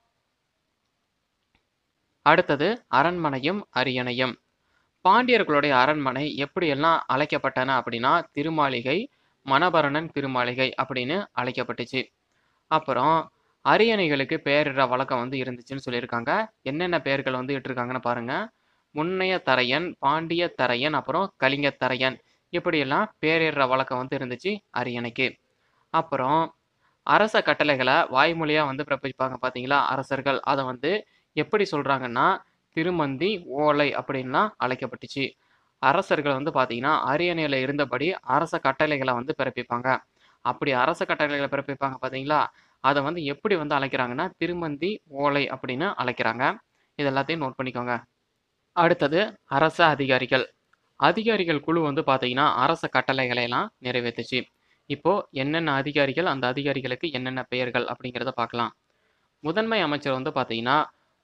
அடுத்தது அரண்மனையும் அரியணையும். பாண்டியர்களுடைய அரண்மனை எப்படியெல்லாம் அழைக்கப்பட்டன அப்படின்னா திருமாளிகை, மணபரணன் திருமாளிகை அப்படின்னு அழைக்கப்பட்டுச்சு. அப்புறம் அரியணைகளுக்கு பெயரிடுற வழக்கம் வந்து இருந்துச்சுன்னு சொல்லியிருக்காங்க. என்னென்ன பெயர்கள் வந்து இட்டிருக்காங்கன்னு பாருங்க. முன்னைய தரையன், பாண்டிய தரையன், அப்புறம் கலிங்க தரையன் இப்படியெல்லாம் பெயரிடுற வழக்கம் வந்து இருந்துச்சு அரியணைக்கு. அப்புறம் அரச கட்டளைகளை வாய்மொழியா வந்து பிறப்பிப்பாங்க பார்த்தீங்களா அரசர்கள். அதை வந்து எப்படி சொல்றாங்கன்னா திருமந்தி, ஓலை அப்படின்லாம் அழைக்கப்பட்டுச்சு. அரசர்கள் வந்து பார்த்தீங்கன்னா அரியணையில இருந்தபடி அரச கட்டளைகளை வந்து பிறப்பிப்பாங்க. அப்படி அரச கட்டளைகளை பிறப்பிப்பாங்க பார்த்தீங்களா, அதை வந்து எப்படி வந்து அழைக்கிறாங்கன்னா திருமந்தி, ஓலை அப்படின்னு அழைக்கிறாங்க. இது எல்லாத்தையும் நோட் பண்ணிக்கோங்க. அடுத்தது அரச அதிகாரிகள். அதிகாரிகள் குழு வந்து பார்த்தீங்கன்னா அரச கட்டளைகளை எல்லாம் நிறைவேற்றுச்சு. இப்போ என்னென்ன அதிகாரிகள், அந்த அதிகாரிகளுக்கு என்னென்ன பெயர்கள் அப்படிங்கிறத பார்க்கலாம். முதன்மை அமைச்சர் வந்து பார்த்தீங்கன்னா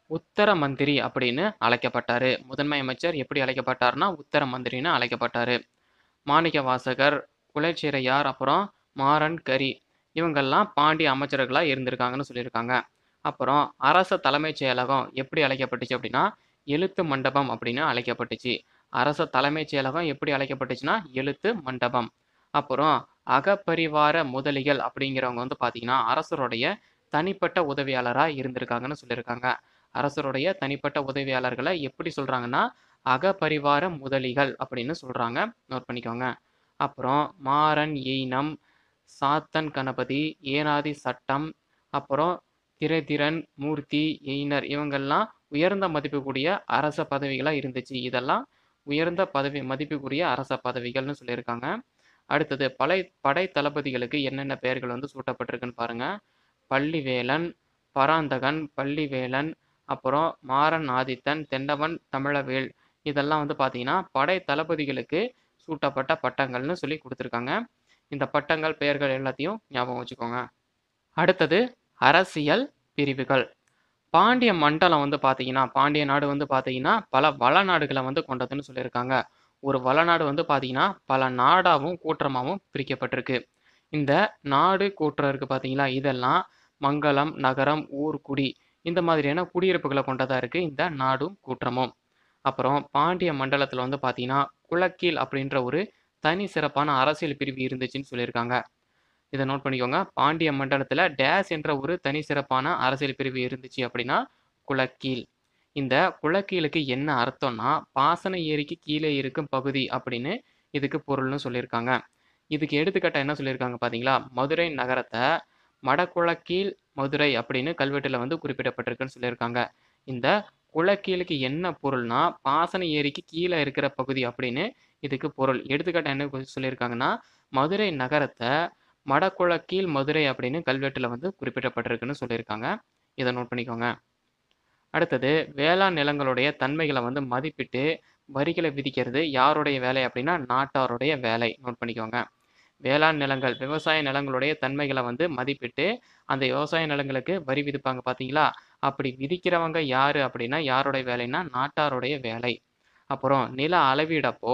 உத்தர மந்திரி அப்படின்னு அழைக்கப்பட்டாரு. முதன்மை அமைச்சர் எப்படி அழைக்கப்பட்டார்னா உத்தர மந்திரின்னு அழைக்கப்பட்டாரு. மாணிக்க வாசகர், குலச்சிறையார், அப்புறம் மாறன் கரி இவங்கெல்லாம் பாண்டிய அமைச்சர்களா இருந்திருக்காங்கன்னு சொல்லியிருக்காங்க. அப்புறம் அரச தலைமைச் செயலகம் எப்படி அழைக்கப்பட்டுச்சு அப்படின்னா எழுத்து மண்டபம் அப்படின்னு அழைக்கப்பட்டுச்சு. அரச தலைமைச் செயலகம் எப்படி அழைக்கப்பட்டுச்சுன்னா எழுத்து மண்டபம். அப்புறம் அகப்பரிவார முதலிகள் அப்படிங்கிறவங்க வந்து பார்த்தீங்கன்னா அரசருடைய தனிப்பட்ட உதவியாளரா இருந்திருக்காங்கன்னு சொல்லியிருக்காங்க. அரசருடைய தனிப்பட்ட உதவியாளர்களை எப்படி சொல்றாங்கன்னா அகப்பரிவார முதலிகள் அப்படின்னு சொல்றாங்க. நோட் பண்ணிக்கோங்க. அப்புறம் மாறன் எயினம், சாத்தன் கணபதி, ஏனாதி சட்டம், அப்புறம் திரைதிறன் மூர்த்தி, எயினர் இவங்கெல்லாம் உயர்ந்த மதிப்புக்குரிய அரச பதவிகளா இருந்துச்சு. இதெல்லாம் உயர்ந்த பதவி மதிப்புக்குரிய அரச பதவிகள்னு சொல்லியிருக்காங்க. அடுத்தது படை படை தளபதிகளுக்கு என்னென்ன பெயர்கள் வந்து சூட்டப்பட்டிருக்குன்னு பாருங்க. பள்ளிவேலன், பராந்தகன், பள்ளிவேலன், அப்புறம் மாறன் ஆதித்தன், தென்னவன் தமிழவேல் இதெல்லாம் வந்து பார்த்தீங்கன்னா படை தளபதிகளுக்கு சூட்டப்பட்ட பட்டங்கள்னு சொல்லி கொடுத்துருக்காங்க. இந்த பட்டங்கள் பெயர்கள் எல்லாத்தையும் ஞாபகம் வச்சுக்கோங்க. அடுத்தது அரசியல் பிரிவுகள். பாண்டிய மண்டலம் வந்து பார்த்தீங்கன்னா பாண்டிய நாடு வந்து பார்த்தீங்கன்னா பல வளநாடுகளை வந்து கொண்டதுன்னு சொல்லியிருக்காங்க. ஒரு வளநாடு வந்து பார்த்தீங்கன்னா பல நாடாவும் கூற்றமாகவும் பிரிக்கப்பட்டிருக்கு. இந்த நாடு கூற்றம் இருக்கு பார்த்தீங்களா, இதெல்லாம் மங்கலம், நகரம், ஊர், குடி இந்த மாதிரியான குடியிருப்புகளை கொண்டதா இருக்கு இந்த நாடும் கூற்றமும். அப்புறம் பாண்டிய மண்டலத்தில் வந்து பார்த்தீங்கன்னா குலக்கீழ் அப்படின்ற ஒரு தனி சிறப்பான அரசியல் பிரிவு இருந்துச்சுன்னு சொல்லியிருக்காங்க. இதை நோட் பண்ணிக்கோங்க. பாண்டிய மண்டலத்தில் டேஸ் என்ற ஒரு தனி சிறப்பான அரசியல் பிரிவு இருந்துச்சு அப்படின்னா குலக்கீழ். இந்த குலக்கீழுக்கு என்ன அர்த்தம்னா பாசன ஏரிக்கு கீழே இருக்கும் பகுதி அப்படின்னு இதுக்கு பொருள்னு சொல்லியிருக்காங்க. இதுக்கு எடுத்துக்காட்டா என்ன சொல்லியிருக்காங்க பார்த்தீங்களா, மதுரை நகரத்தை மடக்குளக்கீழ் மதுரை அப்படின்னு கல்வெட்டில் வந்து குறிப்பிடப்பட்டிருக்குன்னு சொல்லியிருக்காங்க. இந்த குளக்கீழுக்கு என்ன பொருள்னா பாசன ஏரிக்கு கீழே இருக்கிற பகுதி அப்படின்னு இதுக்கு பொருள். எடுத்துக்காட்டா என்ன சொல்லியிருக்காங்கன்னா மதுரை நகரத்தை மடக்குளக்கீழ் மதுரை அப்படின்னு கல்வெட்டில் வந்து குறிப்பிடப்பட்டிருக்குன்னு சொல்லியிருக்காங்க. இதை நோட் பண்ணிக்கோங்க. அடுத்தது வேளாண் நிலங்களுடைய தன்மைகளை வந்து மதிப்பிட்டு வரிகளை விதிக்கிறது யாருடைய வேலை அப்படின்னா நாட்டாருடைய வேலை. நோட் பண்ணிக்கோங்க. வேளாண் நிலங்கள் விவசாய நிலங்களுடைய தன்மைகளை வந்து மதிப்பிட்டு அந்த விவசாய நிலங்களுக்கு வரி விதிப்பாங்க பார்த்தீங்களா, அப்படி விதிக்கிறவங்க யாரு அப்படின்னா யாருடைய வேலைன்னா நாட்டாருடைய வேலை. அப்புறம் நில அளவீடப்போ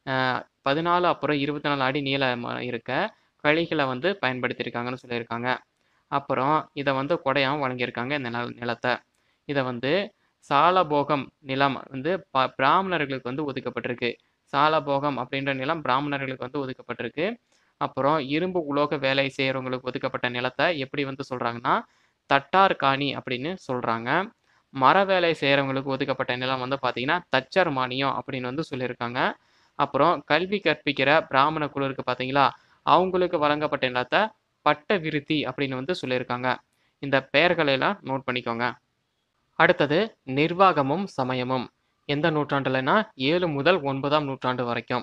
பதினாலு அப்புறம் இருபத்தி நாலு அடி நீளம் இருக்க கழிகளை வந்து பயன்படுத்தியிருக்காங்கன்னு சொல்லியிருக்காங்க. அப்புறம் இதை வந்து கொடையாகவும் வழங்கியிருக்காங்க இந்த நில நிலத்தை இதை வந்து சாலபோகம் நிலம் வந்து ப பிராமணர்களுக்கு வந்து ஒதுக்கப்பட்டிருக்கு. சாலபோகம் அப்படின்ற நிலம் பிராமணர்களுக்கு வந்து ஒதுக்கப்பட்டிருக்கு. அப்புறம் இரும்பு உலோக வேலை செய்கிறவங்களுக்கு ஒதுக்கப்பட்ட நிலத்தை எப்படி வந்து சொல்கிறாங்கன்னா தட்டார் காணி அப்படின்னு சொல்கிறாங்க. மர வேலை செய்கிறவங்களுக்கு ஒதுக்கப்பட்ட நிலம் வந்து பார்த்தீங்கன்னா தச்சர் மானியம் அப்படின்னு வந்து சொல்லியிருக்காங்க. அப்புறம் கல்வி கற்பிக்கிற பிராமண குழு இருக்கு பார்த்தீங்களா, அவங்களுக்கு வழங்கப்பட்ட நிலத்தை பட்ட விருத்தி அப்படின்னு வந்து சொல்லியிருக்காங்க. இந்த பெயர்களை எல்லாம் நோட் பண்ணிக்கோங்க. அடுத்தது நிர்வாகமும் சமயமும். எந்த நூற்றாண்டுலனா ஏழு முதல் ஒன்பதாம் நூற்றாண்டு வரைக்கும்.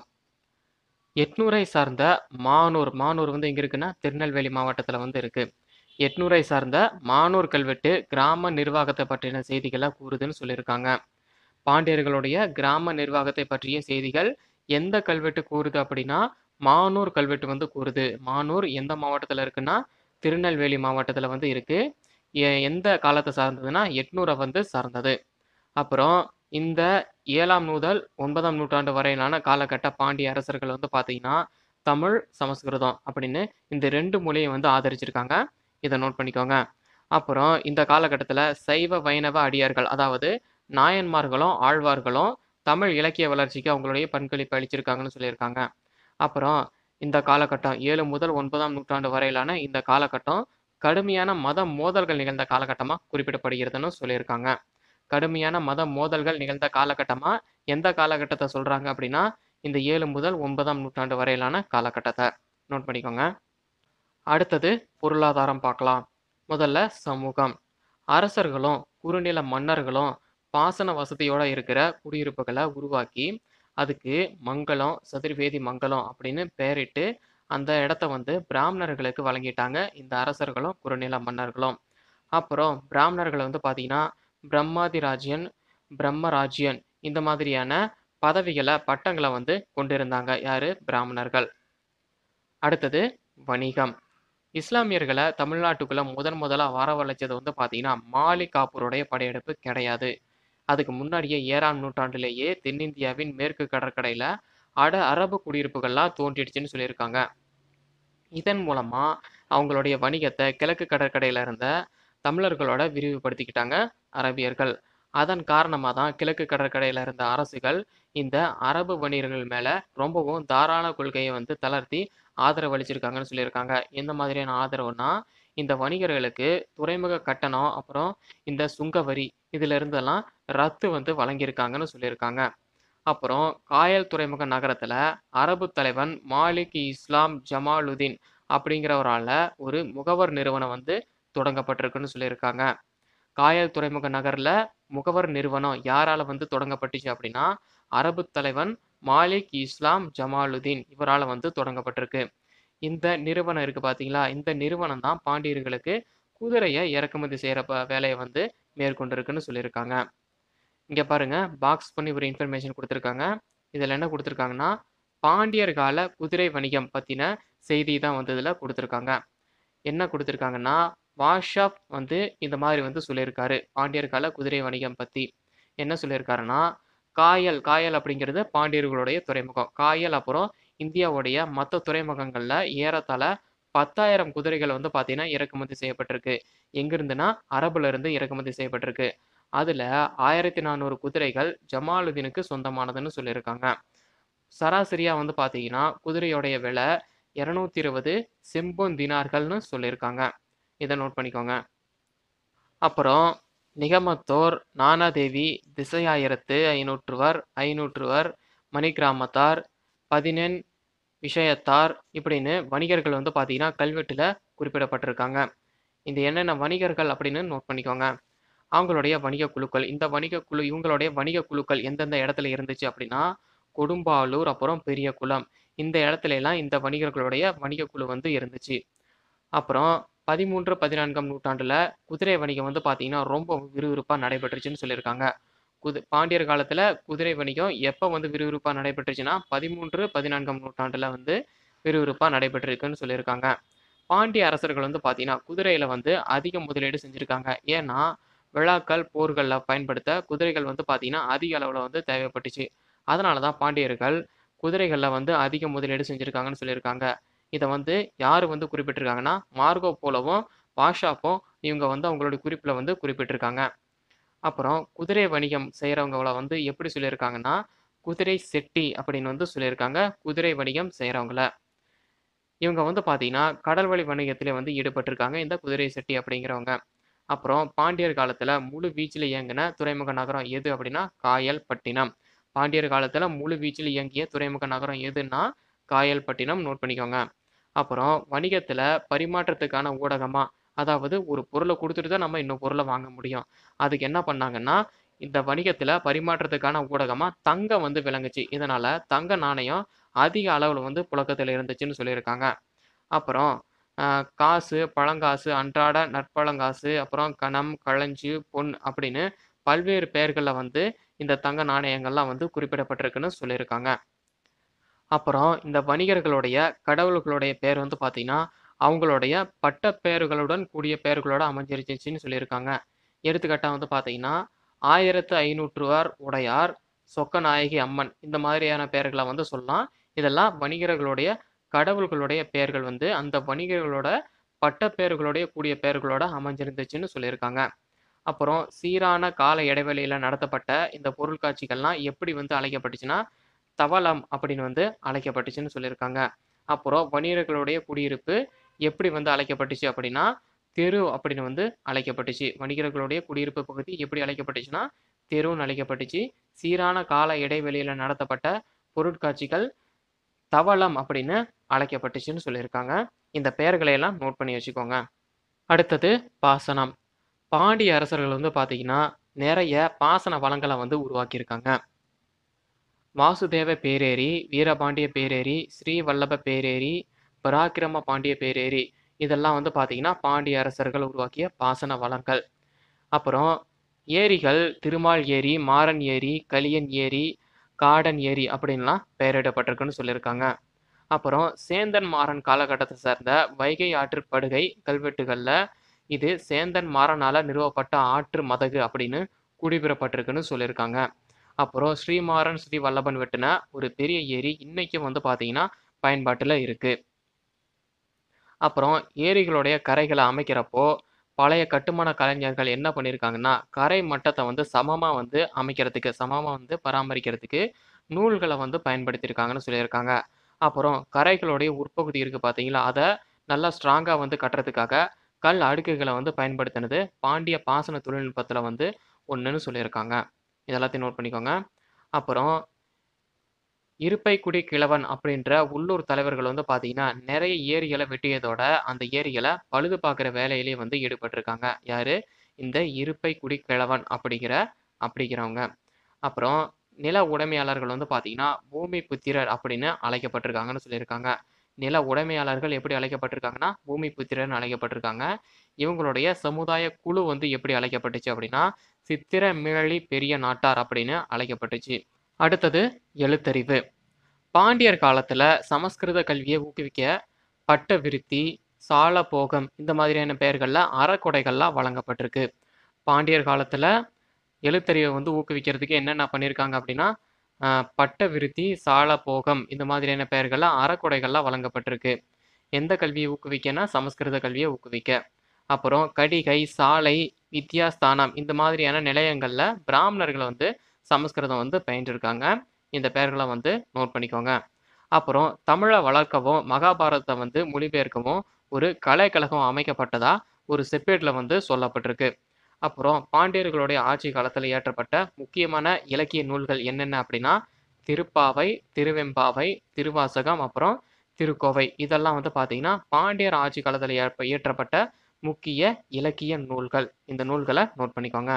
எட்நூரை சார்ந்த மானூர் மானூர் வந்து எங்க இருக்குன்னா திருநெல்வேலி மாவட்டத்தில் வந்து இருக்கு. எட்நூரை சார்ந்த மானூர் கல்வெட்டு கிராம நிர்வாகத்தை பற்றின செய்திகளை கூறுதுன்னு சொல்லியிருக்காங்க. பாண்டியர்களுடைய கிராம நிர்வாகத்தை பற்றிய செய்திகள் எந்த கல்வெட்டு கூறுது அப்படின்னா மானூர் கல்வெட்டு வந்து கூறுது. மானூர் எந்த மாவட்டத்தில் இருக்குன்னா திருநெல்வேலி மாவட்டத்தில் வந்து இருக்கு. எந்த காலத்தை சார்ந்ததுன்னா எட்நூறை வந்து சார்ந்தது. அப்புறம் இந்த ஏழாம் முதல் ஒன்பதாம் நூற்றாண்டு வரையிலான காலகட்ட பாண்டிய அரசர்கள் வந்து பார்த்தீங்கன்னா தமிழ் சமஸ்கிருதம் அப்படின்னு இந்த ரெண்டு மொழியை வந்து ஆதரிச்சிருக்காங்க. இதை நோட் பண்ணிக்கோங்க. அப்புறம் இந்த காலகட்டத்தில் சைவ வைணவ அடியார்கள் அதாவது நாயன்மார்களும் ஆழ்வார்களும் தமிழ் இலக்கிய வளர்ச்சிக்கு அவங்களுடைய பங்களிப்பு அளிச்சிருக்காங்கன்னு சொல்லியிருக்காங்க. அப்புறம் இந்த காலகட்டம் ஏழு முதல் ஒன்பதாம் நூற்றாண்டு வரையிலான இந்த காலகட்டம் கடுமையான மத மோதல்கள் நிகழ்ந்த காலகட்டமாக குறிப்பிடப்படுகிறதுன்னு சொல்லியிருக்காங்க. கடுமையான மத மோதல்கள் நிகழ்ந்த காலகட்டமாக எந்த காலகட்டத்தை சொல்கிறாங்க அப்படின்னா இந்த ஏழு முதல் ஒன்பதாம் நூற்றாண்டு வரையிலான காலகட்டத்தை நோட் பண்ணிக்கோங்க. அடுத்தது பொருளாதாரம் பார்க்கலாம். முதல்ல சமூகம். அரசர்களும் குறுநில மன்னர்களும் பாசன வசதியோடு இருக்கிற குடியிருப்புகளை உருவாக்கி அதுக்கு மங்கலம் சதுர்வேதி மங்கலம் அப்படின்னு பெயரிட்டு அந்த இடத்த வந்து பிராமணர்களுக்கு வழங்கிட்டாங்க இந்த அரசர்களும் குறுநில மன்னர்களும். அப்புறம் பிராமணர்களை வந்து பார்த்தீங்கன்னா பிரம்மாதிராஜ்யன் பிரம்மராஜ்யன் இந்த மாதிரியான பதவிகளை பட்டங்களை வந்து கொண்டிருந்தாங்க யாரு பிராமணர்கள். அடுத்தது வணிகம். இஸ்லாமியர்களை தமிழ்நாட்டுக்குள்ள முதன் முதலா வரவழைச்சது வந்து பார்த்தீங்கன்னா, மாலிக் காஃபூருடைய படையெடுப்பு கிடையாது. அதுக்கு முன்னாடியே ஏழாம் நூற்றாண்டிலேயே தென்னிந்தியாவின் மேற்கு கடற்கரையில அட அரபு குடியிருப்புகள்லாம் தோன்றிடுச்சுன்னு சொல்லியிருக்காங்க. இதன் மூலமா அவங்களுடைய வணிகத்தை கிழக்கு கடற்கரையில இருந்த தமிழர்களோட விரிவுபடுத்திக்கிட்டாங்க அரபியர்கள். அதன் காரணமா தான் கிழக்கு கடற்கரையில இருந்த அரசுகள் இந்த அரபு வணிகர்கள் மேல ரொம்பவும் தாராள கொள்கையை வந்து தளர்த்தி ஆதரவு அளிச்சிருக்காங்கன்னு சொல்லியிருக்காங்க. எந்த மாதிரியான ஆதரவுனா, இந்த வணிகர்களுக்கு துறைமுக கட்டணம், அப்புறம் இந்த சுங்கவரி இதுல இருந்தெல்லாம் ரத்து வந்து வழங்கியிருக்காங்கன்னு சொல்லியிருக்காங்க. அப்புறம் காயல் துறைமுக நகரத்துல அரபு தலைவன் மாலிக் இஸ்லாம் ஜமாலுதீன் அப்படிங்கிறவரால ஒரு முகவர் நிறுவனம் வந்து தொடங்கப்பட்டிருக்குன்னு சொல்லியிருக்காங்க. காயல் துறைமுக நகர்ல முகவர் நிறுவனம் யாரால வந்து தொடங்கப்பட்டுச்சு அப்படின்னா, அரபு தலைவன் மாலிக் இஸ்லாம் ஜமாலுதீன் இவரால வந்து தொடங்கப்பட்டிருக்கு. இந்த நிறுவனம் இருக்கு பாத்தீங்களா, இந்த நிறுவனம் தான் பாண்டியர்களுக்கு குதிரையை இறக்குமதி செய்யற ப- வேலையை வந்து மேற்கொண்டிருக்குன்னு சொல்லியிருக்காங்க. இங்க பாருங்க, பாக்ஸ் பண்ணி ஒரு இன்ஃபர்மேஷன் கொடுத்துருக்காங்க. இதுல என்ன கொடுத்துருக்காங்கன்னா, பாண்டியர் கால குதிரை வணிகம் பத்தின செய்தி தான் வந்து இதுல கொடுத்துருக்காங்க. என்ன கொடுத்துருக்காங்கன்னா, வாஷாப் வந்து இந்த மாதிரி வந்து சொல்லியிருக்காரு பாண்டியர் கால குதிரை வணிகம் பத்தி. என்ன சொல்லியிருக்காருன்னா, காயல் காயல் அப்படிங்கிறது பாண்டியர்களுடைய துறைமுகம். காயல் அப்புறம் இந்தியாவுடைய மற்ற துறைமுகங்கள்ல ஏறத்தாழ பத்தாயிரம் குதிரைகள் வந்து பார்த்தீங்கன்னா இறக்குமதி செய்யப்பட்டிருக்கு. எங்கிருந்துன்னா அரபுல இருந்து இறக்குமதி செய்யப்பட்டிருக்கு. அதுல ஆயிரத்தி நானூறு குதிரைகள் ஜமாலுதீனுக்கு சொந்தமானதுன்னு சொல்லியிருக்காங்க. சராசரியா வந்து பார்த்தீங்கன்னா குதிரையோடைய விலை இருநூத்தி இருபது செம்பொன் தினார்கள்னு சொல்லியிருக்காங்க. இதை நோட் பண்ணிக்கோங்க. அப்புறம் நிகமத்தோர், நானாதேவி, திசையாயிரத்து ஐநூற்றுவர், ஐநூற்றுவர், மணிக்கிராமத்தார், பதினெண் விஷயத்தார் இப்படின்னு வணிகர்கள் வந்து பார்த்தீங்கன்னா கல்வெட்டுல குறிப்பிடப்பட்டிருக்காங்க. இந்த என்னென்ன வணிகர்கள் அப்படின்னு நோட் பண்ணிக்கோங்க. அவங்களுடைய வணிக குழுக்கள், இந்த வணிக குழு இவங்களுடைய வணிக குழுக்கள் எந்தெந்த இடத்துல இருந்துச்சு அப்படின்னா, கொடும்பாலூர் அப்புறம் பெரிய குளம் இந்த இடத்துல எல்லாம் இந்த வணிகர்களுடைய வணிக குழு வந்து இருந்துச்சு. அப்புறம் பதிமூன்று பதினான்காம் நூற்றாண்டுல குதிரை வணிகம் வந்து பார்த்தீங்கன்னா ரொம்ப விறுவிறுப்பா நடைபெற்றுச்சுன்னு சொல்லியிருக்காங்க. குது பாண்டியர் காலத்துல குதிரை வணிகம் எப்ப வந்து விறுவிறுப்பா நடைபெற்றுச்சுன்னா பதிமூன்று பதினான்காம் நூற்றாண்டுல வந்து விறுவிறுப்பா நடைபெற்றிருக்குன்னு சொல்லியிருக்காங்க. பாண்டிய அரசர்கள் வந்து பார்த்தீங்கன்னா குதிரையில வந்து அதிக முதலீடு செஞ்சிருக்காங்க. ஏன்னா விழாக்கள் போர்கள்ல பயன்படுத்த குதிரைகள் வந்து பார்த்தீங்கன்னா அதிக அளவுல வந்து தேவைப்பட்டுச்சு. அதனால தான் பாண்டியர்கள் குதிரைகள்ல வந்து அதிக முதலீடு செஞ்சிருக்காங்கன்னு சொல்லியிருக்காங்க. இதை வந்து யார் வந்து குறிப்பிட்டிருக்காங்கன்னா, மார்கோ போலவும் பாஷாப்பும் இவங்க வந்து அவங்களுடைய குறிப்புல வந்து குறிப்பிட்டிருக்காங்க. அப்புறம் குதிரை வணிகம் செய்கிறவங்கள வந்து எப்படி சொல்லியிருக்காங்கன்னா, குதிரை செட்டி அப்படின்னு வந்து சொல்லியிருக்காங்க குதிரை வணிகம் செய்கிறவங்கள. இவங்க வந்து பார்த்தீங்கன்னா கடல் வழி வணிகத்திலே வந்து ஈடுபட்டிருக்காங்க இந்த குதிரை செட்டி அப்படிங்கிறவங்க. அப்புறம் பாண்டியர் காலத்துல முழு வீச்சில் இயங்கின துறைமுக நகரம் எது அப்படின்னா காயல்பட்டினம். பாண்டியர் காலத்துல முழு வீச்சில் இயங்கிய துறைமுக நகரம் எதுன்னா காயல்பட்டினம். நோட் பண்ணிக்கோங்க. அப்புறம் வணிகத்துல பரிமாற்றத்துக்கான ஊடகமா, அதாவது ஒரு பொருளை கொடுத்துட்டு தான் நம்ம இன்னும் பொருளை வாங்க முடியும். அதுக்கு என்ன பண்ணாங்கன்னா, இந்த வணிகத்துல பரிமாற்றத்துக்கான ஊடகமா தங்கம் வந்து விளங்குச்சு. இதனால தங்க நாணயம் அதிக அளவுல வந்து புழக்கத்துல இருந்துச்சுன்னு சொல்லியிருக்காங்க. அப்புறம் அ காசு, பழங்காசு, அன்றாட நற்பழங்காசு, அப்புறம் கனம், களஞ்சு, பொன் அப்படின்னு பல்வேறு பெயர்கள்ல வந்து இந்த தங்க நாணயங்கள்லாம் வந்து குறிப்பிடப்பட்டிருக்குன்னு சொல்லியிருக்காங்க. அப்புறம் இந்த வணிகர்களுடைய கடவுள்களுடைய பெயர் வந்து பார்த்தீங்கன்னா, அவங்களுடைய பட்டப்பெயர்களுடன் கூடிய பெயர்களோட அமைஞ்சிருச்சுன்னு சொல்லியிருக்காங்க. எடுத்துக்காட்டா வந்து பார்த்தீங்கன்னா, ஆயிரத்து ஐநூற்றுவர் உடையார், சொக்கநாயகி அம்மன் இந்த மாதிரியான பெயர்கள வந்து சொல்லலாம். இதெல்லாம் வணிகர்களுடைய கடவுள்களுடைய பெயர்கள் வந்து அந்த வணிகர்களோட பட்டப்பெயர்களுடைய கூடிய பெயர்களோட அமைஞ்சிருந்துச்சுன்னு சொல்லியிருக்காங்க. அப்புறம் சீரான கால இடைவெளியில நடத்தப்பட்ட இந்த பொருட்காட்சிகள்லாம் எப்படி வந்து அழைக்கப்பட்டுச்சுன்னா, தவளம் அப்படின்னு வந்து அழைக்கப்பட்டுச்சுன்னு சொல்லியிருக்காங்க. அப்புறம் வணிகர்களுடைய குடியிருப்பு எப்படி வந்து அழைக்கப்பட்டுச்சு அப்படின்னா, தெரு அப்படின்னு வந்து அழைக்கப்பட்டுச்சு. வணிகர்களுடைய குடியிருப்பு பகுதி எப்படி அழைக்கப்பட்டுச்சுன்னா, தெருன்னு அழைக்கப்பட்டுச்சு. சீரான கால இடைவெளியில நடத்தப்பட்ட பொருட்காட்சிகள் தவளம் அப்படின்னு அழைக்கப்பட்டுச்சுன்னு சொல்லியிருக்காங்க. இந்த பெயர்களை எல்லாம் நோட் பண்ணி வச்சுக்கோங்க. அடுத்தது பாசனம். பாண்டிய அரசர்கள் வந்து பார்த்தீங்கன்னா, நிறைய பாசன வளங்கள வந்து உருவாக்கியிருக்காங்க. வாசுதேவ பேரேரி, வீரபாண்டிய பேரேரி, ஸ்ரீவல்லப பேரேரி, பராக்கிரம பாண்டிய பேரேரி இதெல்லாம் வந்து பார்த்தீங்கன்னா, பாண்டிய அரசர்கள் உருவாக்கிய பாசன வளங்கள். அப்புறம் ஏரிகள் திருமால் ஏரி, மாறன் ஏரி, கலியன் ஏரி, காடன் ஏரி அப்படின்லாம் பெயரிடப்பட்டிருக்குன்னு சொல்லியிருக்காங்க. அப்புறம் சேந்தன் மாறன் காலகட்டத்தை சேர்ந்த வைகை ஆற்று படுகை கல்வெட்டுகள்ல இது சேந்தன் மாறனால நிறுவப்பட்ட ஆற்று மதகு அப்படின்னு குறிப்பிடப்பட்டிருக்குன்னு சொல்லியிருக்காங்க. அப்புறம் ஸ்ரீமாறன் ஸ்ரீ வல்லபன் வெட்டின ஒரு பெரிய ஏரி இன்னைக்கும் வந்து பார்த்தீங்கன்னா பயன்பாட்டில் இருக்கு. அப்புறம் ஏரிகளுடைய கரைகளை அமைக்கிறப்போ பழைய கட்டுமான கலைஞர்கள் என்ன பண்ணியிருக்காங்கன்னா கரை மட்டத்தை வந்து சமமாக வந்து அமைக்கிறதுக்கு சமமாக வந்து பராமரிக்கிறதுக்கு நூல்களை வந்து பயன்படுத்தியிருக்காங்கன்னு சொல்லியிருக்காங்க. அப்புறம் கரைகளுடைய உட்பகுதி இருக்குது பார்த்தீங்களா, அதை நல்லா ஸ்ட்ராங்காக வந்து கட்டுறதுக்காக கல் அடுக்குகளை வந்து பயன்படுத்தினது பாண்டிய பாசன தொழில்நுட்பத்தில் வந்து ஒன்றுன்னு சொல்லியிருக்காங்க. இதெல்லாத்தையும் நோட் பண்ணிக்கோங்க. அப்புறம் இருப்பைக்குடி கிழவன் அப்படின்ற உள்ளூர் தலைவர்கள் வந்து பார்த்தீங்கன்னா நிறைய ஏரிகளை வெட்டியதோட அந்த ஏரிகளை பழுது பார்க்குற வேலையிலேயே வந்து ஈடுபட்டிருக்காங்க. யாரு? இந்த இருப்பைக்குடி கிழவன் அப்படிங்கிற அப்படிங்கிறவங்க. அப்புறம் நில உடைமையாளர்கள் வந்து பார்த்தீங்கன்னா பூமி புத்திரர் அப்படின்னு அழைக்கப்பட்டிருக்காங்கன்னு சொல்லியிருக்காங்க. நில உடைமையாளர்கள் எப்படி அழைக்கப்பட்டிருக்காங்கன்னா பூமி புத்திரர்னு அழைக்கப்பட்டிருக்காங்க. இவங்களுடைய சமுதாய குழு வந்து எப்படி அழைக்கப்பட்டுச்சு அப்படின்னா சித்திர மிழலி பெரிய நாட்டார் அப்படின்னு அழைக்கப்பட்டுச்சு. அடுத்தது எழுத்தறிவு. பாண்டியர் காலத்துல சமஸ்கிருத கல்வியை ஊக்குவிக்க பட்ட விருத்தி, சால போகம் இந்த மாதிரியான பெயர்கள்ல அறக்கொடைகள்லாம் வழங்கப்பட்டிருக்கு. பாண்டியர் காலத்துல எழுத்தறிவை வந்து ஊக்குவிக்கிறதுக்கு என்னென்ன பண்ணியிருக்காங்க அப்படின்னா அஹ், பட்ட விருத்தி, சால போகம் இந்த மாதிரியான பெயர்கள்ல அறக்கொடைகள்லாம் வழங்கப்பட்டிருக்கு. எந்த கல்வியை ஊக்குவிக்கனா சமஸ்கிருத கல்வியை ஊக்குவிக்க. அப்புறம் கடிகை, சாலை, வித்யாஸ்தானம் இந்த மாதிரியான நிலையங்கள்ல பிராமணர்களை வந்து சமஸ்கிருதம் வந்து பயின்றிருக்காங்க. இந்த பெயர்களை வந்து நோட் பண்ணிக்கோங்க. அப்புறம் தமிழை வளர்க்கவும் மகாபாரதத்தை வந்து மொழிபெயர்க்கவும் ஒரு கலைக்கழகம் அமைக்கப்பட்டதா ஒரு செப்பேட்ல வந்து சொல்லப்பட்டிருக்கு. அப்புறம் பாண்டியர்களுடைய ஆட்சி காலத்தில் இயற்றப்பட்ட முக்கியமான இலக்கிய நூல்கள் என்னென்ன அப்படின்னா திருப்பாவை, திருவெம்பாவை, திருவாசகம், அப்புறம் திருக்கோவை இதெல்லாம் வந்து பார்த்தீங்கன்னா பாண்டியர் ஆட்சி காலத்தில் இயற்ற- இயற்றப்பட்ட முக்கிய இலக்கிய நூல்கள். இந்த நூல்களை நோட் பண்ணிக்கோங்க.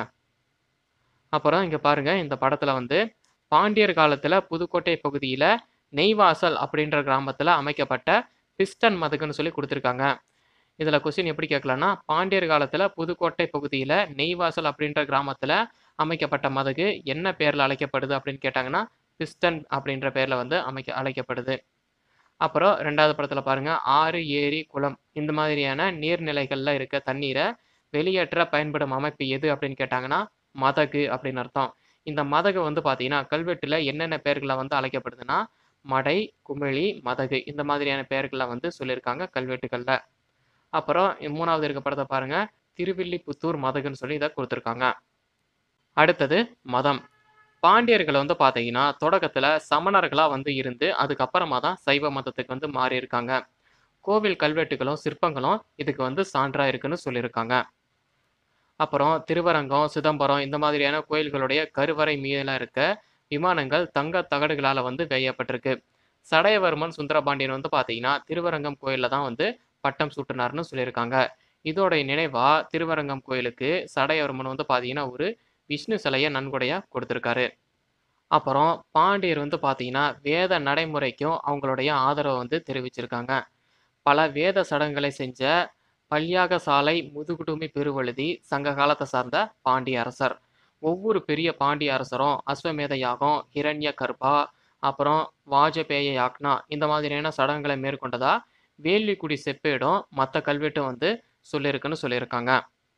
அப்புறம் இங்க பாருங்க இந்த படத்துல வந்து பாண்டியர் காலத்துல புதுக்கோட்டை பகுதியில நெய்வாசல் அப்படின்ற கிராமத்துல அமைக்கப்பட்ட பிஸ்டன் மதகுன்னு சொல்லி கொடுத்துருக்காங்க. இதுல கொஸ்டின் எப்படி கேட்கலாம்னா பாண்டியர் காலத்துல புதுக்கோட்டை பகுதியில நெய்வாசல் அப்படின்ற கிராமத்துல அமைக்கப்பட்ட மதகு என்ன பேர்ல அழைக்கப்படுது அப்படின்னு கேட்டாங்கன்னா பிஸ்டன் அப்படின்ற பேர்ல வந்து அமைக்க அழைக்கப்படுது. அப்புறம் ரெண்டாவது படத்துல பாருங்க ஆறு, ஏரி, குளம் இந்த மாதிரியான நீர்நிலைகள்ல இருக்க தண்ணீரை வெளியேற்ற பயன்படும் அமைப்பு எது அப்படின்னு கேட்டாங்கன்னா மதகு அப்படின்னு அர்த்தம். இந்த மதகு வந்து பார்த்தீங்கன்னா கல்வெட்டுல என்னென்ன பெயர்களை வந்து அழைக்கப்படுதுன்னா மடை, குமிழி, மதகு இந்த மாதிரியான பெயர்களை வந்து சொல்லியிருக்காங்க கல்வெட்டுகள்ல. அப்புறம் மூணாவது இருக்க படத்தை பாருங்க திருவில்லிபுத்தூர் மதகுன்னு சொல்லி இதை கொடுத்துருக்காங்க. அடுத்தது மதம். பாண்டியர்கள் வந்து பார்த்தீங்கன்னா தொடக்கத்துல சமணர்களா வந்து இருந்து அதுக்கப்புறமா தான் சைவ மதத்துக்கு வந்து மாறி இருக்காங்க. கோவில் கல்வெட்டுகளும் சிற்பங்களும் இதுக்கு வந்து சான்றா இருக்குன்னு சொல்லியிருக்காங்க. அப்புறம் திருவரங்கம், சிதம்பரம் இந்த மாதிரியான கோயில்களுடைய கருவறை மீதுல இருக்க விமானங்கள் தங்க தகடுகளால வந்து வேயப்பட்டிருக்கு. சடையவர்மன் சுந்தரபாண்டியன் வந்து பார்த்தீங்கன்னா திருவரங்கம் கோயில்ல தான் வந்து பட்டம் சூட்டினார்னு சொல்லியிருக்காங்க. இதோடைய நினைவா திருவரங்கம் கோயிலுக்கு சடையவர்மன் வந்து பார்த்தீங்கன்னா ஒரு விஷ்ணு சிலையை நன்கொடையா கொடுத்திருக்காரு. அப்புறம் பாண்டியர் வந்து பார்த்தீங்கன்னா வேத நடைமுறைக்கும் அவங்களுடைய ஆதரவை வந்து தெரிவிச்சிருக்காங்க. பல வேத சடங்குகளை செஞ்ச பல்யாகசாலை முதுகுடுமி பெருவழுதி சங்க காலத்தை சார்ந்த பாண்டிய அரசர். ஒவ்வொரு பெரிய பாண்டிய அரசரும் அஸ்வமேத யாகம், ஹிரண்ய கர்ப்பா, அப்புறம் வாஜபேய யாக்னா இந்த மாதிரியான சடங்குகளை மேற்கொண்டதா வேள்விக்குடி செப்பேடும் மற்ற கல்வெட்டும் வந்து சொல்லியிருக்குன்னு சொல்லியிருக்காங்க.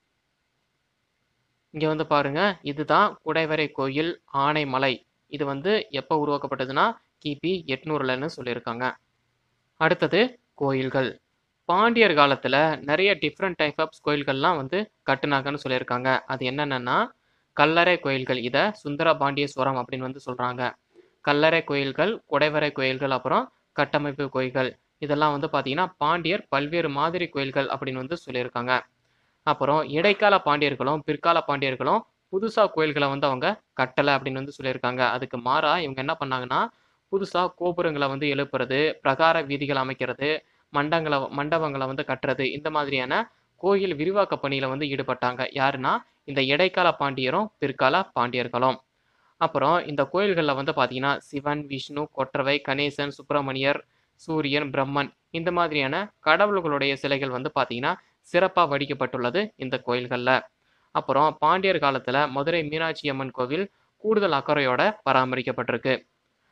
இங்க வந்து பாருங்க இதுதான் குடைவரை கோயில் ஆனைமலை. இது வந்து எப்போ உருவாக்கப்பட்டதுன்னா கிபி எட்நூறுலன்னு சொல்லியிருக்காங்க. அடுத்தது கோயில்கள். பாண்டியர் காலத்துல நிறைய டிஃப்ரெண்ட் டைப் ஆஃப் கோயில்கள்லாம் வந்து கட்டுனாங்கன்னு சொல்லியிருக்காங்க. அது என்னென்னா கல்லறை கோயில்கள், இதை சுந்தர பாண்டியேஸ்வரம் அப்படின்னு வந்து சொல்றாங்க. கல்லறை கோயில்கள், குடைவரை கோயில்கள், அப்புறம் கட்டமைப்பு கோயில்கள் இதெல்லாம் வந்து பார்த்தீங்கன்னா பாண்டியர் பல்வேறு மாதிரி கோயில்கள் அப்படின்னு வந்து சொல்லியிருக்காங்க. அப்புறம் இடைக்கால பாண்டியர்களும் பிற்கால பாண்டியர்களும் புதுசா கோயில்களை வந்து அவங்க கட்டலை அப்படின்னு வந்து சொல்லியிருக்காங்க. அதுக்கு மாறா இவங்க என்ன பண்ணாங்கன்னா புதுசா கோபுரங்களை வந்து எழுப்புறது, பிரகார வீதிகள் அமைக்கிறது, மண்டங்களை மண்டபங்களை வந்து கட்டுறது இந்த மாதிரியான கோயில் விரிவாக்க பணியில வந்து ஈடுபட்டாங்க. யாருன்னா இந்த இடைக்கால பாண்டியரும் பிற்கால பாண்டியர்களும். அப்புறம் இந்த கோயில்களில் வந்து பார்த்தீங்கன்னா சிவன், விஷ்ணு, கொற்றவை, கணேசன், சுப்பிரமணியர், சூரியன், பிரம்மன் இந்த மாதிரியான கடவுள்களுடைய சிலைகள் வந்து பார்த்தீங்கன்னா சிறப்பாக வடிக்கப்பட்டுள்ளது இந்த கோயில்களில். அப்புறம் பாண்டியர் காலத்தில் மதுரை மீனாட்சி அம்மன் கோவில் கூடுதல் அக்கறையோட பராமரிக்கப்பட்டிருக்கு.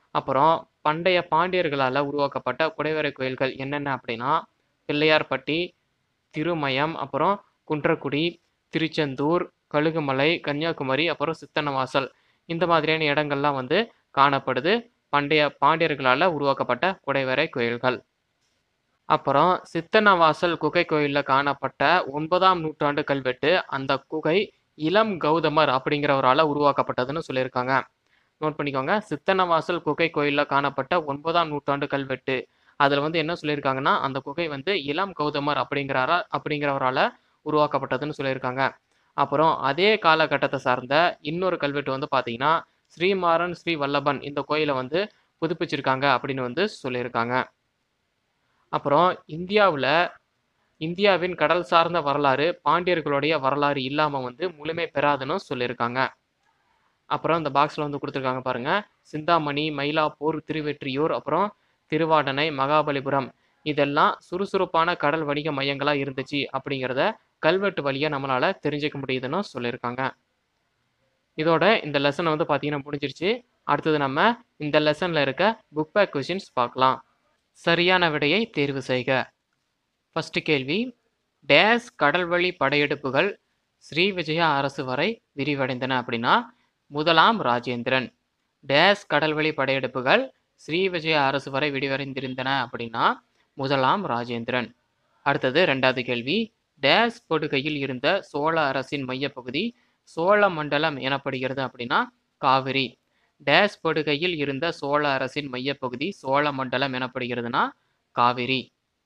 அப்புறம் பண்டைய பாண்டியர்களால் உருவாக்கப்பட்ட குடைவரை கோயில்கள் என்னென்ன அப்படின்னா பிள்ளையார்பட்டி, திருமயம், அப்புறம் குன்றக்குடி, திருச்செந்தூர், கழுகுமலை, கன்னியாகுமரி, அப்புறம் சித்தன்னவாசல் இந்த மாதிரியான இடங்கள்லாம் வந்து காணப்படுது பண்டைய பாண்டியர்களால் உருவாக்கப்பட்ட குடைவரை கோயில்கள். அப்புறம் சித்தன்னவாசல் குகை கோயிலில் காணப்பட்ட ஒன்பதாம் நூற்றாண்டு கல்வெட்டு அந்த குகை இளம் கௌதமர் அப்படிங்கிறவரால் உருவாக்கப்பட்டதுன்னு சொல்லியிருக்காங்க. நோட் பண்ணிக்கோங்க. சித்தன்னவாசல் குகை கோயிலில் காணப்பட்ட ஒன்பதாம் நூற்றாண்டு கல்வெட்டு அதில் வந்து என்ன சொல்லியிருக்காங்கன்னா அந்த குகை வந்து இளம் கௌதமர் அப்படிங்கிறாரா அப்படிங்கிறவரால் உருவாக்கப்பட்டதுன்னு சொல்லியிருக்காங்க. அப்புறம் அதே காலகட்டத்தை சார்ந்த இன்னொரு கல்வெட்டு வந்து பார்த்தீங்கன்னா ஸ்ரீமாறன் ஸ்ரீ வல்லபன் இந்த கோயிலை வந்து புதுப்பிச்சிருக்காங்க அப்படின்னு வந்து சொல்லியிருக்காங்க. அப்புறம் இந்தியாவில் இந்தியாவின் கடல் சார்ந்த வரலாறு பாண்டியர்களுடைய வரலாறு இல்லாமல் வந்து முழுமை பெறாதுன்னு சொல்லியிருக்காங்க. அப்புறம் இந்த பாக்ஸில் வந்து கொடுத்துருக்காங்க பாருங்கள். சிந்தாமணி, மயிலாப்பூர், திருவெற்றியூர், அப்புறம் திருவாடனை, மகாபலிபுரம் இதெல்லாம் சுறுசுறுப்பான கடல் வணிக மையங்களாக இருந்துச்சு அப்படிங்கிறத கல்வெட்டு வழியாக நம்மளால் தெரிஞ்சுக்க முடியுதுன்னு சொல்லியிருக்காங்க. இதோட இந்த லெசனை வந்து பார்த்தீங்கன்னா முடிஞ்சிருச்சு. அடுத்தது நம்ம இந்த லெசனில் இருக்க புக் பேக் கொஷின்ஸ் பார்க்கலாம். சரியான விடையை தேர்வு செய்க. ஃபர்ஸ்ட் கேள்வி, டேஸ் கடல்வழி படையெடுப்புகள் ஸ்ரீ விஜயா அரசு வரை விரிவடைந்தன அப்படின்னா முதலாம் ராஜேந்திரன். டேஸ் கடல்வழி படையெடுப்புகள் ஸ்ரீ விஜயா அரசு வரை விரிவடைந்திருந்தன அப்படின்னா முதலாம் ராஜேந்திரன். அடுத்தது ரெண்டாவது கேள்வி, டேஸ் படுகையில் இருந்த சோழ அரசின் மையப்பகுதி சோழ மண்டலம் எனப்படுகிறது அப்படின்னா காவிரி. டேஸ் படுகையில் இருந்த சோழ அரசின் மையப்பகுதி சோழ மண்டலம் எனப்படுகிறதுனா காவிரி.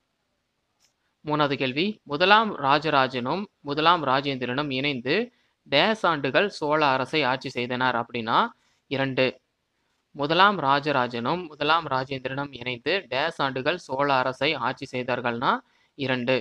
மூணாவது கேள்வி, முதலாம் ராஜராஜனும் முதலாம் ராஜேந்திரனும் இணைந்து டேஸ் ஆண்டுகள் சோழ அரசை ஆட்சி செய்தனர் அப்படின்னா இரண்டு. முதலாம் ராஜராஜனும் முதலாம் ராஜேந்திரனும் இணைந்து டேஸ் ஆண்டுகள் சோழ அரசை ஆட்சி செய்தார்கள்னா இரண்டு.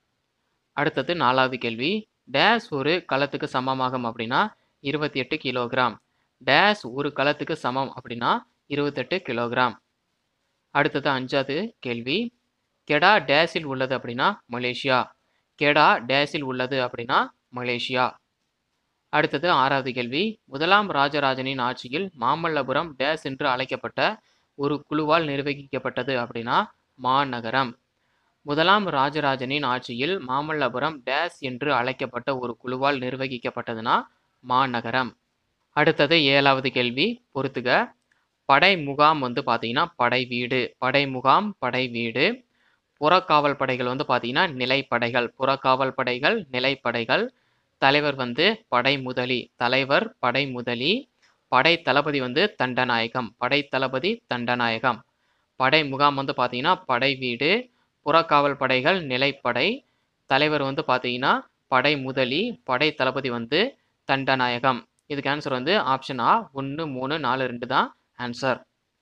அடுத்தது நாலாவது கேள்வி, டேஸ் ஒரு களத்துக்கு சமமாகும் அப்படின்னா இருபத்தி எட்டு கிலோகிராம். டேஸ் ஒரு களத்துக்கு சமம் அப்படின்னா இருபத்தெட்டு கிலோகிராம். அடுத்தது அஞ்சாவது கேள்வி, கெடா டேஸில் உள்ளது அப்படின்னா மலேசியா. கெடா டேஸில் உள்ளது அப்படின்னா மலேசியா. அடுத்தது ஆறாவது கேள்வி, முதலாம் ராஜராஜனின் ஆட்சியில் மாமல்லபுரம் டேஸ் என்று அழைக்கப்பட்ட ஒரு குழுவால் நிர்வகிக்கப்பட்டது அப்படின்னா மாநகரம். முதலாம் ராஜராஜனின் ஆட்சியில் மாமல்லபுரம் டேஸ் என்று அழைக்கப்பட்ட ஒரு குழுவால் நிர்வகிக்கப்பட்டதுன்னா மாநகரம். அடுத்தது ஏழாவது கேள்வி பொறுத்துக. படை முகாம் வந்து பார்த்தீங்கன்னா படை வீடு. படை முகாம் படை வீடு. புறக்காவல் படைகள் வந்து பார்த்தீங்கன்னா நிலைப்படைகள். புறக்காவல் படைகள் நிலைப்படைகள். தலைவர் வந்து படை முதலி. தலைவர் படை முதலி. படை தளபதி வந்து தண்டநாயகம். படை தளபதி தண்டநாயகம். படை முகாம் வந்து பார்த்தீங்கன்னா படை வீடு. புறக்காவல் படைகள் நிலைப்படை. தலைவர் வந்து பார்த்தீங்கன்னா படை முதலி. படை தளபதி வந்து தண்டநாயகம். இதுக்கு ஆன்சர் வந்து ஆப்ஷன் ஆ ஒன்று மூணு நாலு ரெண்டு தான் ஆன்சர்.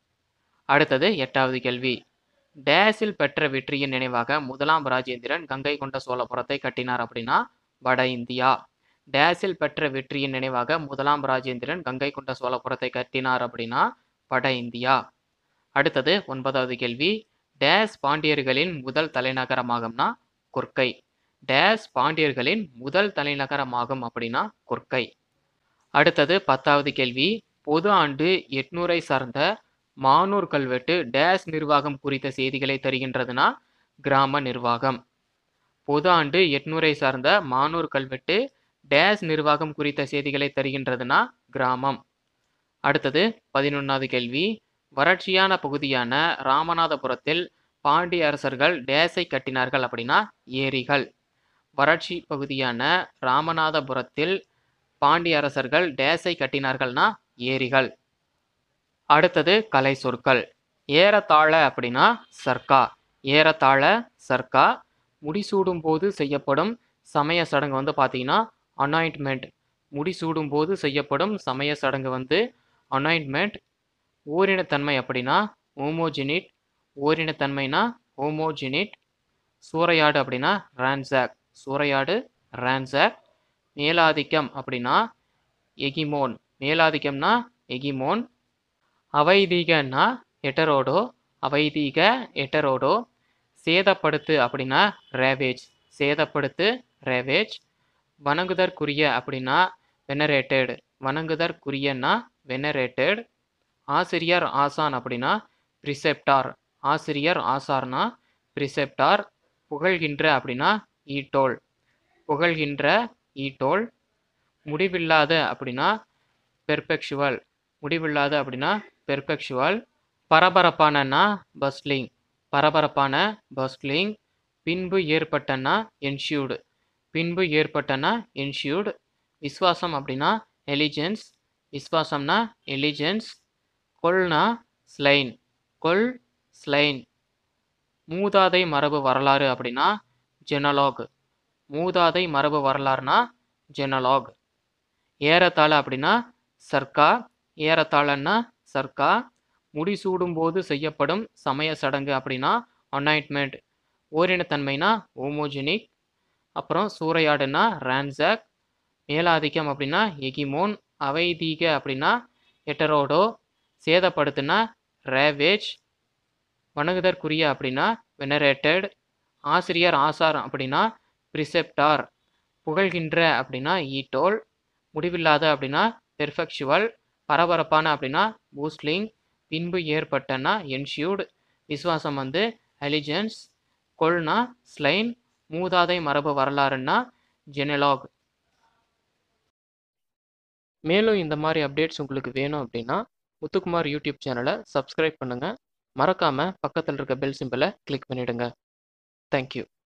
அடுத்தது எட்டாவது கேள்வி, டேஸில் பெற்ற வெற்றியின் நினைவாக முதலாம் ராஜேந்திரன் கங்கை கொண்ட சோழபுரத்தை கட்டினார் அப்படின்னா வட இந்தியா. டேஸில் பெற்ற வெற்றியின் நினைவாக முதலாம் ராஜேந்திரன் கங்கை கொண்ட சோழபுரத்தை கட்டினார் அப்படின்னா வட இந்தியா. அடுத்தது ஒன்பதாவது கேள்வி, டேஸ் பாண்டியர்களின் முதல் தலைநகரமாகும்னா கொர்க்கை. டேஸ் பாண்டியர்களின் முதல் தலைநகரமாகும் அப்படின்னா கொர்க்கை. அடுத்தது பத்தாவது கேள்வி, பொது ஆண்டு எட்நூறை சார்ந்த மானூர் கல்வெட்டு டேஸ் நிர்வாகம் குறித்த செய்திகளை தருகின்றதுனா கிராம நிர்வாகம். பொது ஆண்டு எட்நூறை சார்ந்த மானூர் கல்வெட்டு டேஸ் நிர்வாகம் குறித்த செய்திகளை தருகின்றதுனா கிராமம். அடுத்தது பதினொன்றாவது கேள்வி, வறட்சியான பகுதியான ராமநாதபுரத்தில் பாண்டிய அரசர்கள் டேஸை கட்டினார்கள் அப்படின்னா ஏரிகள். வறட்சி பகுதியான ராமநாதபுரத்தில் பாண்டிய அரசர்கள் டேஸை கட்டினார்கள்னா ஏரிகள். அடுத்தது கலை சொற்கள். ஏறத்தாழ அப்படின்னா சர்க்கா. ஏறத்தாழ சர்க்கா. முடிசூடும் போது செய்யப்படும் சமய சடங்கு வந்து பார்த்தீங்கன்னா அனாயின்ட்மெண்ட். முடிசூடும் போது செய்யப்படும் சமய சடங்கு வந்து அனாயின்ட்மெண்ட். ஓரினத்தன்மை அப்படின்னா ஹோமோஜினிட். ஓரினத்தன்மைனா ஹோமோஜினிட். சூறையாடு அப்படின்னா ரான்சாக். சூறையாடு ரான்சாக். மேலாதிக்கம் அப்படின்னா எகிமோன். மேலாதிக்கம்னா எகிமோன். அவைதீகன்னா எட்டரோடோ. அவைதீக எட்டரோடோ. சேதப்படுத்து அப்படின்னா ரேவேஜ். சேதப்படுத்து ரேவேஜ். வணங்குதற்குரிய அப்படின்னா வெனரேட்டட். வணங்குதற்குரியன்னா வெனரேட்டட். ஆசிரியர் ஆசான் அப்படின்னா ப்ரிசெப்டார். ஆசிரியர் ஆசார்னா ப்ரிசெப்டார். புகழ்கின்ற அப்படின்னா ஈட்டோல். புகழ்கின்ற ஈட்டோல். முடிவில்லாத அப்படின்னா பெர்பெக்சுவல். முடிவில்லாத அப்படின்னா பெர்பெக்சுவல். பரபரப்பானன்னா பஸ்லிங். பரபரப்பான பஸ்லிங். பின்பு ஏற்பட்டன்னா என்ஷூடு. பின்பு ஏற்பட்டன்னா என்ஷூட். விஸ்வாசம் அப்படின்னா எலிஜென்ஸ். விஸ்வாசம்னா எலிஜென்ஸ். கொல்னா ஸ்லைன். கொல் ஸ்லைன். மூதாதை மரபு வரலாறு அப்படின்னா ஜெனலாக். மூதாதை மரபு வரலாறுனா ஜெனலாக். ஏறத்தாழ அப்படின்னா சர்க்கா. ஏறத்தாழன்னா சர்க்கா. முடிசூடும் போது செய்யப்படும் சமய சடங்கு அப்படின்னா அனாயின்ட்மெண்ட். ஓரினத்தன்மைனா ஹோமோஜெனிக். அப்புறம் சூறையாடுனா ரான்சாக். மேலாதிக்கம் அப்படின்னா எகிமோன். அவைதீக அப்படின்னா ஹெட்டரோடோ. சேதப்படுத்துனா ரேவேஜ். வணங்குதற்குரிய அப்படின்னா வெனரேட்டட். ஆசிரியர் ஆசார் அப்படின்னா ப்ரிசெப்டார். புகழ்கின்ற அப்படின்னா ஈட்டோல். முடிவில்லாத அப்படின்னா பெர்ஃபெக்சுவல். பரபரப்பான அப்படின்னா பூஸ்லிங். பின்பு ஏற்பட்டனா என்ஷூட். விசுவாசம் வந்து அலிஜென்ஸ். கொல்னா ஸ்லைன். மூதாதை மரபு வரலாறுன்னா ஜெனலாக். மேலும் இந்த மாதிரி அப்டேட்ஸ் உங்களுக்கு வேணும் அப்படின்னா முத்துக்குமார் யூடியூப் சேனலை சப்ஸ்கிரைப் பண்ணுங்கள். மறக்காமல் பக்கத்தில் இருக்க பெல் சிம்பலை கிளிக் பண்ணிவிடுங்க. தேங்க்யூ.